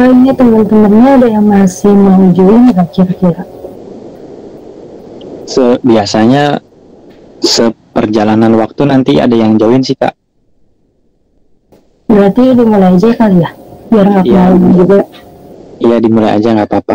Ini teman-temannya ada yang masih mau join nggak kira-kira? Biasanya seperjalanan waktu nanti ada yang join sih Kak. Berarti dimulai aja kali ya, biar nggak kemarin juga. Iya, dimulai aja nggak apa-apa.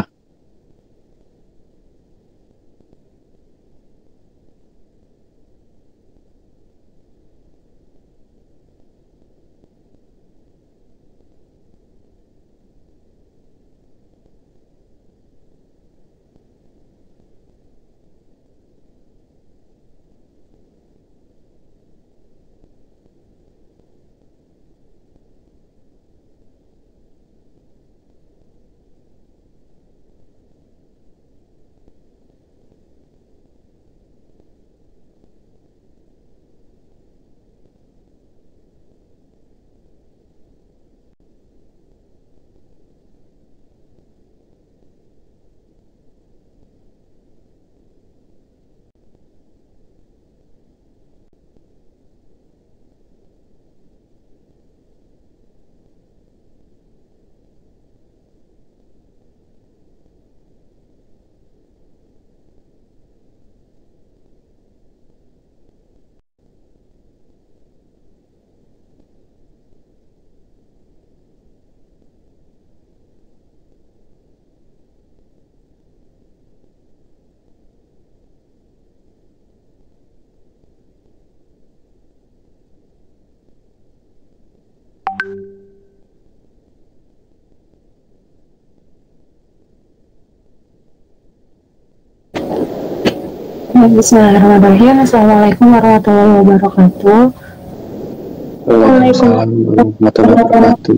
Bismillahirrahmanirrahim. Assalamualaikum warahmatullahi wabarakatuh. Waalaikumsalam warahmatullahi wabarakatuh.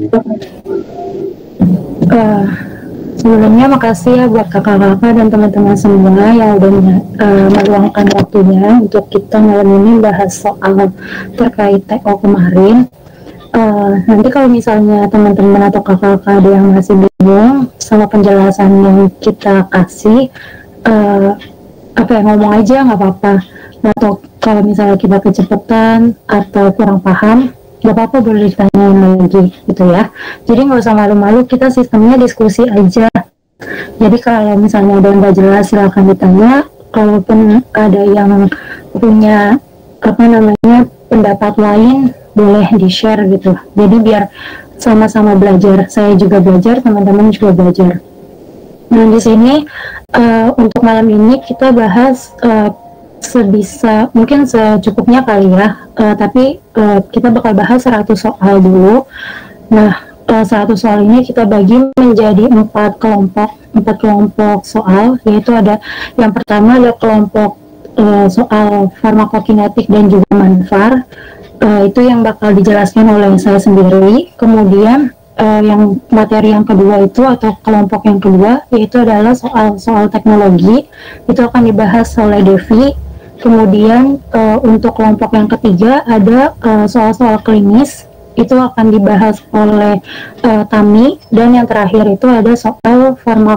Sebelumnya makasih ya buat kakak-kakak dan teman-teman semua yang udah meluangkan waktunya untuk kita malam ini bahas soal terkait TO kemarin. Nanti kalau misalnya teman-teman atau kakak-kakak ada yang masih bingung sama penjelasan yang kita kasih, ngomong aja nggak apa-apa. Atau kalau misalnya kita kecepatan atau kurang paham, nggak apa-apa, boleh ditanyain lagi gitu ya. Jadi nggak usah malu-malu, kita sistemnya diskusi aja. Jadi kalau misalnya ada yang nggak jelas silahkan ditanya. Kalaupun ada yang punya pendapat lain, boleh di-share gitu. Jadi biar sama-sama belajar. Saya juga belajar, teman-teman juga belajar. Nah di sini untuk malam ini kita bahas sebisa mungkin secukupnya kali ya, tapi kita bakal bahas 100 soal dulu. Nah 100 soal ini kita bagi menjadi 4 kelompok soal, yaitu ada yang pertama ada kelompok soal farmakokinetik dan juga manfar, itu yang bakal dijelaskan oleh saya sendiri. Kemudian yang materi yang kedua itu atau kelompok yang kedua yaitu adalah soal teknologi, itu akan dibahas oleh Devi. Kemudian untuk kelompok yang ketiga ada soal-soal klinis, itu akan dibahas oleh Tami. Dan yang terakhir itu ada soal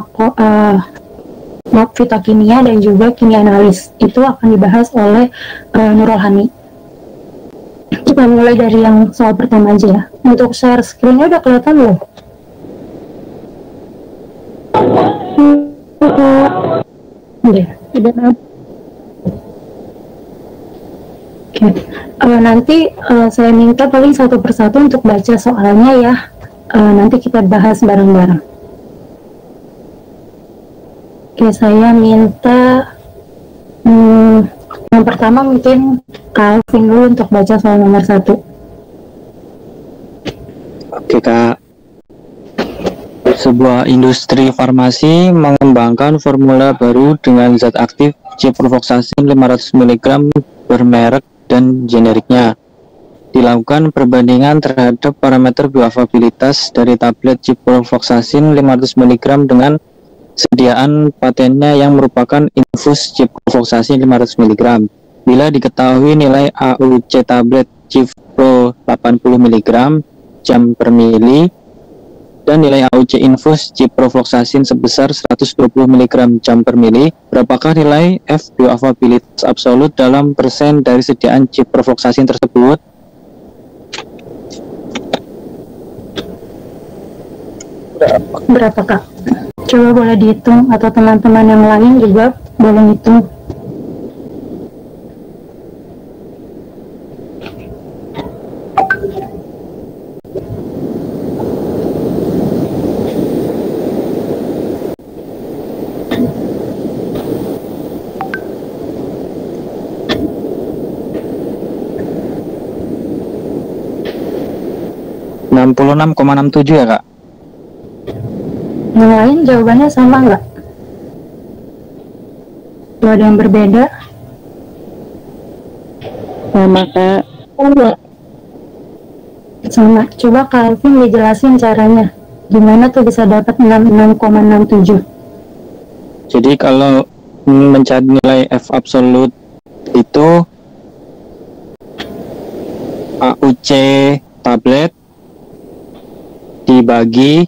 fitokimia dan juga kimia analis, itu akan dibahas oleh Nurul Hani. Kita mulai dari yang soal pertama aja ya. Untuk share screen-nya udah kelihatan belum? Udah. Oke. Nanti saya minta paling satu persatu untuk baca soalnya ya. Nanti kita bahas bareng-bareng. Oke, saya minta yang pertama mungkin Calvin dulu untuk baca soal nomor 1. Oke Kak. Sebuah industri farmasi mengembangkan formula baru dengan zat aktif ciprofloxacin 500 mg bermerek dan generiknya. Dilakukan perbandingan terhadap parameter bioavailabilitas dari tablet ciprofloxacin 500 mg dengan sediaan patennya yang merupakan infus ciprofloxacin 500 mg. Bila diketahui nilai AUC tablet Cipro 80 mg jam per mili dan nilai AUC infus ciprofloxacin sebesar 120 mg jam per mili, berapakah nilai F bioavailabilitas absolut dalam persen dari sediaan ciprofloxacin tersebut? Berapa Kak? Coba boleh dihitung, atau teman-teman yang lain juga boleh hitung. ,66,67 ya Kak? Yang lain jawabannya sama nggak? Kalau ada yang berbeda? Sama Kak. Sama. Coba Calvin dijelasin caranya. Gimana tuh bisa dapat 66,67? Jadi kalau mencari nilai F absolut itu AUC tablet dibagi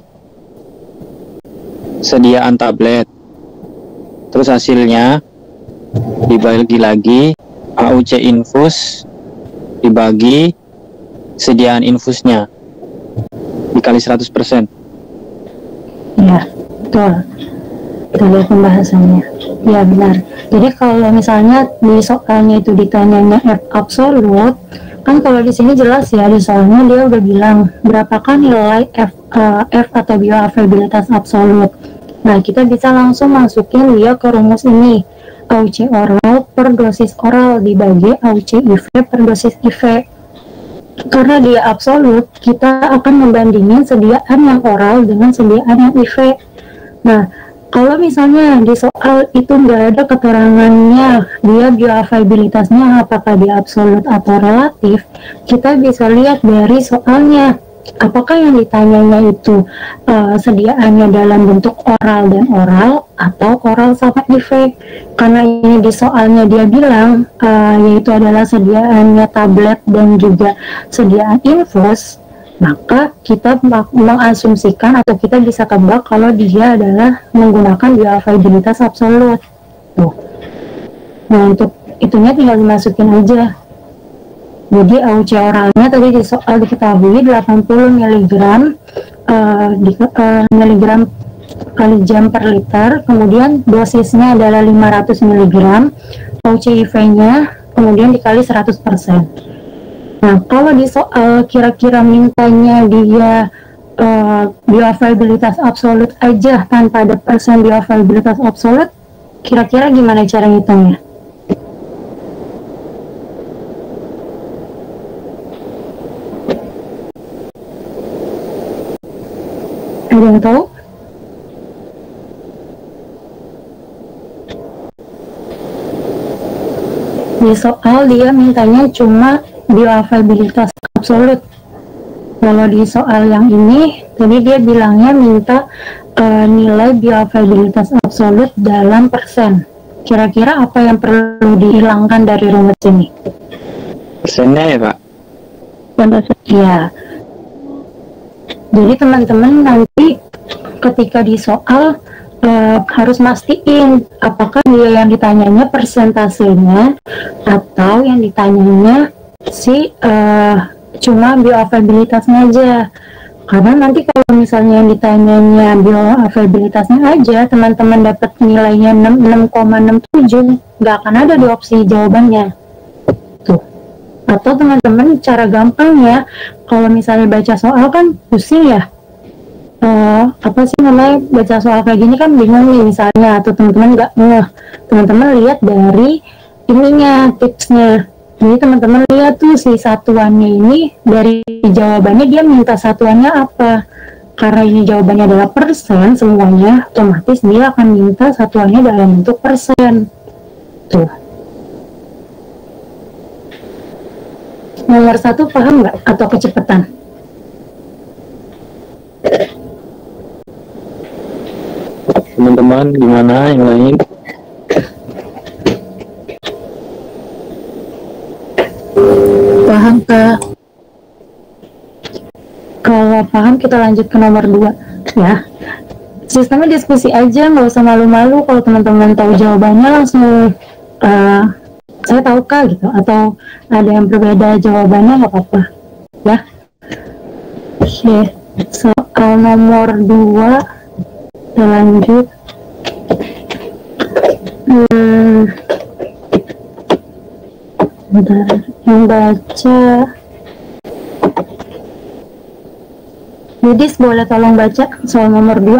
sediaan tablet, terus hasilnya dibagi lagi AUC infus dibagi sediaan infusnya dikali 100%. Ya, betul. Kita lihat pembahasannya. Ya, benar. Jadi kalau misalnya di soalnya itu ditanyanya F absolut, kan kalau di sini jelas ya, di soalnya dia udah bilang berapakah nilai F atau bioavailabilitas absolut. Nah, kita bisa langsung masukin dia ke rumus ini. AUC oral per dosis oral dibagi AUC IV per dosis IV. Karena dia absolut, kita akan membandingin sediaan yang oral dengan sediaan yang IV. Nah, kalau misalnya di soal itu nggak ada keterangannya dia bioavailabilitasnya apakah dia absolut atau relatif, kita bisa lihat dari soalnya apakah yang ditanyanya itu sediaannya dalam bentuk oral dan oral atau oral sama IV. Karena ini di soalnya dia bilang yaitu adalah sediaannya tablet dan juga sediaan infus, maka kita mengasumsikan atau kita bisa tebak kalau dia adalah menggunakan bioavailabilitas absolut. Tuh. Nah, untuk itunya tinggal dimasukin aja. Jadi AUC oralnya tadi di soal diketahui 80 mg miligram kali jam per liter, kemudian dosisnya adalah 500 mg, AUC IV-nya kemudian dikali 100%. Nah, kalau di soal kira-kira mintanya dia bioavailabilitas absolut aja tanpa ada persen bioavailabilitas absolut, kira-kira gimana cara ngitungnya? Ada yang tahu? Di soal dia mintanya cuma bioavailabilitas absolut. Kalau di soal yang ini, tadi dia bilangnya minta nilai bioavailabilitas absolut dalam persen. Kira-kira apa yang perlu dihilangkan dari rumus ini? Persennya ya Pak? Iya. Jadi teman-teman nanti ketika di soal harus mastiin apakah dia yang ditanyanya persentasenya atau yang ditanyanya cuma bioavailabilitasnya aja. Karena nanti kalau misalnya yang ditanyanya bioavailabilitasnya aja, teman-teman dapat nilainya 66,67, nggak akan ada di opsi jawabannya. Tuh. Atau teman-teman cara gampangnya, kalau misalnya baca soal kan pusing ya, apa sih namanya, baca soal kayak gini kan bingung nih misalnya, atau teman-teman nggak ngeh, teman-teman lihat dari ininya, tipsnya. Jadi teman-teman lihat tuh si satuannya ini, dari jawabannya dia minta satuannya apa. Karena ini jawabannya adalah persen semuanya, otomatis dia akan minta satuannya dalam bentuk persen. Tuh. Nomor 1 paham nggak? Atau kecepatan? Teman-teman gimana yang lain? Paham Kak? Kalau paham kita lanjut ke nomor 2 ya. Sistemnya diskusi aja, nggak usah malu-malu. Kalau teman-teman tahu jawabannya langsung saya tahu Kak gitu, atau ada yang berbeda jawabannya nggak apa-apa ya. Oke, soal soal nomor 2 kita lanjut. Bentar, yang baca Yudis, boleh tolong baca soal nomor 2.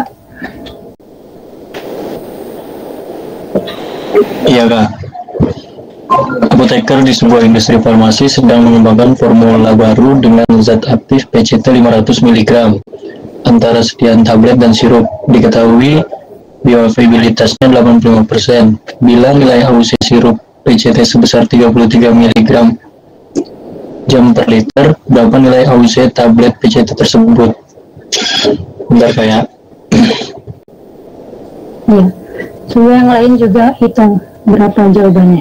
Iya Kak. Apoteker di sebuah industri farmasi sedang mengembangkan formula baru dengan zat aktif PCT 500 mg antara sediaan tablet dan sirup. Diketahui bioavailabilitasnya 85%. Bila nilai AUC sirup PCT sebesar 33 mg jam per liter, berapa nilai AUC tablet PCT tersebut? Bentar kayak. Iya. Coba yang lain juga hitung berapa jawabannya.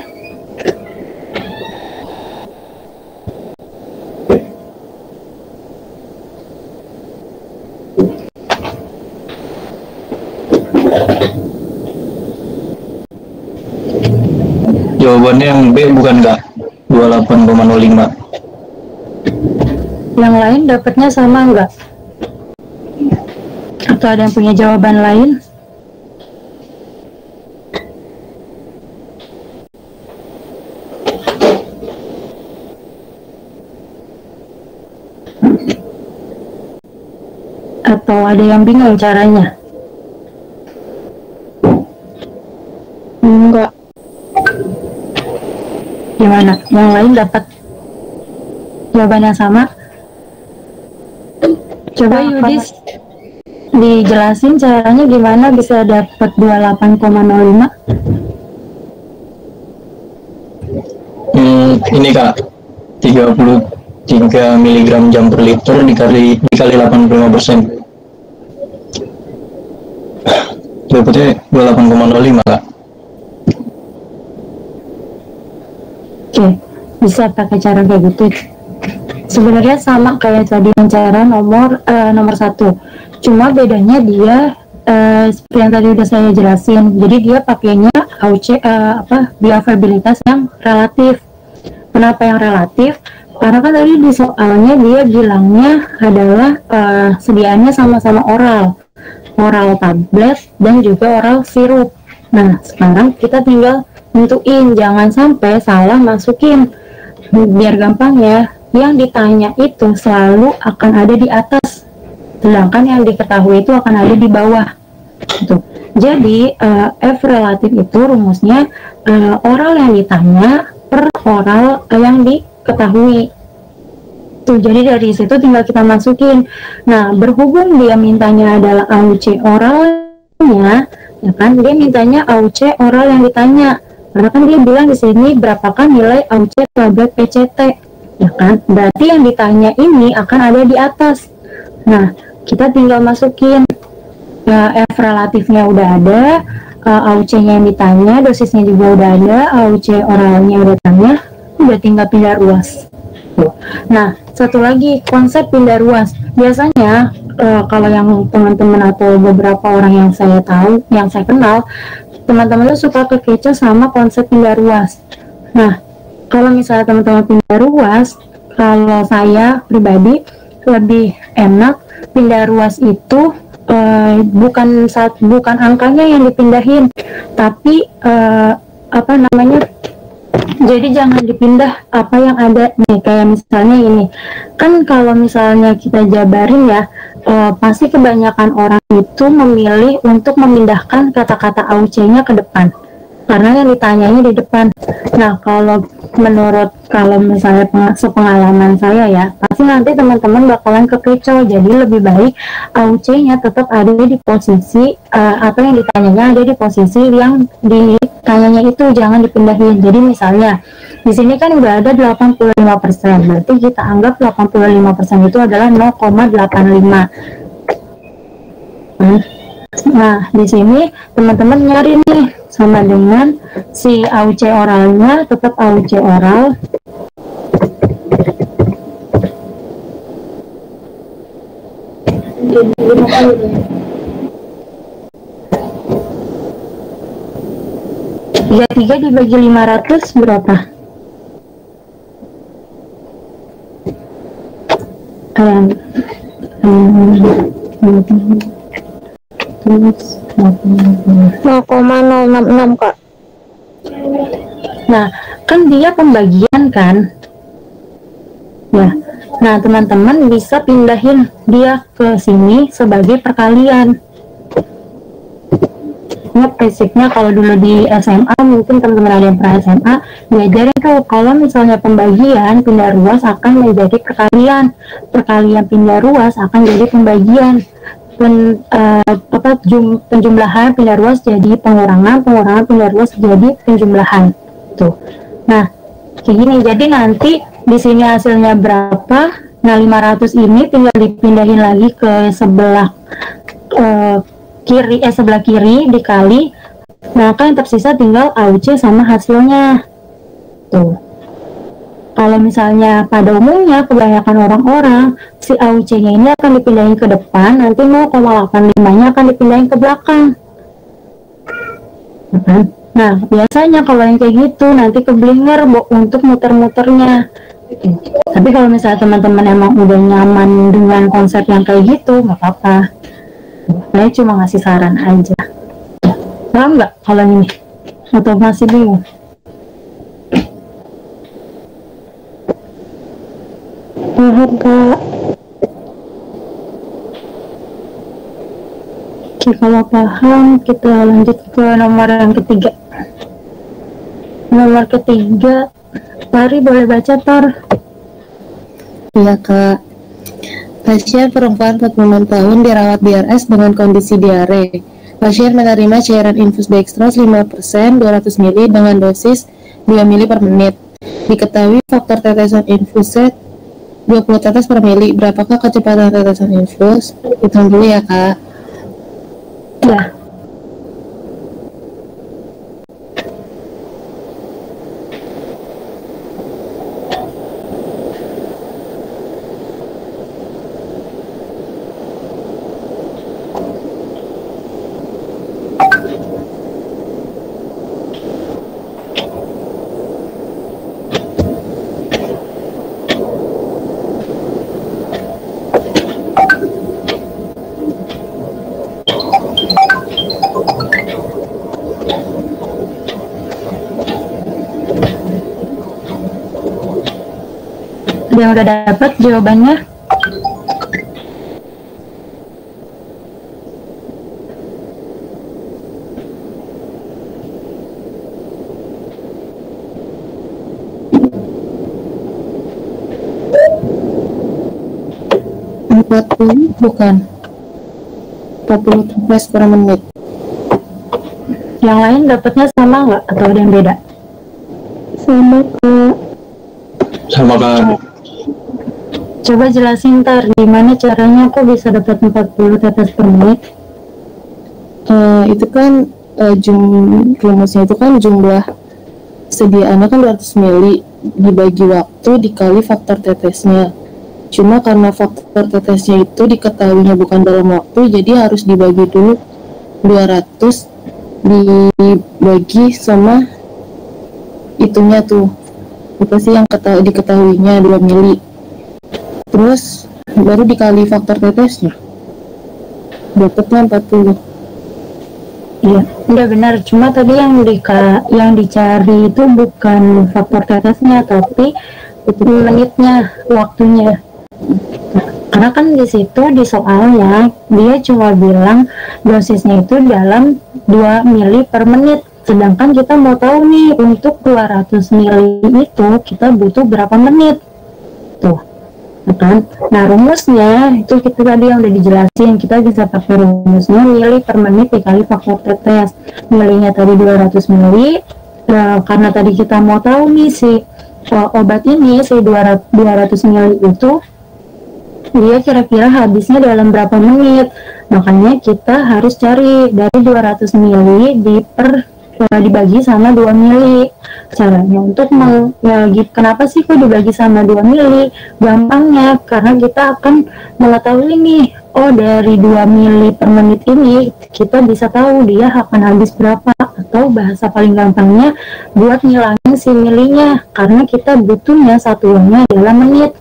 Jawabannya yang B bukan Kak? 28,05. Yang lain dapatnya sama enggak? Atau ada yang punya jawaban lain? Atau ada yang bingung caranya? Enggak. Gimana? Yang lain dapat jawaban yang sama? Coba Yudis dijelasin caranya gimana bisa dapat 28,05? Ini Kak, 33 mg jam per liter dikali 85%. Dapatnya 28,05 Kak. Oke, bisa pakai cara kayak gitu. Sebenarnya sama kayak tadi yang cara nomor 1. Cuma bedanya dia seperti yang tadi udah saya jelasin. Jadi dia pakainya AUC bioavailabilitas yang relatif. Kenapa yang relatif? Karena kan tadi di soalnya dia bilangnya adalah sediaannya sama-sama oral tablet dan juga oral sirup. Nah, sekarang kita tinggal nentuin, jangan sampai salah masukin. Biar gampang ya, yang ditanya itu selalu akan ada di atas, sedangkan yang diketahui itu akan ada di bawah. Gitu. Jadi F relatif itu rumusnya oral yang ditanya per oral yang diketahui. Tuh, jadi dari situ tinggal kita masukin. Nah, berhubung dia mintanya adalah AUC oralnya, ya kan, dia mintanya AUC oral yang ditanya. Karena kan dia bilang di sini berapakah nilai AUC tablet PCT, ya kan? Berarti yang ditanya ini akan ada di atas. Nah, kita tinggal masukin F relatifnya udah ada, AUC-nya yang ditanya, dosisnya juga udah ada, AUC oralnya udah tanya, udah tinggal pindah ruas. Nah, satu lagi konsep pindah ruas. Biasanya kalau yang teman-teman atau beberapa orang yang saya tahu, yang saya kenal, teman-teman tuh suka kekecoh sama konsep pindah ruas. Nah, kalau misalnya teman-teman pindah ruas, kalau saya pribadi lebih enak pindah ruas itu bukan angkanya yang dipindahin, tapi jadi jangan dipindah apa yang ada nih, kayak misalnya ini kan, kalau misalnya kita jabarin ya, pasti kebanyakan orang itu memilih untuk memindahkan kata-kata AUC-nya ke depan karena yang ditanyanya di depan. Nah, kalau misalnya sepengalaman saya ya, pasti nanti teman-teman bakalan kekecoh. Jadi lebih baik AUC-nya tetap ada di posisi atau yang ditanyanya ada di posisi yang ditanyanya itu, jangan dipindahin. Jadi misalnya di sini kan udah ada 85%, berarti kita anggap 85% itu adalah 0,85. Nah, di sini teman-teman nyari nih sama dengan si AUC oralnya, tetap AUC oral. Tiga dibagi 500 berapa? terus 0,066 Kak. Nah, kan dia pembagian kan ya. Nah, teman-teman bisa pindahin dia ke sini sebagai perkalian. Ingat basicnya kalau dulu di SMA, mungkin teman-teman ada yang pernah SMA, diajarin tuh kalau misalnya pembagian pindah ruas akan menjadi perkalian, perkalian pindah ruas akan jadi pembagian, penjumlahan pindah ruas jadi pengurangan, pengurangan pindah ruas jadi penjumlahan tuh. Nah, kayak gini. Jadi nanti di sini hasilnya berapa? Nah, 500 ini tinggal dipindahin lagi ke sebelah sebelah kiri dikali. Nah, kan yang tersisa tinggal AUC sama hasilnya tuh. Kalau misalnya pada umumnya kebanyakan orang-orang si AUC-nya ini akan dipindahin ke depan, nanti 0,85-nya akan dipindahin ke belakang. Nah, biasanya kalau yang kayak gitu nanti keblinger untuk muter-muternya. Tapi kalau misalnya teman-teman emang udah nyaman dengan konsep yang kayak gitu, nggak apa-apa. Saya cuma ngasih saran aja. Paham nggak kalau ini? Atau masih bingung? Paham Kak? Oke, kalau paham kita lanjut ke nomor yang ketiga. Nomor ketiga, Tari boleh baca Tor? Iya Kak. Pasien perempuan 46 tahun dirawat di RS dengan kondisi diare. Pasien menerima cairan infus dextrose 5% 200 ml dengan dosis 2 ml per menit. Diketahui faktor tetesan infusnya 20 tetes per mili. Berapakah kecepatan tetesan infus? Hitung dulu ya Kak. Ya. Yang udah dapat jawabannya? Bukan 40 tepes per menit. Yang lain dapatnya sama nggak atau ada yang beda? Sama Kak. Sama Kak. Coba jelasin Tar, gimana caranya kok bisa dapat 40 tetes per menit? Itu kan rumusnya itu kan jumlah sediaannya kan 200 mili dibagi waktu dikali faktor tetesnya. Cuma karena faktor tetesnya itu diketahuinya bukan dalam waktu, jadi harus dibagi dulu 200 dibagi sama hitungnya tuh. Itu sih yang diketahuinya 2 mili. Terus baru dikali faktor tetesnya. Dapatnya 40. Iya, udah benar. Cuma tadi yang dicari itu bukan faktor tetesnya, tapi itu menitnya, waktunya. Karena kan di situ di soalnya dia cuma bilang dosisnya itu dalam 2 mili per menit. Sedangkan kita mau tahu nih untuk 200 mili itu kita butuh berapa menit. Tuh. Kan? Nah, rumusnya itu kita tadi yang udah dijelasin, kita bisa pakai rumusnya mili per menit dikali faktor tetes. Milinya tadi 200 mili. Karena tadi kita mau tahu nih si obat ini si 200 mili itu dia kira-kira habisnya dalam berapa menit. Makanya kita harus cari dari 200 mili dibagi sama 2 mili. Caranya untuk kenapa sih kok dibagi sama 2 mili? Gampangnya karena kita akan mengetahui nih, oh dari 2 mili per menit ini kita bisa tahu dia akan habis berapa, atau bahasa paling gampangnya buat ngilangin si milinya karena kita butuhnya satuannya adalah menit.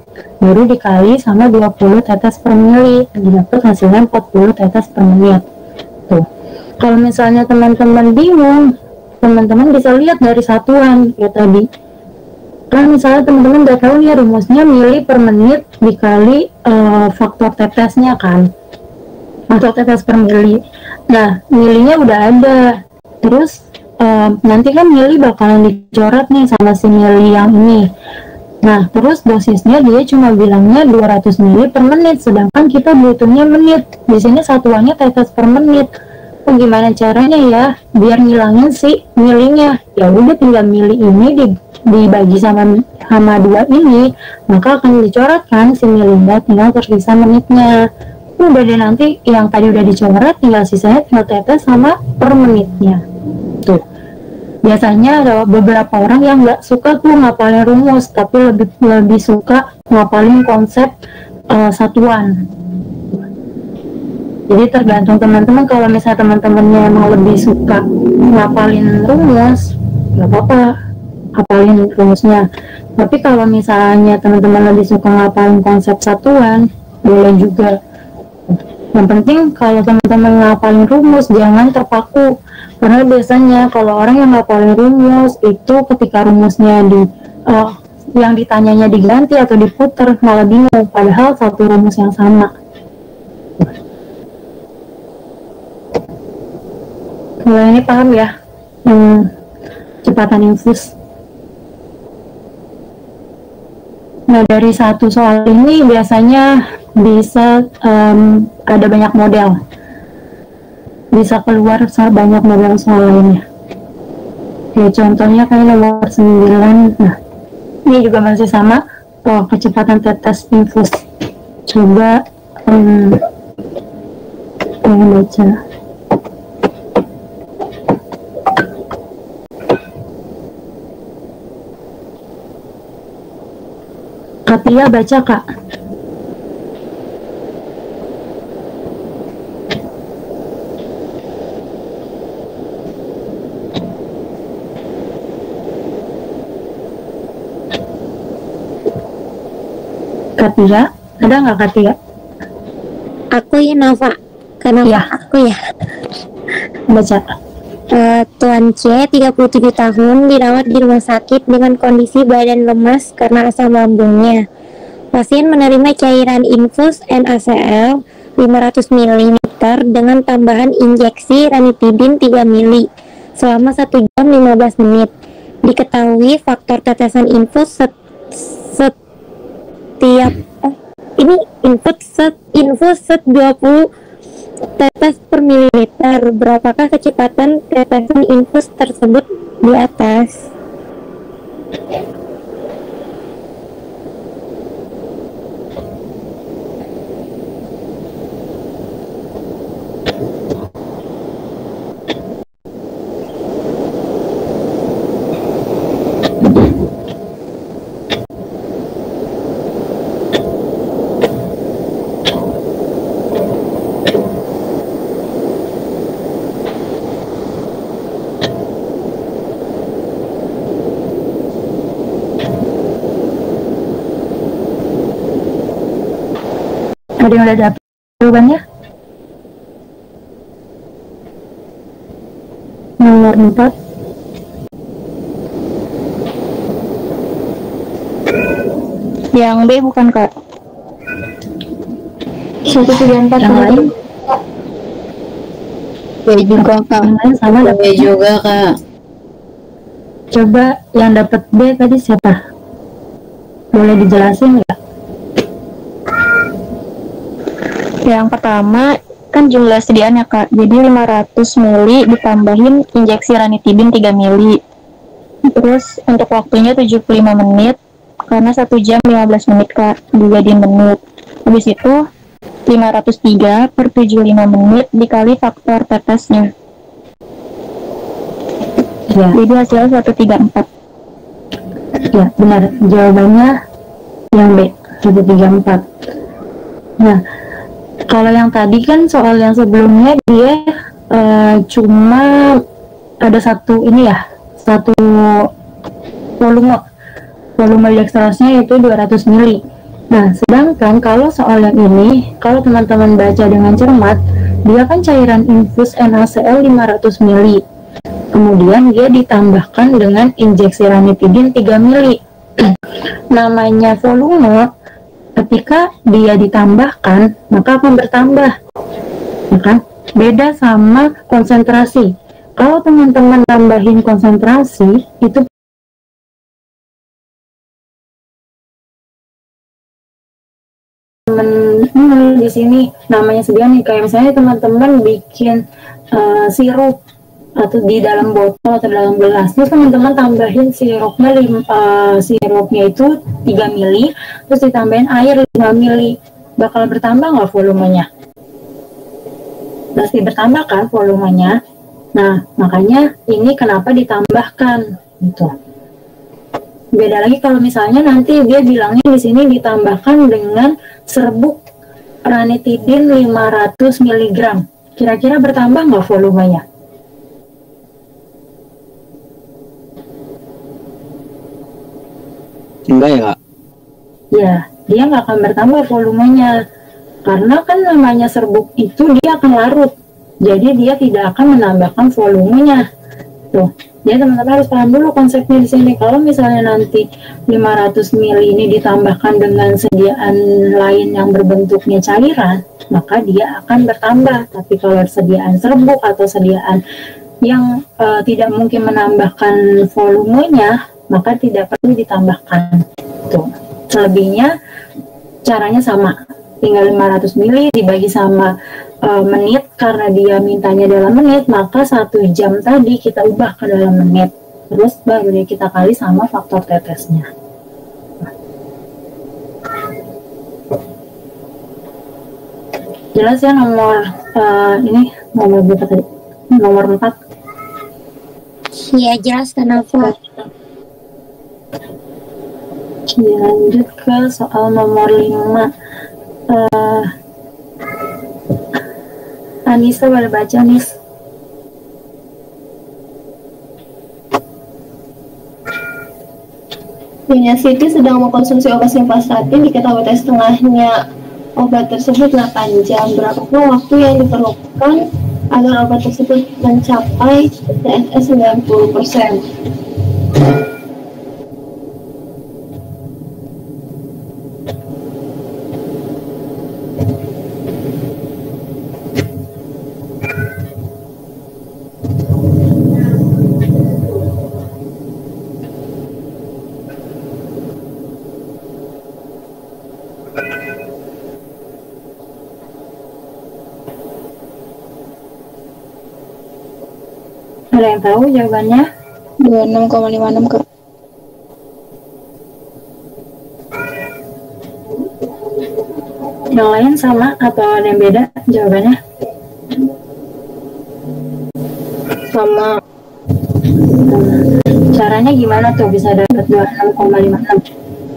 baru dikali sama 20 tetes per mili, didapat hasilnya 40 tetes per menit. Tuh. Kalau misalnya teman-teman bingung, teman-teman bisa lihat dari satuan ya tadi. Kan misalnya teman-teman udah tahu nih rumusnya mili per menit dikali faktor tetesnya kan, atau tetes per mili. Nah, milinya udah ada. Terus nanti kan mili bakalan dicoret nih sama si mili yang ini. Nah, terus dosisnya dia cuma bilangnya 200 mili per menit, sedangkan kita butuhnya menit. Di sini satuannya tetes per menit. Oh, gimana caranya ya biar ngilangin si milinya? Ya udah tinggal mili ini dibagi sama 2 ini, maka akan dicoret kan si milinya, tinggal tersisa menitnya. Udah deh, nanti yang tadi udah dicoret tinggal sisanya tinggal tetes sama per menitnya. Tuh. Biasanya ada beberapa orang yang nggak suka tuh ngapalin rumus, tapi lebih suka ngapalin konsep satuan. Jadi tergantung teman-teman. Kalau misalnya teman-temannya emang lebih suka ngapalin rumus, nggak apa-apa, hafalin rumusnya. Tapi kalau misalnya teman-teman lebih suka ngapalin konsep satuan, boleh juga. Yang penting kalau teman-teman ngapalin rumus jangan terpaku, karena biasanya kalau orang yang ngapalin rumus itu ketika rumusnya yang ditanyanya diganti atau diputar malah bingung, padahal satu rumus yang sama. Kalau ini paham ya, kecepatan infus. Nah, dari satu soal ini biasanya bisa ada banyak model, bisa keluar banyak model soal lainnya. Oke, contohnya kayak nomor 9. Nah, ini juga masih sama. Kecepatan tetes infus. Coba baca. Katia baca, Kak. Katia, ada nggak Katia? Aku ya Nova. Kenapa Ya. aku ya? Baca. Tuan C, 37 tahun, dirawat di rumah sakit dengan kondisi badan lemas karena asam lambungnya. Pasien menerima cairan infus NaCl 500 ml dengan tambahan injeksi ranitidin 3 ml selama 1 jam 15 menit. Diketahui faktor tetesan infus setiap infus 20 tetes per mililiter. Berapakah kecepatan tetesan infus tersebut di atas? Ada yang udah dapet jawabannya? Nomor 4. Yang B bukan, Kak? 134 yang lain. B juga, Kak. Yang lain sama B dapetnya. juga, Kak. Coba yang dapat B tadi siapa? Boleh dijelasin nggak? Yang pertama kan jumlah sediaannya, Kak. Jadi 500 mili ditambahin injeksi ranitidin 3 mili. Terus untuk waktunya 75 menit karena 1 jam 15 menit, Kak, dijadiin menit. Habis itu 503 per 75 menit dikali faktor tetesnya. Ya, Jadi hasilnya 134. ya benar. Jawabannya yang B, 134. Nah, kalau yang tadi kan soal yang sebelumnya dia cuma ada satu ini ya, satu volume dekstrosnya itu 200 mili. Nah, sedangkan kalau soal yang ini, kalau teman-teman baca dengan cermat, dia kan cairan infus NaCl 500 ml. Kemudian dia ditambahkan dengan injeksi ranitidin 3 ml. Namanya volume, ketika dia ditambahkan, maka akan bertambah. Ya kan? Beda sama konsentrasi. Kalau teman-teman tambahin konsentrasi, itu di sini namanya sedia nih, kayak misalnya teman-teman bikin sirup atau di dalam botol atau dalam gelas, terus teman-teman tambahin sirupnya itu 3 mili, terus ditambahin air 5 mili, bakal bertambah nggak volumenya? Pasti bertambah kan volumenya. Nah, makanya ini kenapa ditambahkan gitu. Beda lagi kalau misalnya nanti dia bilangnya di sini ditambahkan dengan serbuk ranitidin 500 mg. Kira-kira bertambah nggak volumenya? Enggak ya, Kak? Ya, dia nggak akan bertambah volumenya. Karena kan namanya serbuk itu dia akan larut. Jadi dia tidak akan menambahkan volumenya. Tuh. Jadi teman-teman harus paham dulu konsepnya di sini. Kalau misalnya nanti 500 ml ini ditambahkan dengan sediaan lain yang berbentuknya cairan, maka dia akan bertambah. Tapi kalau sediaan serbuk atau sediaan yang tidak mungkin menambahkan volumenya, maka tidak perlu ditambahkan. Tuh. Selebihnya caranya sama. Tinggal 500 ml dibagi sama menit, karena dia mintanya dalam menit, maka 1 jam tadi kita ubah ke dalam menit, terus baru dia kita kali sama faktor tetesnya. Jelas ya nomor ini nomor berapa tadi? Nomor 4. Iya, jelas kenapa. Lanjut ke soal nomor 5. Anissa boleh baca, Nis? Nyonya Siti sedang mengkonsumsi obat simvastatin, diketahui tes setengahnya obat tersebut 8 jam. Berapakah waktu yang diperlukan agar obat tersebut mencapai TSS 90%? Ada yang tahu jawabannya? 26,56 Kak. Yang lain sama atau ada yang beda jawabannya? Sama. Caranya gimana tuh bisa dapat 26,56?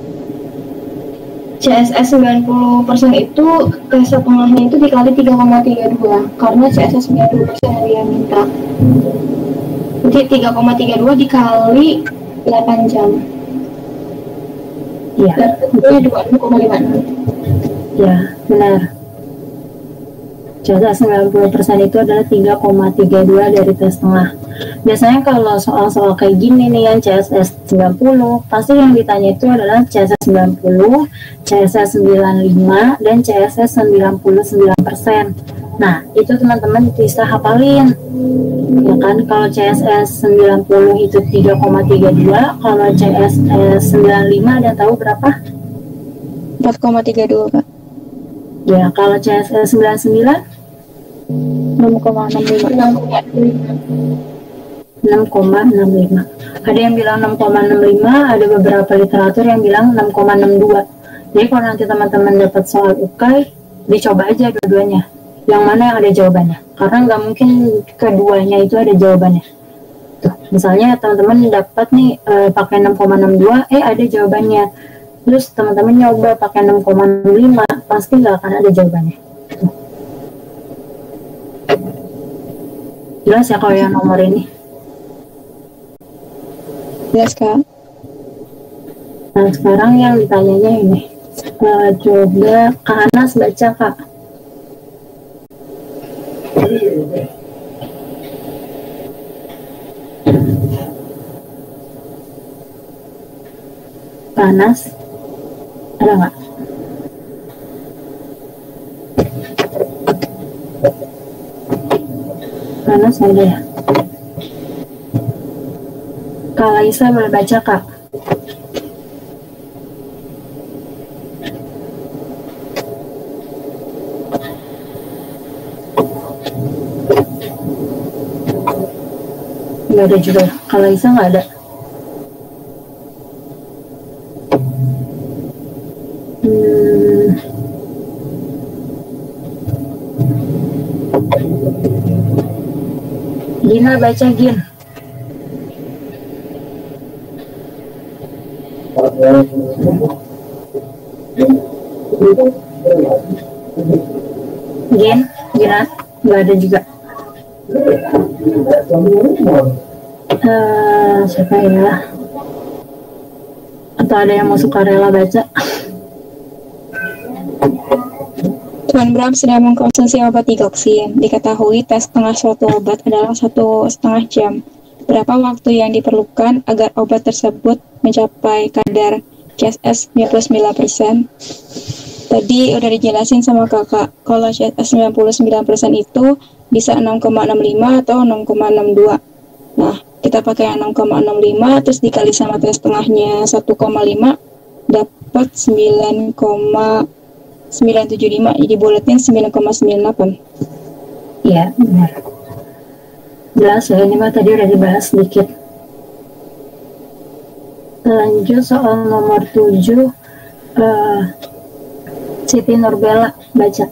CSS 90% itu tes setengahnya itu dikali 3,32, karena CSS 90% yang dia minta. Jadi 3,32 dikali 8 jam. Iya. Itu 26,56. Ya, benar. CSS 90% itu adalah 3,32 dari tes setengah. Biasanya kalau soal-soal kayak gini nih yang CSS 90, pasti yang ditanya itu adalah CSS 90, CSS 95, dan CSS 99%. Nah, itu teman-teman bisa hafalin. Ya kan, kalau CSS 90 itu 3,32, kalau CSS 95 ada tahu berapa? 4,32 Kak. Ya, kalau CSS 99 6,65. 6,65. Ada yang bilang 6,65, ada beberapa literatur yang bilang 6,62. Jadi kalau nanti teman-teman dapat soal UKAI, dicoba aja dua-duanya. Yang mana yang ada jawabannya. Karena nggak mungkin keduanya itu ada jawabannya. Tuh, misalnya teman-teman dapat nih pakai 6,62, ada jawabannya. Terus teman-teman nyoba pakai 6,65, pasti nggak akan ada jawabannya. Tuh. Jelas ya kalau yang nomor ini? Jelas Kak. Nah, sekarang yang ditanyanya ini. Coba Kak Anas baca, Kak. Kak Anas, ada nggak? Kak Anas ada ya? Kak Laisa boleh baca, Kak. Nggak ada juga. Kak Laisa nggak ada. Gina baca, Gin. Gina, nggak ada juga. Siapa ya? Atau ada yang mau sukarela baca? Tuan Bram sedang mengkonsumsi obat digoksin. Diketahui tes setengah suatu obat adalah 1,5 jam. Berapa waktu yang diperlukan agar obat tersebut mencapai kadar CSS 99%? Tadi udah dijelasin sama kakak, kalau CSS 99% itu bisa 6,65 atau 6,62. Nah, kita pakai 6,65 terus dikali sama tes setengahnya 1,5 dapat 9,975, jadi bulatnya 9,98. Iya, benar. Jelas ya, ini mah tadi udah dibahas sedikit. Lanjut soal nomor 7, Siti Nurbella baca.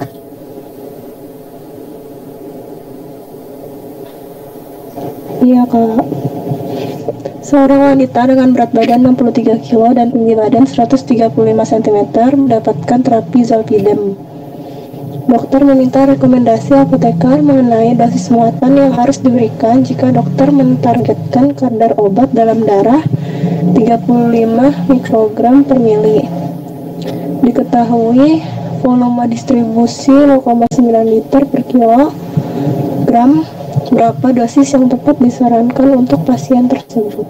Iya, Kak. Seorang wanita dengan berat badan 63 kg dan tinggi badan 135 cm mendapatkan terapi zolpidem. Dokter meminta rekomendasi apoteker mengenai dosis muatan yang harus diberikan jika dokter mentargetkan kadar obat dalam darah 35 mikrogram per mili. Diketahui volume distribusi 0,9 liter per kilogram. Berapa dosis yang tepat disarankan untuk pasien tersebut?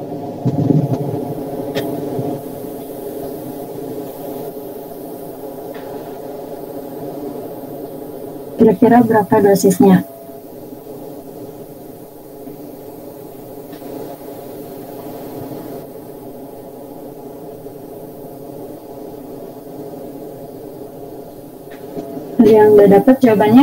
Kira-kira berapa dosisnya? Ada yang udah dapat jawabannya?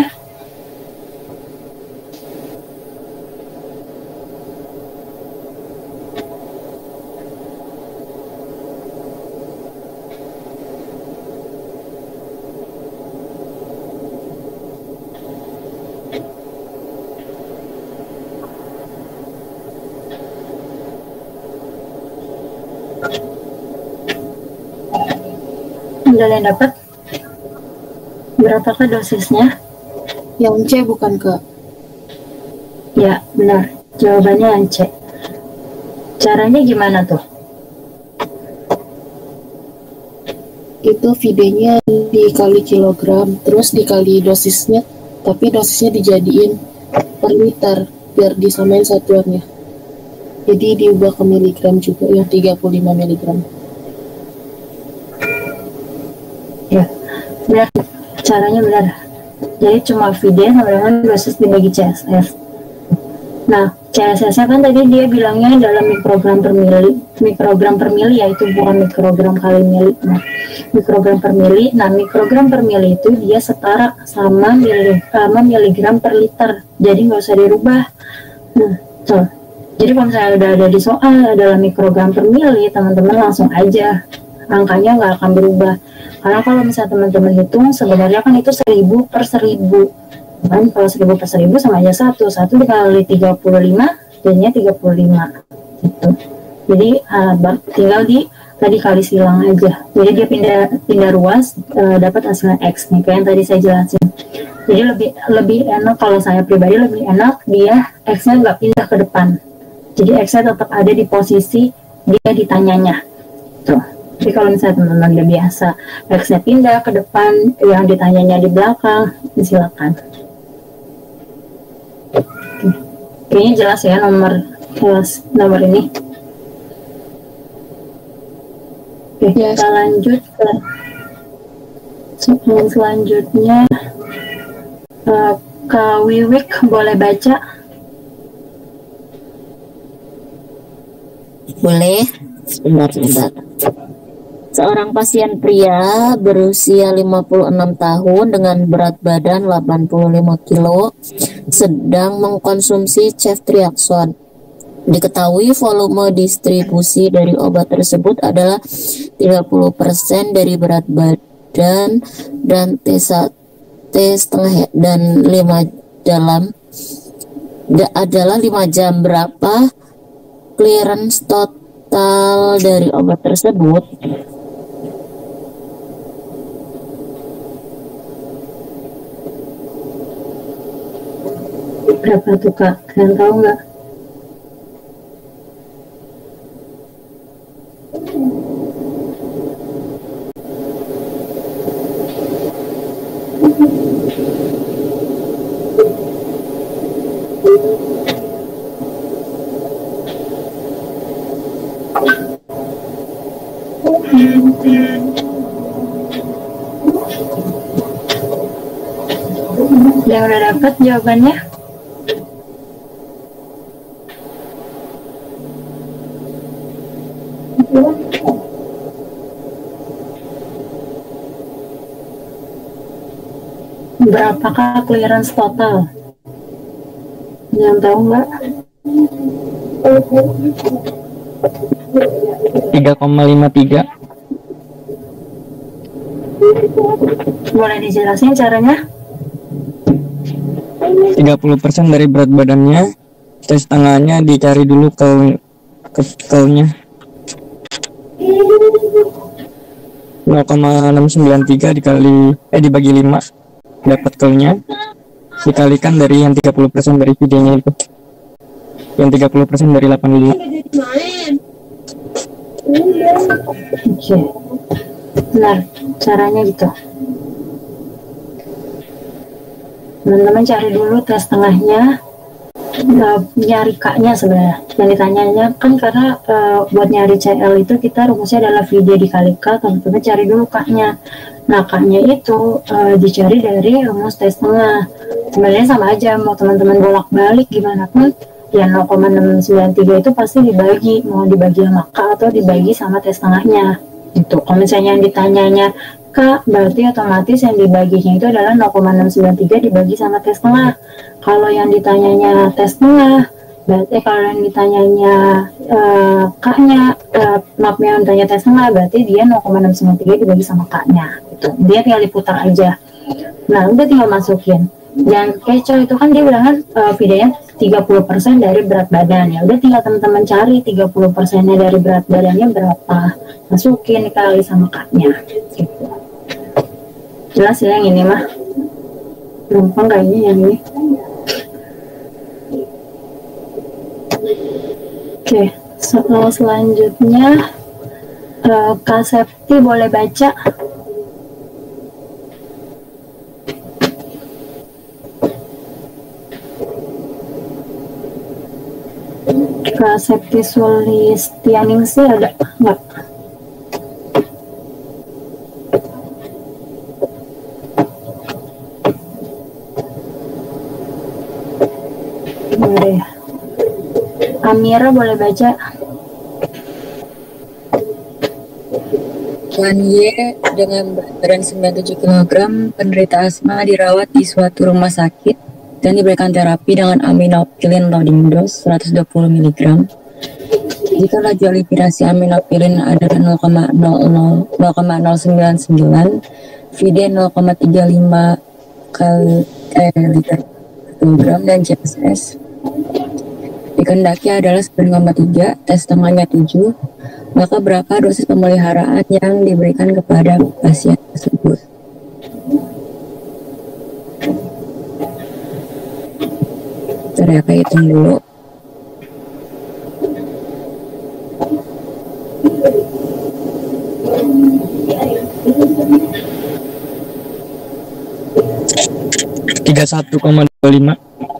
Ada yang dapat? Berapakah dosisnya? Yang C bukan, Kak? Ya, benar. Jawabannya yang C. Caranya gimana tuh? Itu V-nya dikali kilogram, terus dikali dosisnya, tapi dosisnya dijadiin per liter, biar disamain satuannya. Jadi diubah ke miligram juga, yang 35 miligram. Ya, benar. Caranya benar. Jadi cuma VD sama dengan dosis dibagi CSS. Nah, CSS-nya kan tadi dia bilangnya dalam mikrogram per mili. Mikrogram per mili ya, itu bukan mikrogram kali mili. Nah, mikrogram per mili. Nah, mikrogram per mili itu dia setara sama miligram per liter. Jadi nggak usah dirubah. Nah, tuh. Jadi kalau misalnya udah ada di soal adalah mikrogram per mili, teman-teman langsung aja. Angkanya nggak akan berubah. Karena kalau misalnya teman-teman hitung, sebenarnya kan itu 1000 per 1000. Kan kalau 1000 per 1000 sama aja 1 dikali 35, jadinya 35. Gitu. Jadi tinggal tadi kali silang aja. Jadi dia pindah ruas, dapat hasilnya X nih, kayak yang tadi saya jelasin. Jadi lebih enak, kalau saya pribadi lebih enak dia X-nya nggak pindah ke depan. Jadi X-nya tetap ada di posisi dia ditanyanya. Tuh. Jadi kalau misalnya teman-teman udah biasa X-nya pindah ke depan, yang ditanyanya di belakang, silakan. Kayaknya jelas ya nomor ini. Oke, Yes. kita lanjut ke soal selanjutnya. Kak Wiwik boleh baca? Boleh. Sebentar. Seorang pasien pria berusia 56 tahun dengan berat badan 85 kilo sedang mengkonsumsi ceftriaxone. Diketahui volume distribusi dari obat tersebut adalah 30% dari berat badan dan T1/5 dan 5 adalah 5 jam. Berapa clearance total dari obat tersebut? Berapa tuh Kak? Kalian tahu nggak? Yang udah dapat jawabannya? Berapakah clearance total? Yang tahu nggak? 3,53. Boleh dijelasin caranya? 30% dari berat badannya, tes tangannya dicari dulu kelnya 0,693 dibagi 5 dapat kelnya, dikalikan dari yang 30% dari videonya itu, yang 30% dari 85. Oke, benar caranya gitu. Teman-teman cari dulu tes tengahnya, nyari K-nya sebenarnya. Yang ditanyanya kan karena buat nyari CL itu kita rumusnya adalah VD dikali K, teman-teman cari dulu K-nya. Nah K-nya itu dicari dari rumus tes tengah. Sebenarnya sama aja, mau teman-teman bolak-balik gimana pun, ya 0,693 itu pasti dibagi, mau dibagi sama K atau dibagi sama tes tengahnya. Itu kalau misalnya yang ditanyanya K, berarti otomatis yang dibaginya itu adalah 0,693 dibagi sama tes tengah. Kalau yang ditanyanya tes tengah, berarti kalau yang ditanyanya K-nya, maaf yang ditanya tes tengah, berarti dia 0,693 dibagi sama K-nya. Gitu. Dia tinggal diputar aja. Nah, udah tinggal masukin. Yang kecoh itu kan dia bilang videonya 30% dari berat badan. Ya udah tinggal teman-teman cari 30%-nya dari berat badannya berapa. Masukin dikali sama K-nya. Gitu. Jelas ya yang ini mah. Gampang kayaknya yang ini. Oke, soal selanjutnya Kak Septi boleh baca? Kak Septi Sulistianingsih ada nggak? Boleh. Amira boleh baca? Tuan Y dengan berat badan 97 kg, penderita asma dirawat di suatu rumah sakit dan diberikan terapi dengan aminopilin loading dose 120 mg. Jika laju alivirasi aminopilin adalah 0,099, VD 0,35 liter per kilogram dan CSS dikehendaki adalah 9,3, tes tengahnya 7, maka berapa dosis pemeliharaan yang diberikan kepada pasien tersebut? Saya hitung dulu. 31,25.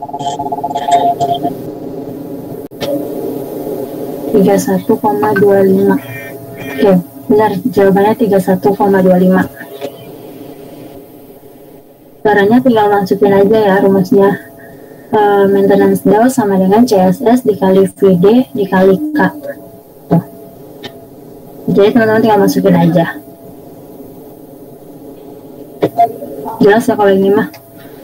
31,25. Oke, benar, jawabannya 31,25. Caranya tinggal masukin aja ya rumusnya. Maintenance dose sama dengan CSS dikali VD dikali K. Tuh. Jadi teman-teman tinggal masukin aja. Jelas ya kalau ini mah.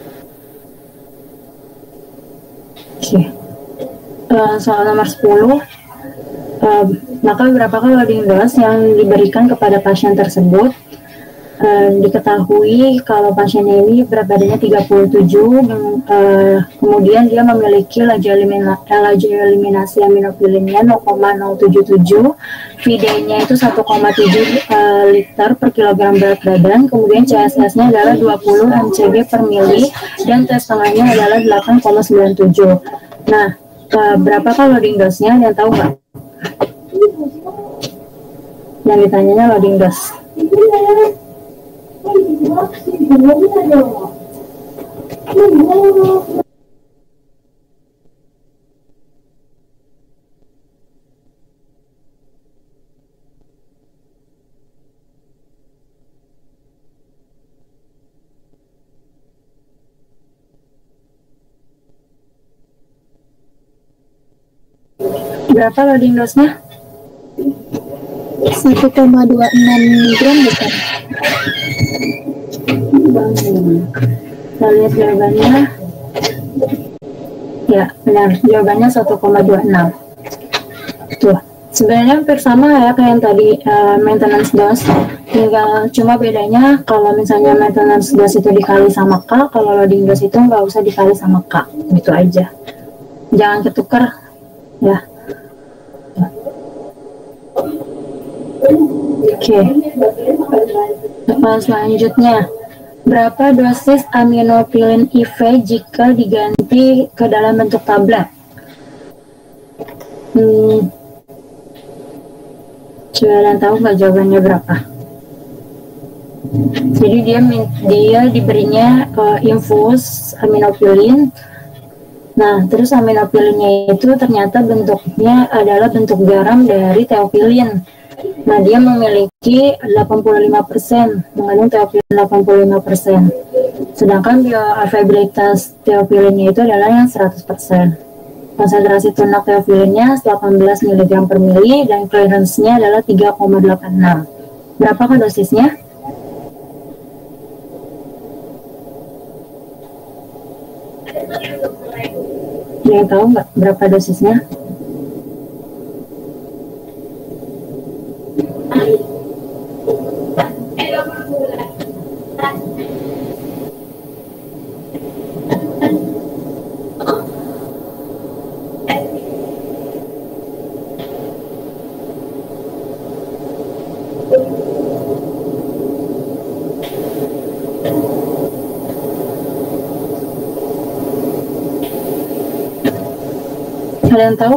Oke. Soal nomor 10. Maka berapakah loading dose yang diberikan kepada pasien tersebut? Diketahui kalau pasiennya ini berat badannya 37, kemudian dia memiliki laju eliminasi aminofilinnya 0,077, VD-nya itu 1,7 liter per kilogram berat badan, kemudian CSS-nya adalah 20 mcg per mili, dan tes tengahnya adalah 8,97. Nah, berapakah loading dose-nya? Yang tahu nggak? Yang ditanyanya loading dose. Berapa loading dose-nya? 1,26 miligram bukan? Kita lihat jawabannya. Ya, benar. Jawabannya 1,26. Tuh, sebenarnya hampir sama ya kayak yang tadi maintenance dose. Tinggal cuma bedanya kalau misalnya maintenance dose itu dikali sama K, kalau loading dose itu nggak usah dikali sama K. Gitu aja. Jangan ketukar ya. Oke. Selanjutnya, berapa dosis aminopilin IV jika diganti ke dalam bentuk tablet? Coba yang tahu nggak jawabannya berapa? Jadi dia diberinya infus aminopilin. Nah, terus aminopilinnya itu ternyata bentuknya adalah bentuk garam dari teofilin. Nah, dia memiliki 85%, mengandung teofilin 85%. Sedangkan bioavailabilitas teofilinnya itu adalah yang 100%. Konsentrasi tunak teofilinnya 18 mg per mili dan clearance-nya adalah 3,86. Berapakah dosisnya? Yang tahu nggak berapa dosisnya? Kalian tahu?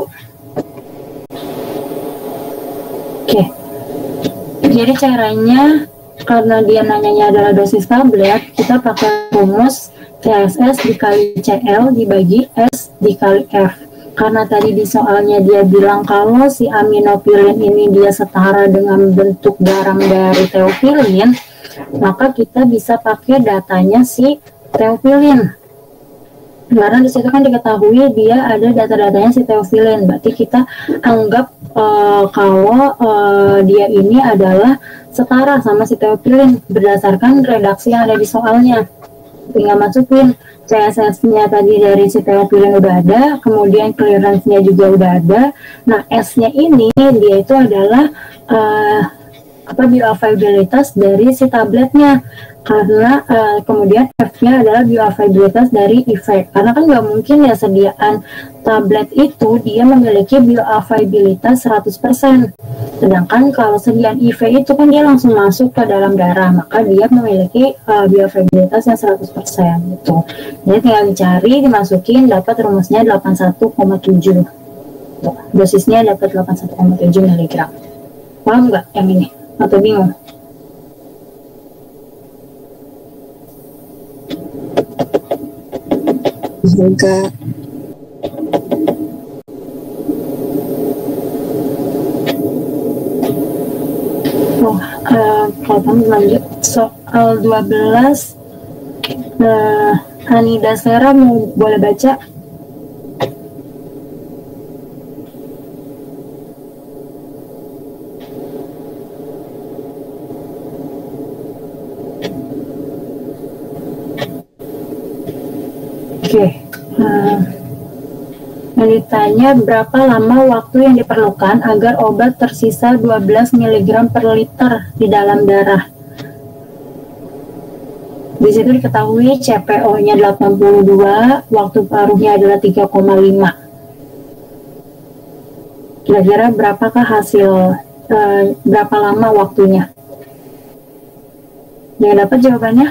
Oke. Jadi caranya, karena dia nanyanya adalah dosis tablet, kita pakai rumus CSS dikali CL dibagi S dikali F. Karena tadi di soalnya dia bilang kalau si aminopilin ini dia setara dengan bentuk garam dari teofilin, maka kita bisa pakai datanya si teofilin. Karena di situ kan diketahui dia ada data-datanya si teofilin, berarti kita anggap kalau dia ini adalah setara sama si teofilin berdasarkan redaksi yang ada di soalnya. Tinggal masukin CSS-nya tadi dari si teofilin udah ada, kemudian clearance-nya juga udah ada. Nah, S-nya ini dia itu adalah bioavailabilitas dari si tabletnya. Karena kemudian F-nya adalah bioavailabilitas dari IV. Karena kan nggak mungkin ya sediaan tablet itu dia memiliki bioavailabilitas 100%. Sedangkan kalau sediaan IV itu kan dia langsung masuk ke dalam darah, maka dia memiliki bioavailabilitas yang 100% gitu. Jadi tinggal dicari, dimasukin, dapat rumusnya 81,7. Dosisnya dapat 81,7 mg. Paham nggak yang ini? Atau bingung? juga. Kalau lanjut soal 12, Anida Sera boleh baca. Yang ditanya berapa lama waktu yang diperlukan agar obat tersisa 12 mg per liter di dalam darah. Di situ diketahui CPO-nya 82, waktu paruhnya adalah 3,5. Kira-kira berapakah hasil, berapa lama waktunya? Yang dapat jawabannya?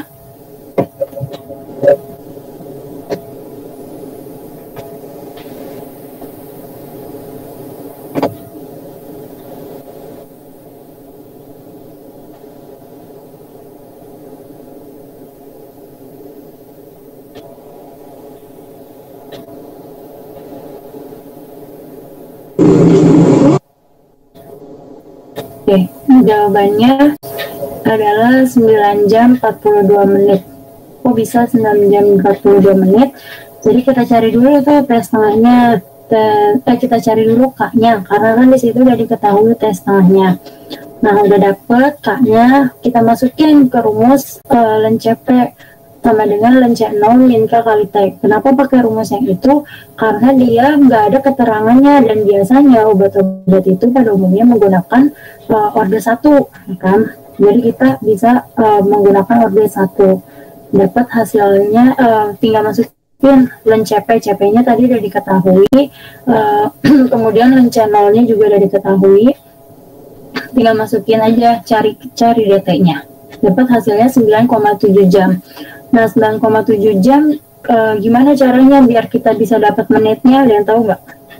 Oke, jawabannya adalah 9 jam 42 menit. Kok bisa 9 jam 42 menit? Jadi kita cari dulu tuh tes setengahnya. Kita cari dulu K-nya, karena kan di situ udah diketahui tes setengahnya. Nah, udah dapet K-nya, kita masukin ke rumus ln CP sama dengan ln C0 min K kali T. Kenapa pakai rumus yang itu? Karena dia nggak ada keterangannya, dan biasanya obat-obat itu pada umumnya menggunakan orde 1, kan? Jadi kita bisa menggunakan orde 1. Dapat hasilnya, tinggal masukin ln CP. CP-nya tadi udah diketahui, kemudian ln C0-nya juga udah diketahui. Tinggal masukin aja, cari DT-nya. Dapat hasilnya 9,7 jam. Nah, 9,7 jam, gimana caranya biar kita bisa dapat menitnya? Ada yang tahu nggak?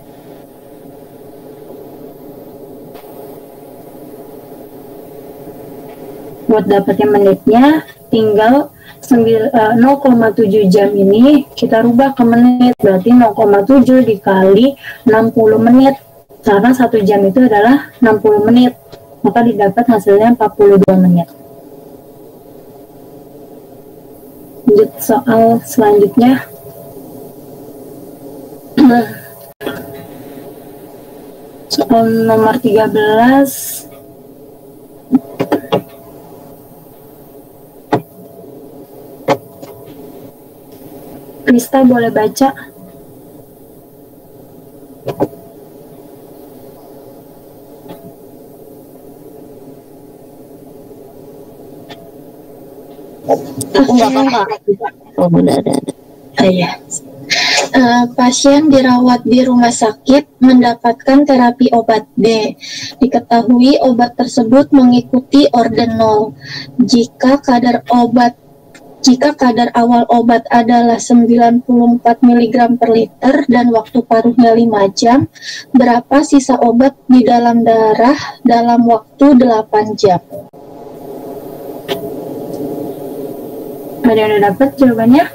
Buat dapatnya menitnya, tinggal 0,7 jam ini kita rubah ke menit. Berarti 0,7 dikali 60 menit. Karena 1 jam itu adalah 60 menit. Maka didapat hasilnya 42 menit. Lanjut soal selanjutnya. Soal nomor 13. Krista boleh baca. Enggak apa-apa. Oh, udah ada. Iya. Pasien dirawat di rumah sakit mendapatkan terapi obat B. Diketahui obat tersebut mengikuti orde 0. Jika kadar awal obat adalah 94 mg per liter dan waktu paruhnya 5 jam, berapa sisa obat di dalam darah dalam waktu 8 jam? Ada yang udah dapat jawabannya?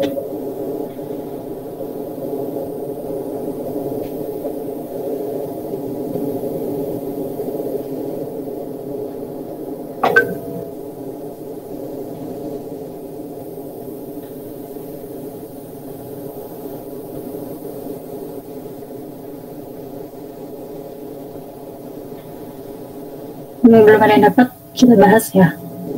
Belum ada yang dapat, kita bahas ya.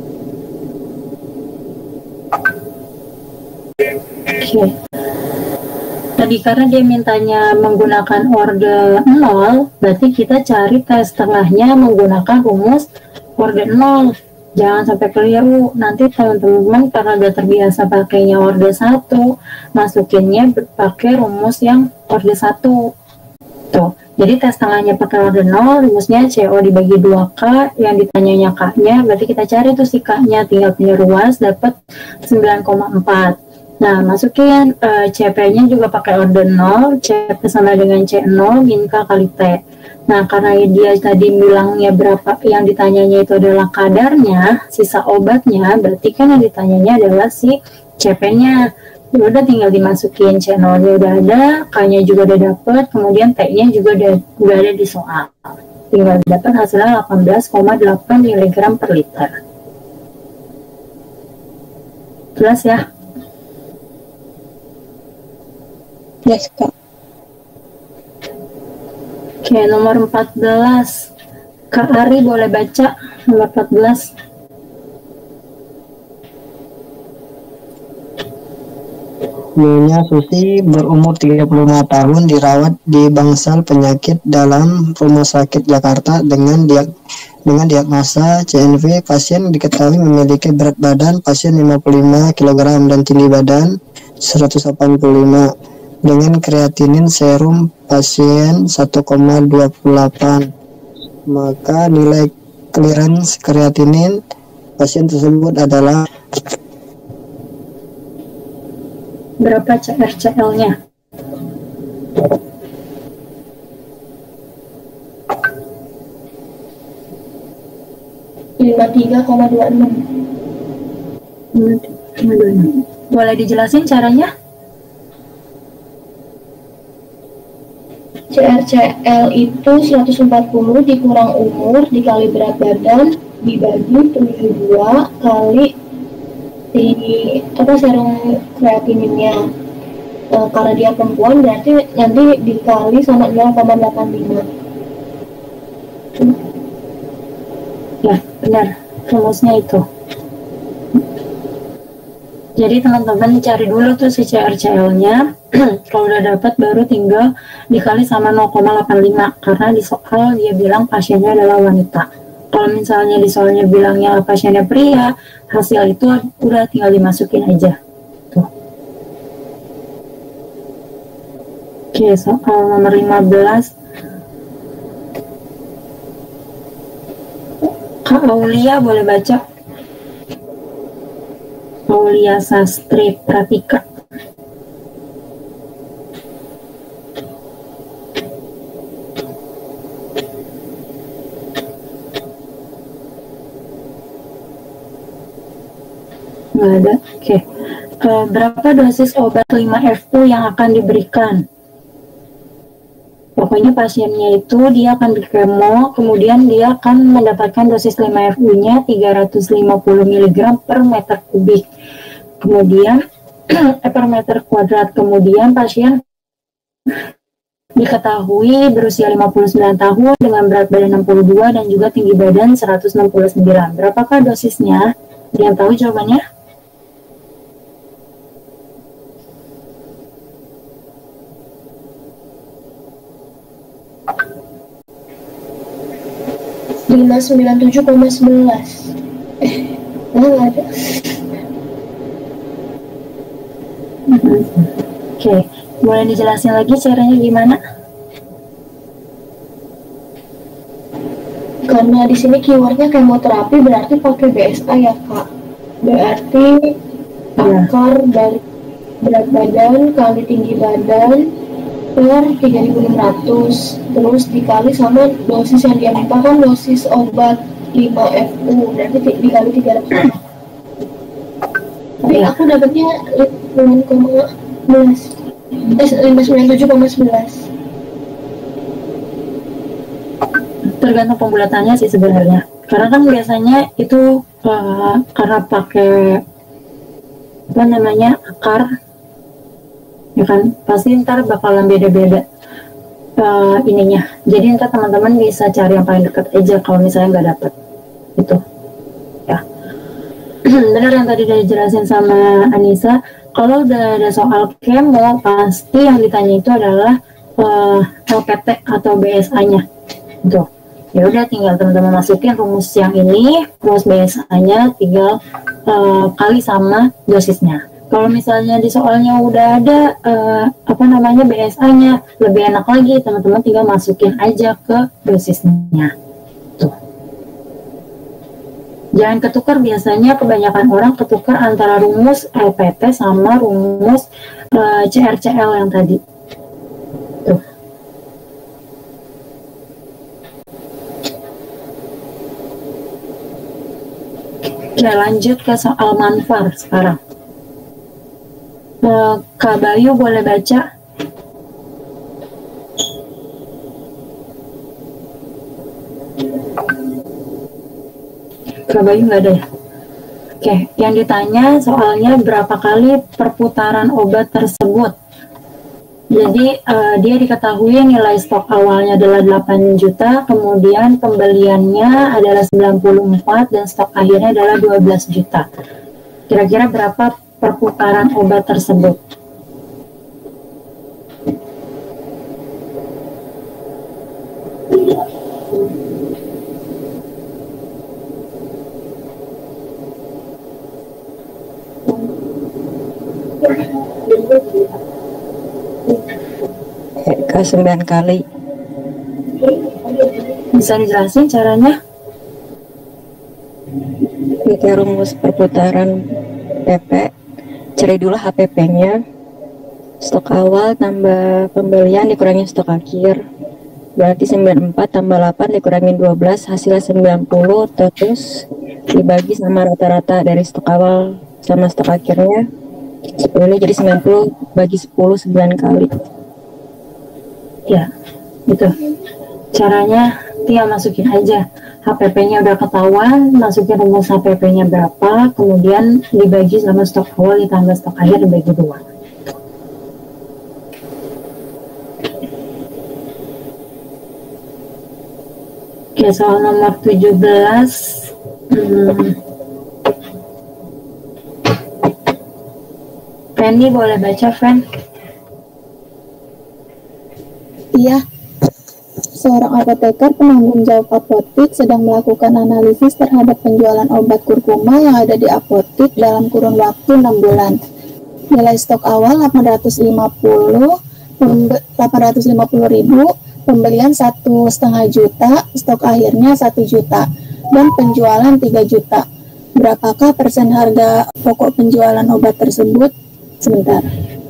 Oke. Tadi karena dia mintanya menggunakan orde 0, berarti kita cari tes tengahnya menggunakan rumus orde 0. Jangan sampai keliru. Nanti teman-teman karena udah terbiasa pakainya orde 1, masukinnya pakai rumus yang orde 1. Tuh. Jadi tes tengahnya pakai orde 0, rumusnya CO dibagi 2K, yang ditanyanya K-nya, berarti kita cari tuh si K-nya, tinggal penyeruas, dapat 9,4. Nah, masukin CP-nya juga pakai orde 0, CP sama dengan C0 min K kali T. Nah, karena dia tadi bilangnya berapa, yang ditanyanya itu adalah kadarnya, sisa obatnya, berarti kan yang ditanyanya adalah si CP-nya. Ya udah tinggal dimasukin, channelnya udah ada, K-nya juga udah dapet, kemudian T-nya juga udah ada di soal. Tinggal dapat hasilnya 18,8 mg per liter. Jelas ya? Yes, Kak. Oke, nomor 14. Kak Ari boleh baca nomor 14. Nyonya Susi berumur 35 tahun dirawat di bangsal penyakit dalam Rumah Sakit Jakarta dengan diagnosa CNV. Pasien diketahui memiliki berat badan pasien 55 kg dan tinggi badan 185 dengan kreatinin serum pasien 1,28. Maka nilai clearance kreatinin pasien tersebut adalah berapa CRCL-nya? Boleh dijelasin caranya? CRCL itu 140 dikurang umur dikali berat badan dibagi 72 kali serum kreatininnya. Karena dia perempuan berarti nanti dikali sama 0,85. Ya, benar. Rumusnya itu. Jadi teman-teman cari dulu tuh si CRCL-nya. Kalau udah dapat baru tinggal dikali sama 0,85 karena di soal dia bilang pasiennya adalah wanita. Kalau misalnya di soalnya bilangnya pasiennya pria, hasil itu udah tinggal dimasukin aja. Tuh. Oke, soal nomor 15. Kak Aulia boleh baca? Aulia Sastri Pratika. Nggak ada. Oke. Berapa dosis obat 5FU yang akan diberikan? Pokoknya pasiennya itu dia akan di kemo, kemudian dia akan mendapatkan dosis 5FU-nya 350 mg per meter kubik. Kemudian per meter kuadrat. Kemudian pasien diketahui berusia 59 tahun dengan berat badan 62 dan juga tinggi badan 169. Berapakah dosisnya? Ada yang tahu jawabannya? .11 nggak ada. Oke, boleh dijelasin lagi caranya gimana? Karena di sini keywordnya kemoterapi berarti pakai BSA ya Kak. Berarti akar dari berat badan kali tinggi badan per 3.600 terus dikali sama dosis yang dia minta kan dosis obat 5FU berarti dikali 300. Tapi aku dapatnya 597,11. Tergantung pembulatannya sih sebenarnya. Karena kan biasanya itu karena pakai apa namanya akar, ya kan pasti ntar bakalan beda-beda ininya. Jadi ntar teman-teman bisa cari yang paling dekat aja kalau misalnya nggak dapet itu. Ya, benar yang tadi udah dijelasin sama Anissa. Kalau udah ada soal kemo pasti yang ditanya itu adalah LPT atau BSA-nya. Tuh. Ya udah tinggal teman-teman masukin rumus yang ini, rumus BSA-nya tinggal kali sama dosisnya. Kalau misalnya di soalnya udah ada apa namanya BSA-nya, lebih enak lagi teman-teman tinggal masukin aja ke dosisnya. Tuh. Jangan ketukar, biasanya kebanyakan orang ketukar antara rumus LPT sama rumus CRCL yang tadi. Tuh. Oke, lanjut ke soal manfar sekarang. Kak Bayu boleh baca. Kak Bayu nggak ada ya? Oke, yang ditanya soalnya berapa kali perputaran obat tersebut. Jadi dia diketahui nilai stok awalnya adalah 8 juta, kemudian pembeliannya adalah 94 dan stok akhirnya adalah 12 juta. Kira-kira berapa perputaran obat tersebut? Ke 9 kali. Bisa dijelasin caranya? Pakai rumus perputaran PP, cari dulu HPP-nya, stok awal tambah pembelian dikurangi stok akhir, berarti 94 tambah 8 dikurangin 12, hasilnya 90, terus dibagi sama rata-rata dari stok awal sama stok akhirnya, 10 jadi 90 bagi 10 9 kali. Ya, gitu. Caranya tinggal masukin aja. HPP-nya udah ketahuan, masukin rumus HPP-nya berapa, kemudian dibagi sama stok awal ditambah stok akhir dibagi 2. Oke, soal nomor 17. Fanny boleh baca, Fan? Iya. Seorang apoteker penanggung jawab apotik sedang melakukan analisis terhadap penjualan obat kurkuma yang ada di apotik dalam kurun waktu 6 bulan. Nilai stok awal 850.000, pembelian 1,5 juta, stok akhirnya 1 juta, dan penjualan 3 juta. Berapakah persen harga pokok penjualan obat tersebut? Sebentar.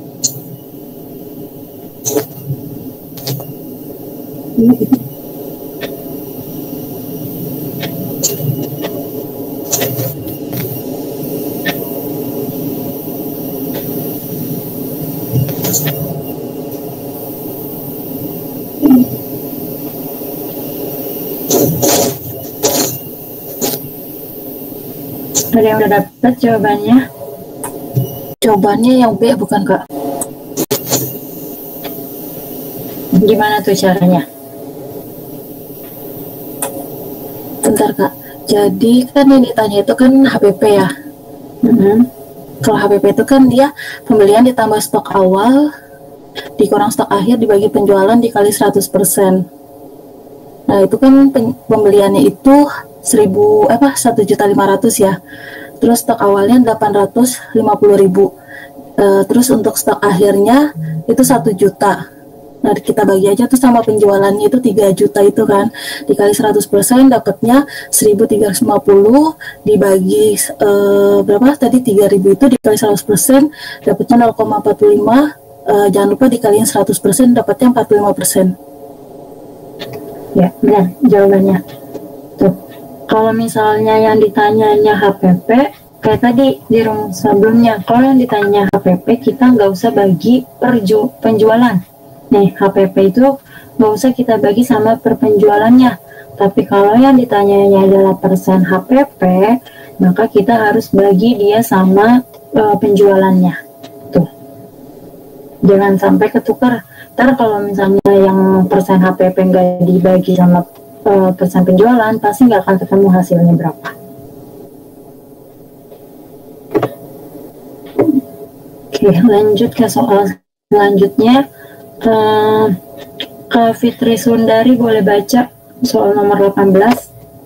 Ada yang udah dapat jawabannya? Jawabannya yang B bukan, Kak? Gimana tuh caranya? Bentar, Kak. Jadi kan yang ditanya itu kan HPP ya. Kalau HPP itu kan dia pembelian ditambah stok awal dikurang stok akhir dibagi penjualan dikali 100%. Nah, itu kan pembeliannya itu 1.500.000 ya. Terus stok awalnya 850.000. Terus untuk stok akhirnya itu 1 juta. Nah, kita bagi aja tuh sama penjualannya itu 3 juta itu kan. Dikali 100% dapatnya 1.350 dibagi berapa tadi 3.000 itu dikali 100% dapatnya 0,45. Jangan lupa dikaliin 100% dapatnya 45%. Ya, benar jawabannya. Tuh. Kalau misalnya yang ditanyanya HPP, kayak tadi di rumus sebelumnya, kalau yang ditanya HPP, kita nggak usah bagi per penjualan. Nih, HPP itu nggak usah kita bagi sama per penjualannya. Tapi kalau yang ditanyanya adalah persen HPP, maka kita harus bagi dia sama penjualannya. Tuh. Jangan sampai ketukar. Ntar kalau misalnya yang persen HPP nggak dibagi sama persen penjualan, pasti nggak akan ketemu hasilnya berapa. Oke, lanjut ke soal selanjutnya. Kak Fitri Sundari boleh baca soal nomor 18.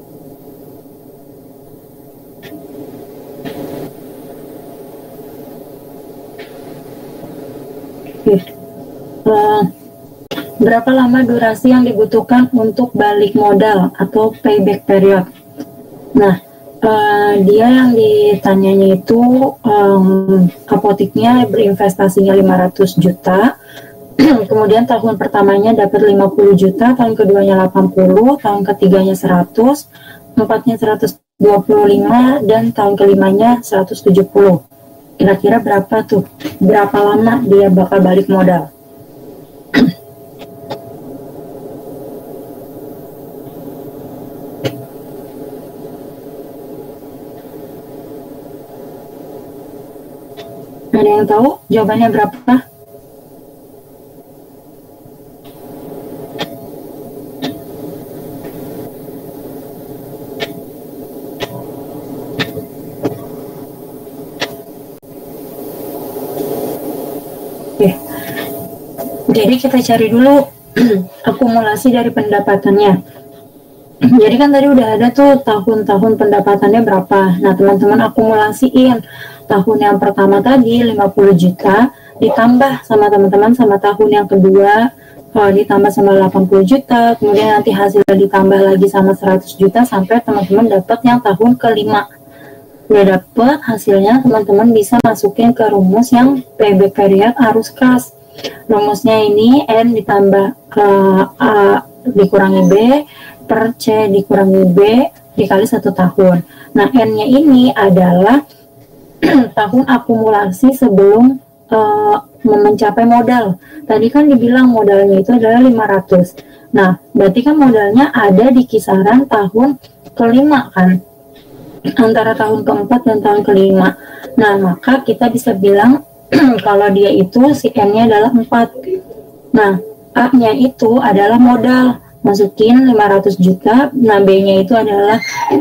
Berapa lama durasi yang dibutuhkan untuk balik modal atau payback period? Nah, dia yang ditanyanya itu apotiknya berinvestasinya 500 juta, kemudian tahun pertamanya dapat 50 juta, tahun keduanya 80, tahun ketiganya 100, empatnya 125, dan tahun kelimanya 170. Kira-kira berapa tuh? Berapa lama dia bakal balik modal? Ada yang tahu jawabannya berapa? Oke. Jadi kita cari dulu akumulasi dari pendapatannya. Jadi kan tadi udah ada tuh tahun-tahun pendapatannya berapa. Nah, teman-teman akumulasiin tahun yang pertama tadi 50 juta ditambah sama teman-teman sama tahun yang kedua ditambah sama 80 juta, kemudian nanti hasilnya ditambah lagi sama 100 juta sampai teman-teman dapat yang tahun kelima. Udah dapet hasilnya, teman-teman bisa masukin ke rumus yang payback period arus kas. Rumusnya ini N ditambah A dikurangi B per C dikurangi B dikali 1 tahun. Nah, N-nya ini adalah tahun akumulasi sebelum mencapai modal. Tadi kan dibilang modalnya itu adalah 500. Nah, berarti kan modalnya ada di kisaran tahun kelima kan? Antara tahun keempat dan tahun kelima. Nah, maka kita bisa bilang kalau dia itu si N-nya adalah 4. Nah, A-nya itu adalah modal. Masukin 500 juta. Nah, B-nya itu adalah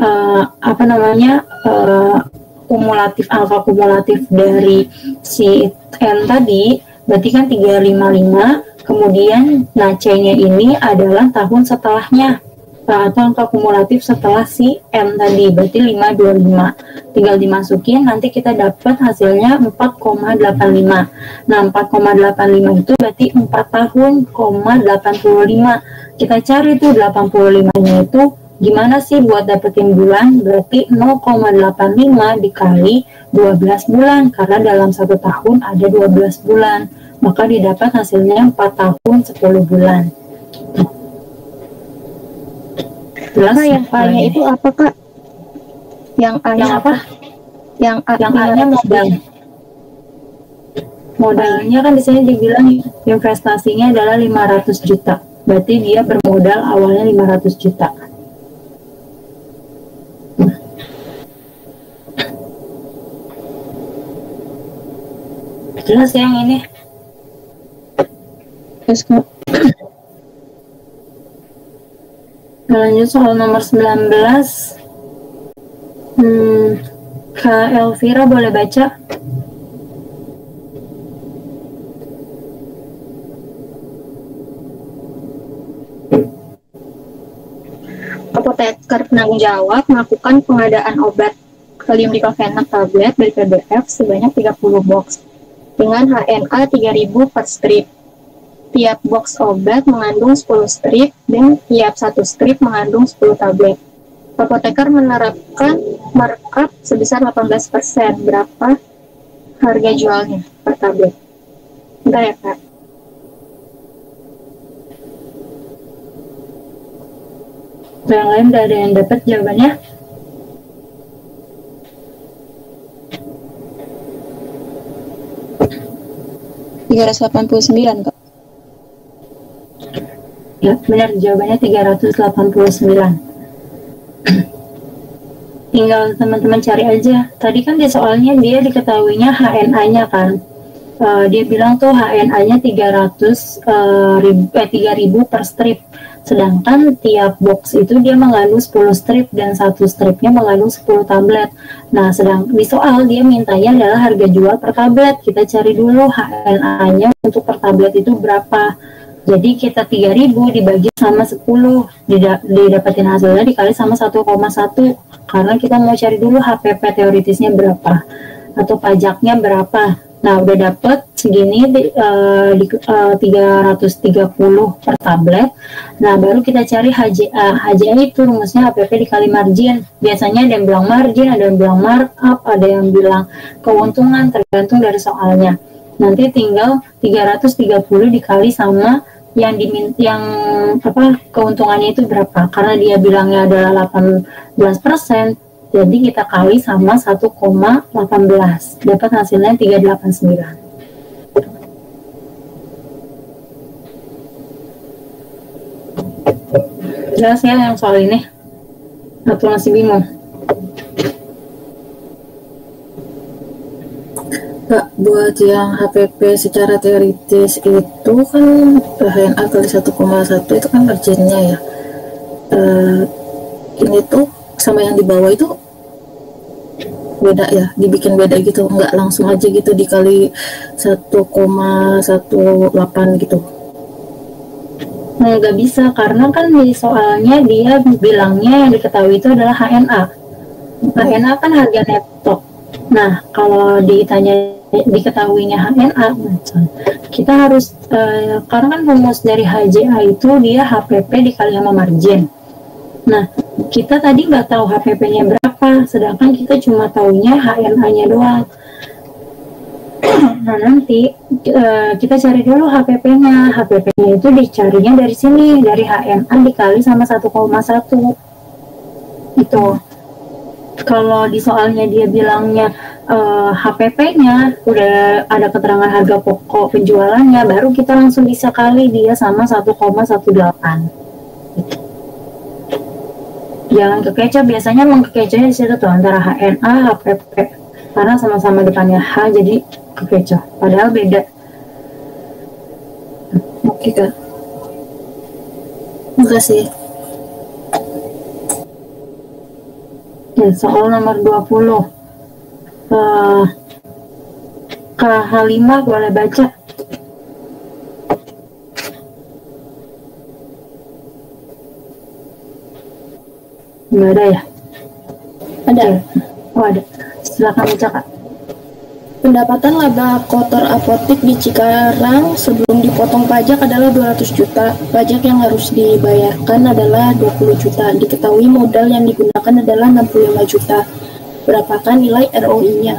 kumulatif, alfa kumulatif dari si N tadi. Berarti kan 355. Kemudian, nah C-nya ini adalah tahun setelahnya. Atau angka kumulatif setelah si M tadi, berarti 525. Tinggal dimasukin, nanti kita dapat hasilnya 4,85. Nah, 4,85 itu berarti 4 tahun, 85. Kita cari tuh 85-nya itu gimana sih buat dapetin bulan? Berarti 0,85 dikali 12 bulan, karena dalam 1 tahun ada 12 bulan. Maka didapat hasilnya 4 tahun, 10 bulan. Jelas, yang A-nya itu apa, Kak? Yang A-nya apa? Yang A-nya modal. Modalnya kan di sini dibilang investasinya adalah 500 juta. Berarti dia bermodal awalnya 500 juta. Jelas ya yang ini? Yes, Kak. Lanjut soal nomor 19. Kak Elvira boleh baca? Apoteker penanggung jawab melakukan pengadaan obat kalium diklofenak tablet dari PBF sebanyak 30 box dengan HNA 3000 per strip. Tiap box obat mengandung 10 strip dan tiap 1 strip mengandung 10 tablet. Apoteker menerapkan markup sebesar 18%. Berapa harga jualnya per tablet? Bentar ya, Kak. Yang lain udah ada yang dapat jawabannya? $389, Kak. Ya, benar, jawabannya 389. Tinggal teman-teman cari aja. Tadi kan di soalnya dia diketahuinya HNA-nya kan. Dia bilang tuh HNA-nya 3.000 per strip. Sedangkan tiap box itu dia mengandung 10 strip dan 1 stripnya mengandung 10 tablet. Nah, sedang di soal dia mintanya adalah harga jual per tablet. Kita cari dulu HNA-nya untuk per tablet itu berapa. Jadi kita 3.000 dibagi sama 10, didapatin hasilnya dikali sama 1,1, karena kita mau cari dulu HPP teoritisnya berapa atau pajaknya berapa. Nah, udah dapet segini 330 per tablet. Nah, baru kita cari HJA. HJA itu rumusnya HPP dikali margin. Biasanya ada yang bilang margin, ada yang bilang markup, ada yang bilang keuntungan, tergantung dari soalnya. Nanti tinggal 330 dikali sama yang keuntungannya itu berapa, karena dia bilangnya adalah 18%, Jadi kita kali sama 1,18, dapat hasilnya 389. Jelas ya yang soal ini? Atau masih bingung? Kak, buat yang HPP secara teoritis itu kan HNA kali 1,1 itu kan marginnya ya. Ini tuh sama yang di bawah itu beda ya, dibikin beda gitu, nggak langsung aja gitu dikali 1,18 gitu. Nggak bisa, karena kan di soalnya dia bilangnya yang diketahui itu adalah HNA. HNA kan harga neto. Nah, kalau diketahuinya HNA, kita harus karena kan rumus dari HJA itu dia HPP dikali sama margin. Nah, kita tadi nggak tahu HPP-nya berapa, sedangkan kita cuma taunya HNA-nya doang. Nah, nanti kita cari dulu HPP-nya. HPP-nya itu dicarinya dari sini, dari HNA dikali sama 1,1. Itu. Kalau di soalnya dia bilangnya HPP-nya udah ada keterangan harga pokok penjualannya, baru kita langsung bisa kali dia sama 1,18. Jangan kekecoh, biasanya emang kekecohnya di situ tuh antara HNA, HPP, karena sama-sama depannya H, jadi kekecoh. Padahal beda. Oke, Kak. Makasih. Ya, soal nomor 20. KH5 boleh baca. Nggak ada ya? Ada. Oh, ada. Silakan baca, Kak. Pendapatan laba kotor apotik di Cikarang sebelum dipotong pajak adalah 200 juta. Pajak yang harus dibayarkan adalah 20 juta. Diketahui modal yang digunakan adalah 65 juta. Berapakah nilai ROI-nya?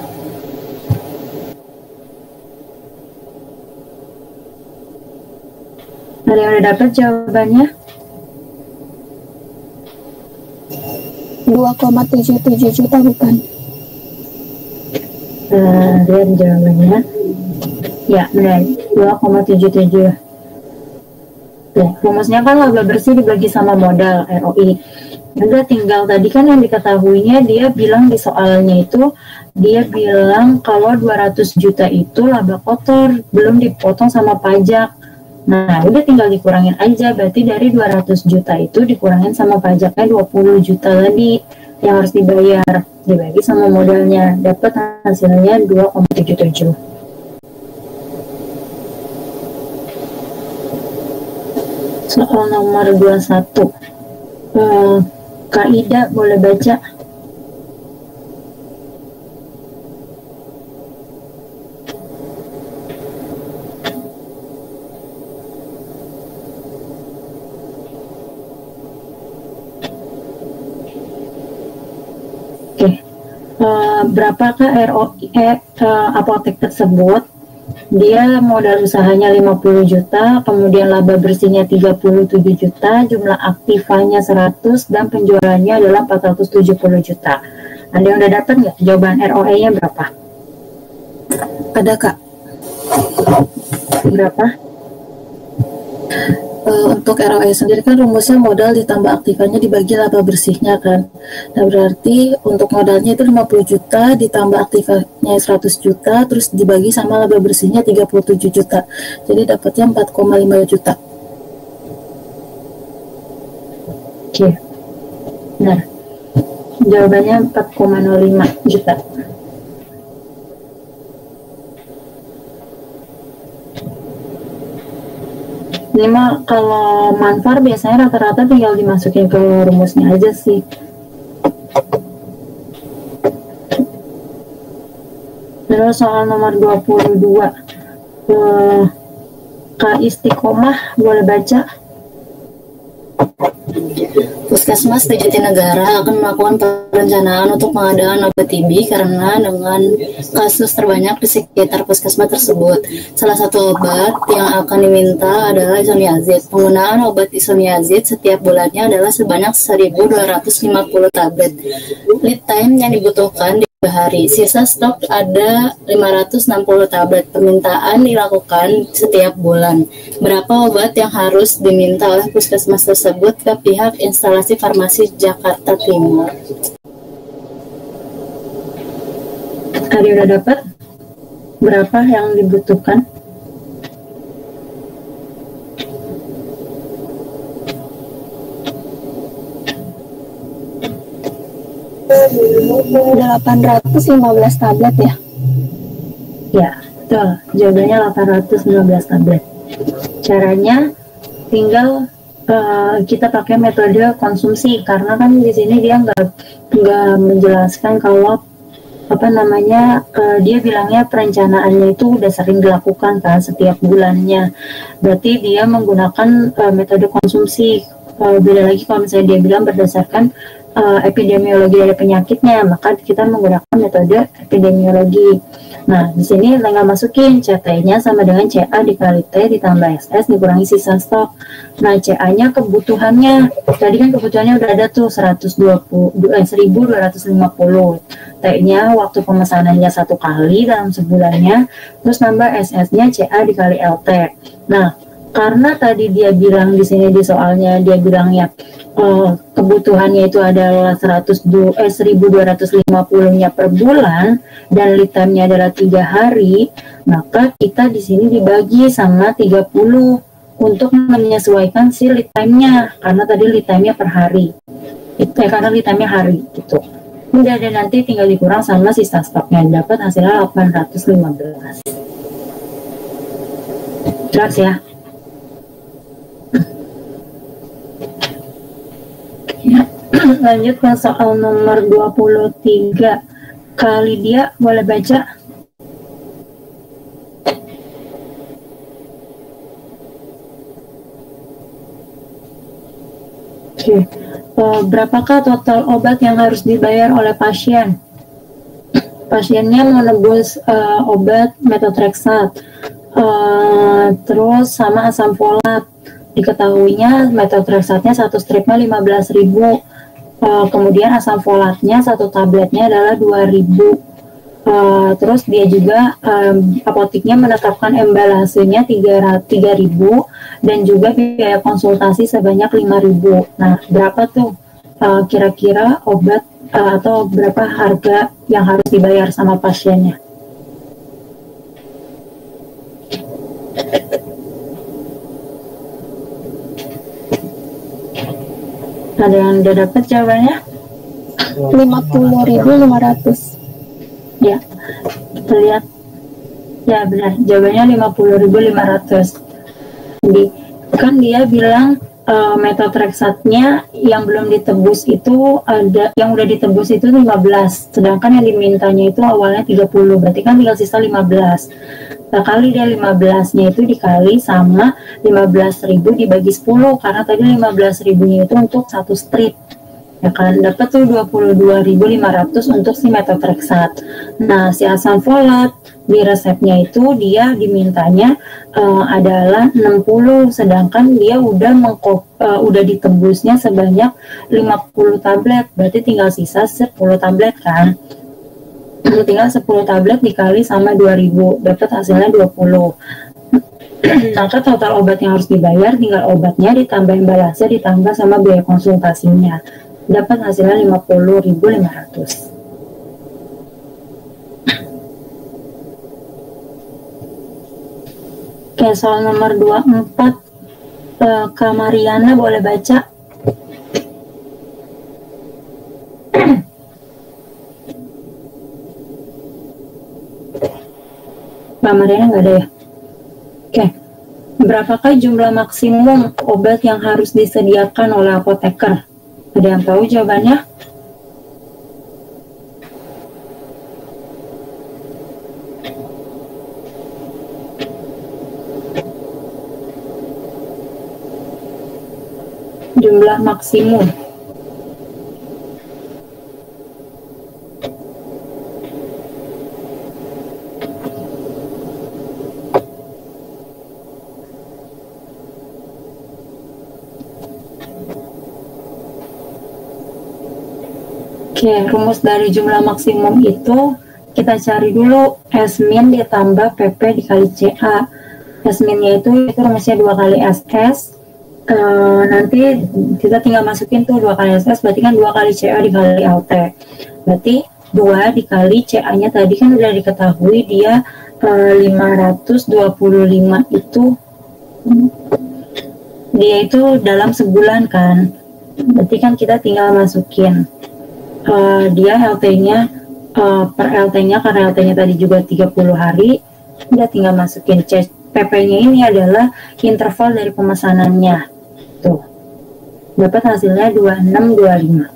Ada yang udah dapat jawabannya? 2,77 juta bukan? Lihat jawabannya. Ya, benar. 2,77. Ya, rumusnya kan laba bersih dibagi sama modal ROI. Udah tinggal tadi kan yang diketahuinya dia bilang di soalnya itu dia bilang kalau 200 juta itu laba kotor belum dipotong sama pajak. Nah, udah tinggal dikurangin aja, berarti dari 200 juta itu dikurangin sama pajaknya 20 juta tadi yang harus dibayar, dibagi sama modalnya, dapat hasilnya 2,77. Soal nomor 21. Kak Ida boleh baca. Berapakah ROI apotek tersebut? Dia modal usahanya 50 juta, kemudian laba bersihnya 37 juta, jumlah aktifanya 100, dan penjualannya adalah 470 juta. Ada yang udah dapat nggak jawaban ROE-nya berapa? Ada, Kak. Berapa? Untuk ROE sendiri kan rumusnya modal ditambah aktifannya dibagi laba bersihnya kan. Nah, berarti untuk modalnya itu 50 juta ditambah aktifannya 100 juta terus dibagi sama laba bersihnya 37 juta. Jadi dapatnya 4,5 juta. Oke. Nah, jawabannya 4,05 juta. Ini mah kalau manfaat biasanya rata-rata tinggal dimasukin ke rumusnya aja sih. Terus soal nomor 22. Kak Istiqomah boleh baca? Puskesmas di Jatinegara akan melakukan perencanaan untuk pengadaan obat TB karena dengan kasus terbanyak di sekitar puskesmas tersebut. Salah satu obat yang akan diminta adalah isoniazid. Penggunaan obat isoniazid setiap bulannya adalah sebanyak 1.250 tablet. Lead time yang dibutuhkan 3 hari. Sisa stok ada 560 tablet. Permintaan dilakukan setiap bulan. Berapa obat yang harus diminta oleh puskesmas tersebut ke pihak instalasi farmasi Jakarta Timur? Tadi udah dapat berapa yang dibutuhkan? Ada 815 tablet ya? Ya, betul. Jawabannya 815 tablet. Caranya tinggal kita pakai metode konsumsi karena kan di sini dia nggak menjelaskan kalau dia bilangnya perencanaannya itu udah sering dilakukan kan setiap bulannya. Berarti dia menggunakan metode konsumsi. Beda lagi kalau misalnya dia bilang berdasarkan epidemiologi dari penyakitnya, maka kita menggunakan metode epidemiologi. Nah, di sini tinggal masukin CT-nya sama dengan CA dikali T ditambah SS dikurangi sisa stok. Nah, CA-nya kebutuhannya, tadi kan kebutuhannya udah ada tuh 1.250. T-nya waktu pemesanannya 1 kali dalam sebulannya, terus nambah SS-nya CA dikali LT. Nah, karena tadi dia bilang di sini di soalnya dia bilangnya kebutuhannya itu adalah 1.250-nya per bulan dan lead time-nya adalah 3 hari, maka kita di sini dibagi sama 30 untuk menyesuaikan si lead time-nya karena tadi lead time-nya per hari. Karena lead time-nya hari gitu. Udah ada nanti tinggal dikurang sama sisa stoknya, dapat hasilnya 815. Jelas ya? Lanjut ke soal nomor 23. Kali dia boleh baca. Oke. Berapakah total obat yang harus dibayar oleh pasien? Pasiennya menebus obat methotrexate, terus sama asam folat. Diketahuinya methotrexate-nya 1 stripnya 15.000. Kemudian asam folatnya 1 tabletnya adalah 2.000. Terus dia juga apoteknya menetapkan embalasenya 3.000 dan juga biaya konsultasi sebanyak 5.000. Nah, berapa tuh kira-kira obat atau berapa harga yang harus dibayar sama pasiennya? Ada yang udah dapat jawabannya? 50.500. Ya, terlihat. Ya benar, jawabannya 50.500. Jadi kan dia bilang methotrexate-nya yang belum ditebus itu ada, yang udah ditebus itu 15, sedangkan yang dimintanya itu awalnya 30, berarti kan tinggal sisa 15. Nah, kali dia 15-nya itu dikali sama 15.000 dibagi 10, karena tadi 15.000-nya itu untuk 1 strip. Ya kan, dapat tuh 22.500 untuk si methotrexate. Nah, si asam folat di resepnya itu dia dimintanya adalah 60, sedangkan dia udah ditebusnya sebanyak 50 tablet, berarti tinggal sisa 10 tablet kan. Tinggal 10 tablet dikali sama 2.000, dapat hasilnya 20. Maka total obat yang harus dibayar tinggal obatnya ditambah embalasnya ditambah sama biaya konsultasinya, dapat hasilnya 50.500. Oke, soal nomor 24, Kak Mariana boleh baca. Kak Mariana nggak ada ya? Oke, berapakah jumlah maksimum obat yang harus disediakan oleh apoteker? Ada yang tahu jawabannya? Jumlah maksimum Oke, rumus dari jumlah maksimum itu kita cari dulu S min ditambah PP dikali CA. S minnya itu rumusnya 2 kali SS. Nanti kita tinggal masukin tuh 2 kali SS, berarti kan 2 kali CA dikali LT. Berarti 2 dikali CA-nya tadi kan udah diketahui dia 525 itu dia itu dalam sebulan kan. Berarti kan kita tinggal masukin dia LT-nya per LT-nya, karena LT-nya tadi juga 30 hari, kita tinggal masukin PP-nya. Ini adalah interval dari pemesanannya. Tuh. Dapat hasilnya 2625.